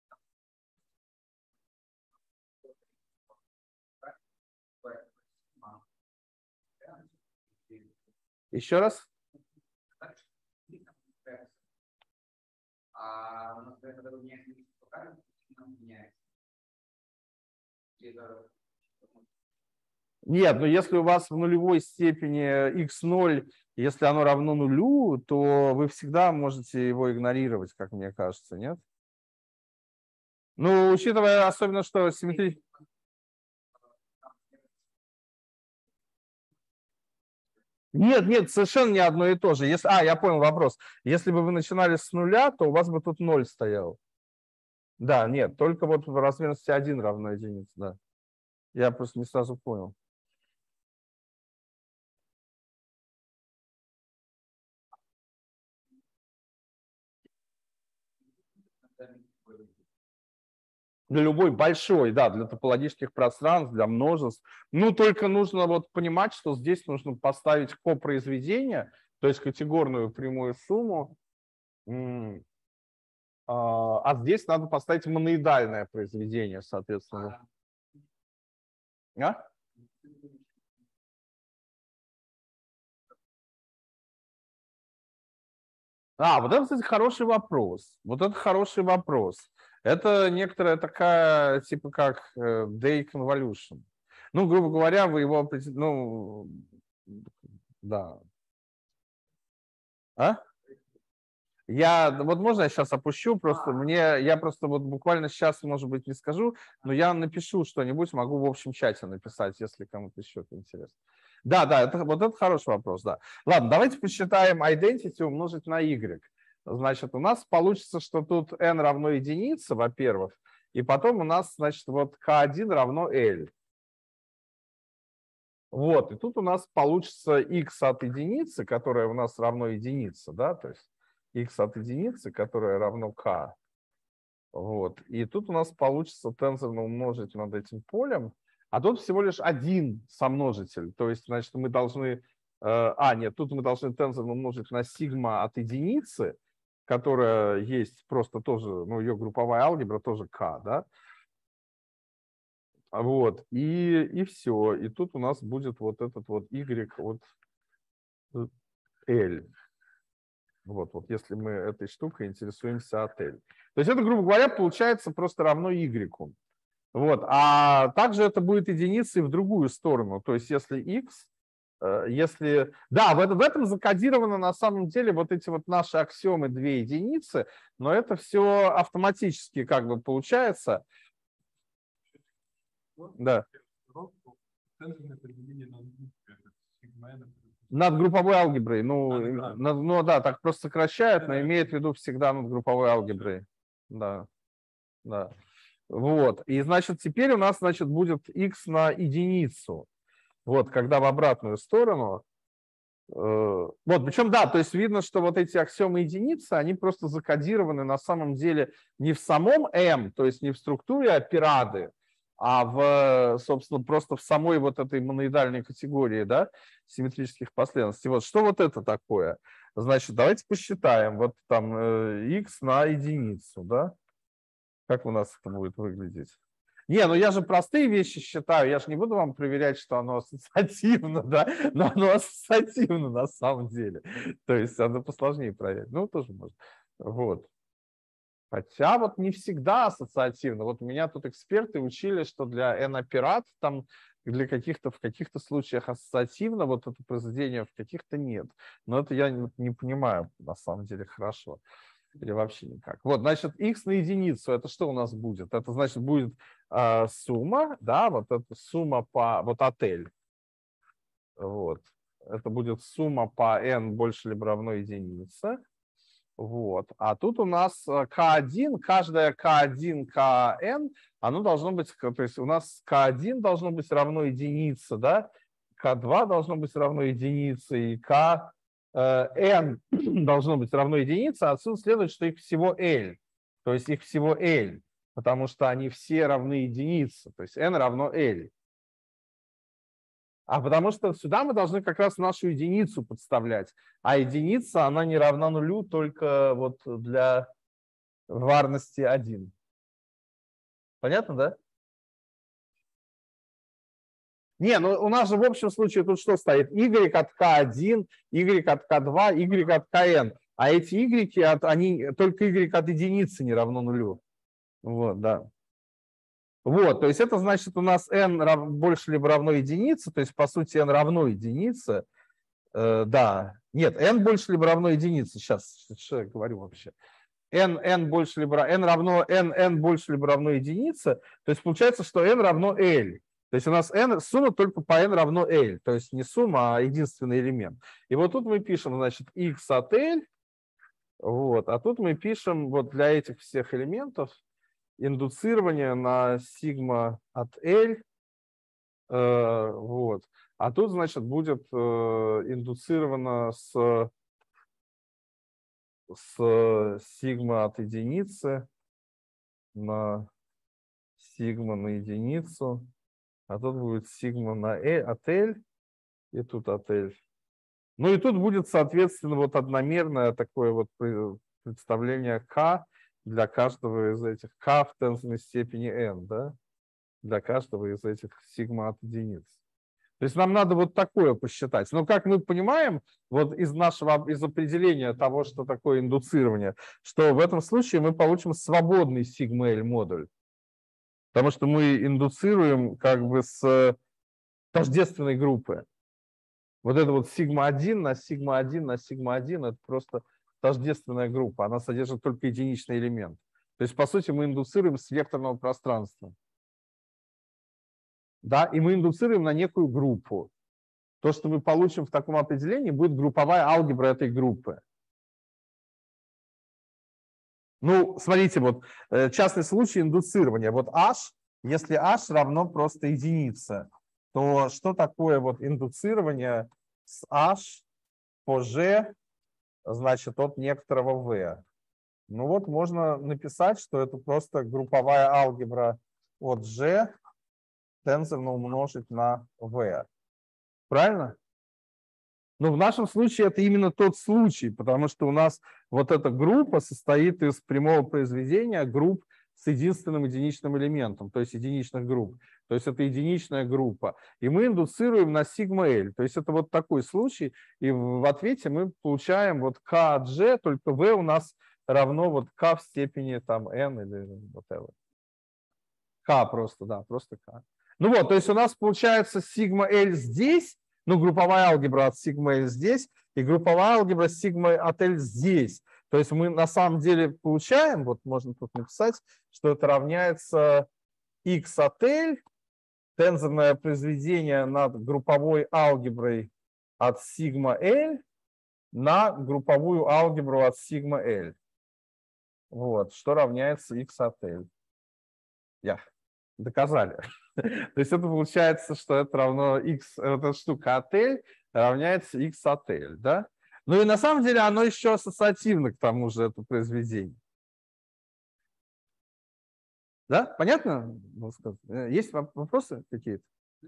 Еще раз. Нет, но если у вас в нулевой степени икс ноль, если оно равно нулю, то вы всегда можете его игнорировать, как мне кажется, нет? Ну, учитывая особенно, что симметрия... Нет, нет, совершенно не одно и то же. Если... А, я понял вопрос. Если бы вы начинали с нуля, то у вас бы тут ноль стоял. Да, нет, только вот в размерности один равно единице, да. Я просто не сразу понял. Для любой большой, да, для топологических пространств, для множеств. Ну, только нужно вот понимать, что здесь нужно поставить копроизведение, то есть категорную прямую сумму, а здесь надо поставить моноидальное произведение, соответственно. А? А, вот это, кстати, хороший вопрос. Вот это хороший вопрос. Это некоторая такая, типа как day convolution. Ну, грубо говоря, вы его, ну, да. А? Я, вот можно я сейчас опущу, просто мне, я просто вот буквально сейчас, может быть, не скажу, но я напишу что-нибудь, могу в общем чате написать, если кому-то еще это интересно. Да, да, это, вот это хороший вопрос, да. Ладно, давайте посчитаем identity умножить на y. Значит, у нас получится, что тут n равно единице, во-первых, и потом у нас, значит, вот k один равно L. Вот, и тут у нас получится x от единицы, которая у нас равно единице, да, то есть x от единицы, которая равно k. Вот, и тут у нас получится тензорно умножить над этим полем, а тут всего лишь один сомножитель, то есть, значит, мы должны, э, а, нет, тут мы должны тензорно умножить на сигма от единицы, которая есть просто тоже, ну, ее групповая алгебра тоже k, да. Вот, и, и все. И тут у нас будет вот этот вот y от L. Вот, вот если мы этой штукой интересуемся от L. То есть это, грубо говоря, получается просто равно y. Вот, а также это будет единицей в другую сторону. То есть если x, если... Да, в этом, в этом закодировано на самом деле вот эти вот наши аксиомы две единицы, но это все автоматически как бы получается. Да. Над групповой алгеброй. Ну, а, над, ну да, так просто сокращают, но имеет в виду всегда над групповой алгеброй. Да, да. Вот. И значит, теперь у нас, значит, будет x на единицу. Вот, когда в обратную сторону. Э, вот, причем, да, то есть видно, что вот эти аксиомы единицы, они просто закодированы на самом деле не в самом m, то есть не в структуре операды, а в, собственно, просто в самой вот этой моноидальной категории, да, симметрических последовательностей. Вот что вот это такое? Значит, давайте посчитаем. Вот там э, x на единицу, да? Как у нас это будет выглядеть? Не, ну я же простые вещи считаю, я же не буду вам проверять, что оно ассоциативно, да, но оно ассоциативно на самом деле. То есть оно посложнее проверить. Ну, тоже можно. Вот. Хотя вот не всегда ассоциативно. Вот у меня тут эксперты учили, что для n-операт там для каких-то в каких-то случаях ассоциативно, вот это произведение, в каких-то нет. Но это я не, не понимаю на самом деле хорошо. Или вообще никак. Вот, значит, x на единицу, это что у нас будет? Это значит будет э, сумма, да, вот это сумма по, вот от L. Вот. Это будет сумма по n больше либо равно единице. Вот. А тут у нас k один, каждая k один, kn, оно должно быть, то есть у нас k один должно быть равно единице, да, k два должно быть равно единице, и k, э, n должно быть равно единице, а отсюда следует, что их всего L, то есть их всего L, потому что они все равны единице, то есть n равно L. А потому что сюда мы должны как раз нашу единицу подставлять. А единица, она не равна нулю только вот для варности один. Понятно, да? Не, ну у нас же в общем случае тут что стоит? Y от k один, Y от k два, Y от kn. А эти Y, от, они, только Y от единицы не равно нулю. Вот, да. Вот, то есть это значит у нас n рав, больше либо равно единице, то есть по сути n равно единице. Э, да, нет, n больше либо равно единице. Сейчас, что я говорю вообще? n, n больше либо n равно n, n больше либо равно единице, то есть получается, что n равно L. То есть у нас n, сумма только по n равно L, то есть не сумма, а единственный элемент. И вот тут мы пишем, значит, x от L, вот, а тут мы пишем вот для этих всех элементов индуцирование на сигма от L, э, вот. А тут, значит, будет э, индуцировано с, с сигма от единицы на сигма на единицу, а тут будет сигма на L, от L, и тут от L. Ну и тут будет, соответственно, вот одномерное такое вот представление k для каждого из этих k в тензорной степени n, да? Для каждого из этих сигма от единиц. То есть нам надо вот такое посчитать. Но как мы понимаем, вот из нашего из определения того, что такое индуцирование, что в этом случае мы получим свободный сигма-L модуль. Потому что мы индуцируем как бы с тождественной группы. Вот это вот сигма один на сигма один на сигма один это просто тождественная группа. Она содержит только единичный элемент. То есть, по сути, мы индуцируем с векторного пространства. Да, и мы индуцируем на некую группу. То, что мы получим в таком определении, будет групповая алгебра этой группы. Ну, смотрите, вот частный случай индуцирования. Вот h, если h равно просто единице, то что такое вот индуцирование с h по g, значит, от некоторого v? Ну вот можно написать, что это просто групповая алгебра от g тензорно умножить на v. Правильно? Но в нашем случае это именно тот случай, потому что у нас вот эта группа состоит из прямого произведения групп с единственным единичным элементом, то есть единичных групп. То есть это единичная группа. И мы индуцируем на сигма-L. То есть это вот такой случай. И в ответе мы получаем вот k от g, только v у нас равно вот k в степени там n или whatever. K просто, да, просто k. Ну вот, то есть у нас получается сигма-L здесь, ну, групповая алгебра от сигма-L здесь, и групповая алгебра сигма от L здесь. То есть мы на самом деле получаем, вот можно тут написать, что это равняется x от L, тензорное произведение над групповой алгеброй от сигма-L на групповую алгебру от сигма-L. Вот, что равняется x от L. Я. Доказали. То есть это получается, что это равно x, вот эта штука от L равняется x от L, да? Ну и на самом деле оно еще ассоциативно к тому же, это произведение. Да? Понятно? Есть вопросы какие-то?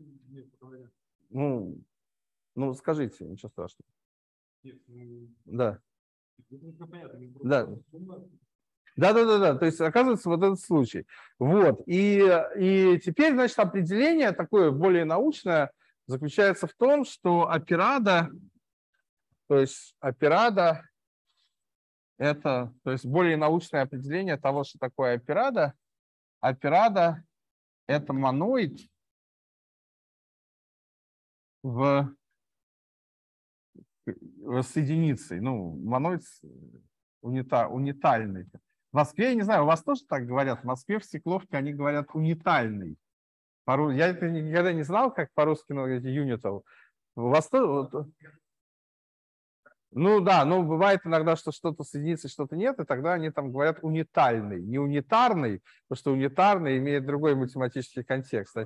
Ну, ну, скажите, ничего страшного. Нет, ну, да. Это понятно. Да. Да, да, да, да. То есть оказывается вот этот случай. Вот. И, и теперь, значит, определение такое более научное заключается в том, что операда, то есть операда это, то есть более научное определение того, что такое операда. Операда это моноид в, в с единицей. Ну, моноид унита, унитальный. В Москве, я не знаю, у вас тоже так говорят? В Москве в Стекловке они говорят унитальный. Я это никогда не знал, как по-русски говорить юнитов. У вас тоже... Ну да, но бывает иногда, что что-то с единицей, что-то нет, и тогда они там говорят унитальный. Не унитарный, потому что унитарный имеет другой математический контекст.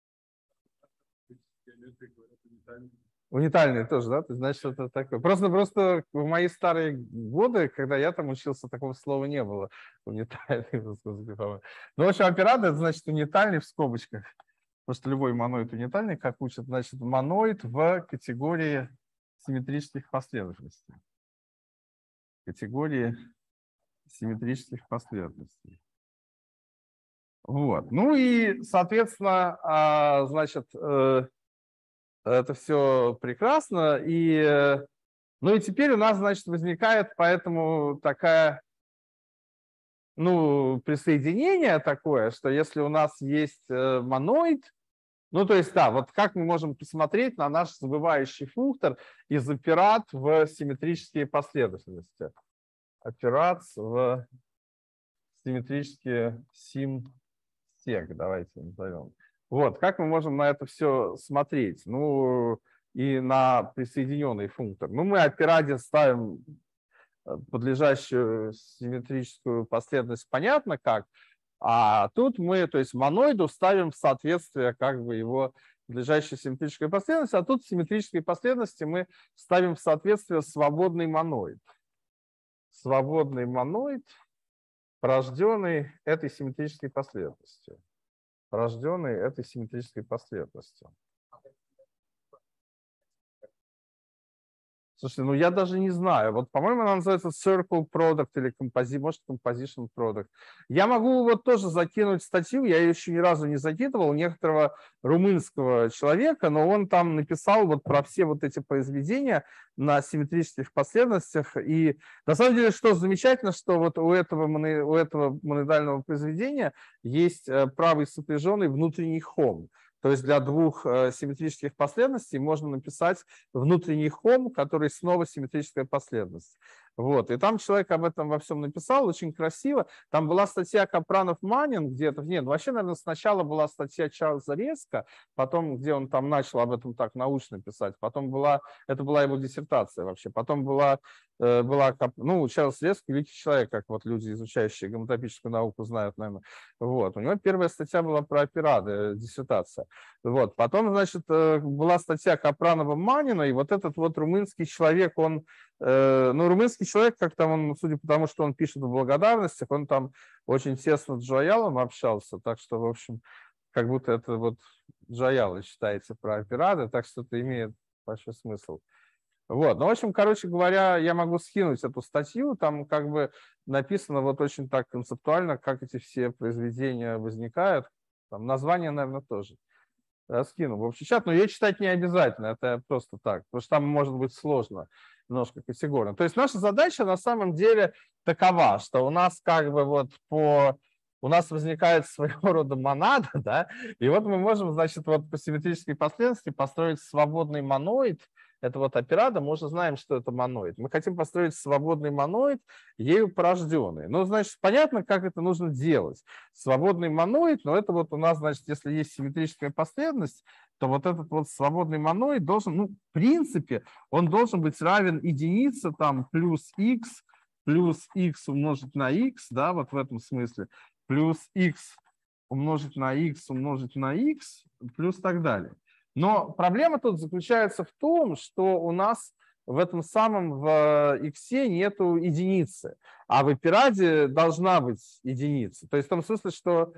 Унитальный тоже, да? То есть, значит, это такое. Просто, просто в мои старые годы, когда я там учился, такого слова не было. Унитальный. Ну, в общем, оператор, это значит унитальный в скобочках. Потому что любой моноид унитальный, как учат, значит, моноид в категории симметрических последовательностей. Категории симметрических последовательностей. Вот. Ну и, соответственно, значит, это все прекрасно. И, ну и теперь у нас, значит, возникает поэтому такая, ну, присоединение такое, что если у нас есть моноид, ну, то есть, да, вот как мы можем посмотреть на наш забывающий функтор из операт в симметрические последовательности. Операт в симметрические сим-сек, давайте назовем. Вот, как мы можем на это все смотреть? Ну, и на присоединенный функтор. Ну, мы операде ставим подлежащую симметрическую последовательность, понятно как. А тут мы, то есть моноиду ставим в соответствие как бы его подлежащей симметрической последовательности, а тут в симметрической последовательности мы ставим в соответствие свободный моноид. Свободный моноид порожденный этой симметрической последовательностью. Порожденный этой симметрической последовательностью. Слушайте, ну я даже не знаю. Вот, по-моему, она называется Circle Product или Composi, может, Composition Product. Я могу вот тоже закинуть статью, я ее еще ни разу не закидывал, некоторого румынского человека, но он там написал вот про все вот эти произведения на симметрических последовательностях. И на самом деле, что замечательно, что вот у этого, моно, у этого моноидального произведения есть правый сопряженный внутренний хом. То есть для двух э, симметрических последовательностей можно написать внутренний хом, который снова симметрическая последовательность. Вот. И там человек об этом во всем написал, очень красиво. Там была статья Капранов-Манин где-то. Нет, вообще, наверное, сначала была статья Чарльза Резка, потом, где он там начал об этом так научно писать. Потом была, это была его диссертация вообще. Потом была, э, была ну, Чарльз Резк, великий человек, как вот люди, изучающие гомотопическую науку, знают, наверное. Вот. У него первая статья была про операды, диссертация. Вот. Потом, значит, была статья Капранова-Манина, и вот этот вот румынский человек, он, э, ну, румынский человек, как там он, судя по тому, что он пишет в благодарностях, он там очень тесно с Джоялом общался, так что, в общем, как будто это вот Джояла считается про операды, так что это имеет большой смысл. Вот, ну, в общем, короче говоря, я могу скинуть эту статью, там как бы написано вот очень так концептуально, как эти все произведения возникают, там название, наверное, тоже. Я скину в общий чат, но ее читать не обязательно, это просто так, потому что там может быть сложно, немножко категорно. То есть наша задача на самом деле такова, что у нас как бы вот по... У нас возникает своего рода монада, да, и вот мы можем, значит, вот по симметрической последовательности построить свободный моноид. Это вот операда, мы уже знаем, что это моноид. Мы хотим построить свободный моноид, ею порожденный. Ну, значит, понятно, как это нужно делать. Свободный моноид, но это вот у нас, значит, если есть симметрическая последовательность, то вот этот вот свободный моноид должен, ну, в принципе, он должен быть равен единице, там, плюс x, плюс x умножить на x, да, вот в этом смысле, плюс x умножить на x, умножить на x, плюс так далее. Но проблема тут заключается в том, что у нас в этом самом в x нету единицы, а в операде должна быть единица. То есть в том смысле, что,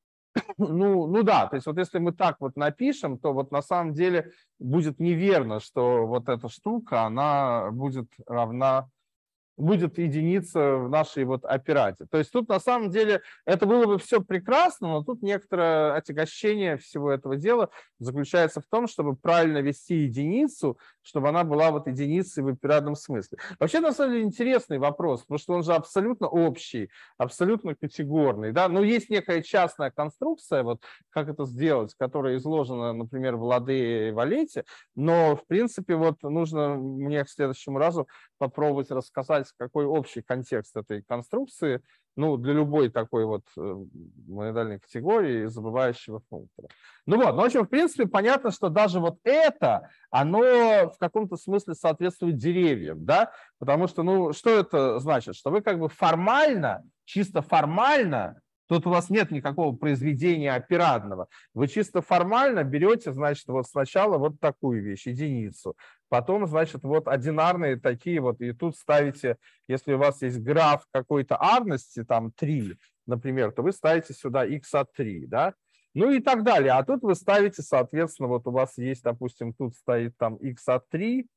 ну, ну да, то есть вот если мы так вот напишем, то вот на самом деле будет неверно, что вот эта штука, она будет равна, будет единица в нашей вот операде. То есть тут на самом деле это было бы все прекрасно, но тут некоторое отягощение всего этого дела заключается в том, чтобы правильно вести единицу, чтобы она была вот единицей в операдном смысле. Вообще, на самом деле, интересный вопрос, потому что он же абсолютно общий, абсолютно категорный. Да? Но есть некая частная конструкция, вот как это сделать, которая изложена, например, в Ладе и Валете, но, в принципе, вот нужно мне к следующему разу попробовать рассказать, какой общий контекст этой конструкции, ну, для любой такой вот моноидальной категории забывающего функтора. Ну вот, ну, в общем, в принципе, понятно, что даже вот это, оно в каком-то смысле соответствует деревьям, да, потому что, ну, что это значит? Что вы как бы формально, чисто формально, тут у вас нет никакого произведения операдного, вы чисто формально берете, значит, вот сначала вот такую вещь, единицу, потом, значит, вот одинарные такие вот, и тут ставите, если у вас есть граф какой-то арности, там три, например, то вы ставите сюда x от три, да, ну и так далее. А тут вы ставите, соответственно, вот у вас есть, допустим, тут стоит там x от три,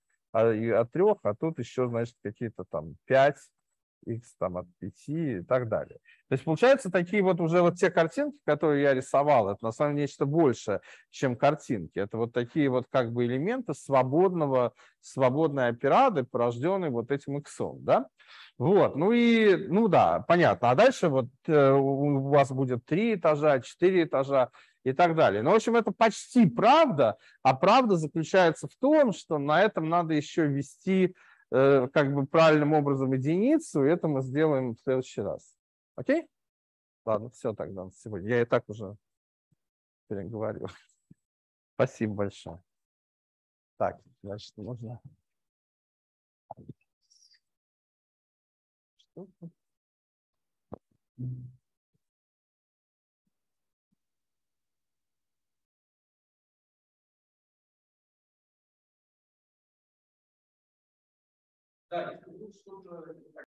от трех, а тут еще, значит, какие-то там пять, x там от пяти и так далее. То есть получается такие вот уже вот те картинки, которые я рисовал, это на самом деле нечто большее, чем картинки. Это вот такие вот как бы элементы свободного, свободной операды, порожденной вот этим x, да? Вот, ну и, ну да, понятно. А дальше вот э, у вас будет три этажа, четыре этажа и так далее. Ну, в общем, это почти правда, а правда заключается в том, что на этом надо еще ввести э, как бы правильным образом единицу, и это мы сделаем в следующий раз. Окей? Ладно, все тогда на сегодня. Я и так уже переговорил. Спасибо большое. Так, значит, можно... Что? Да, если вдруг что-то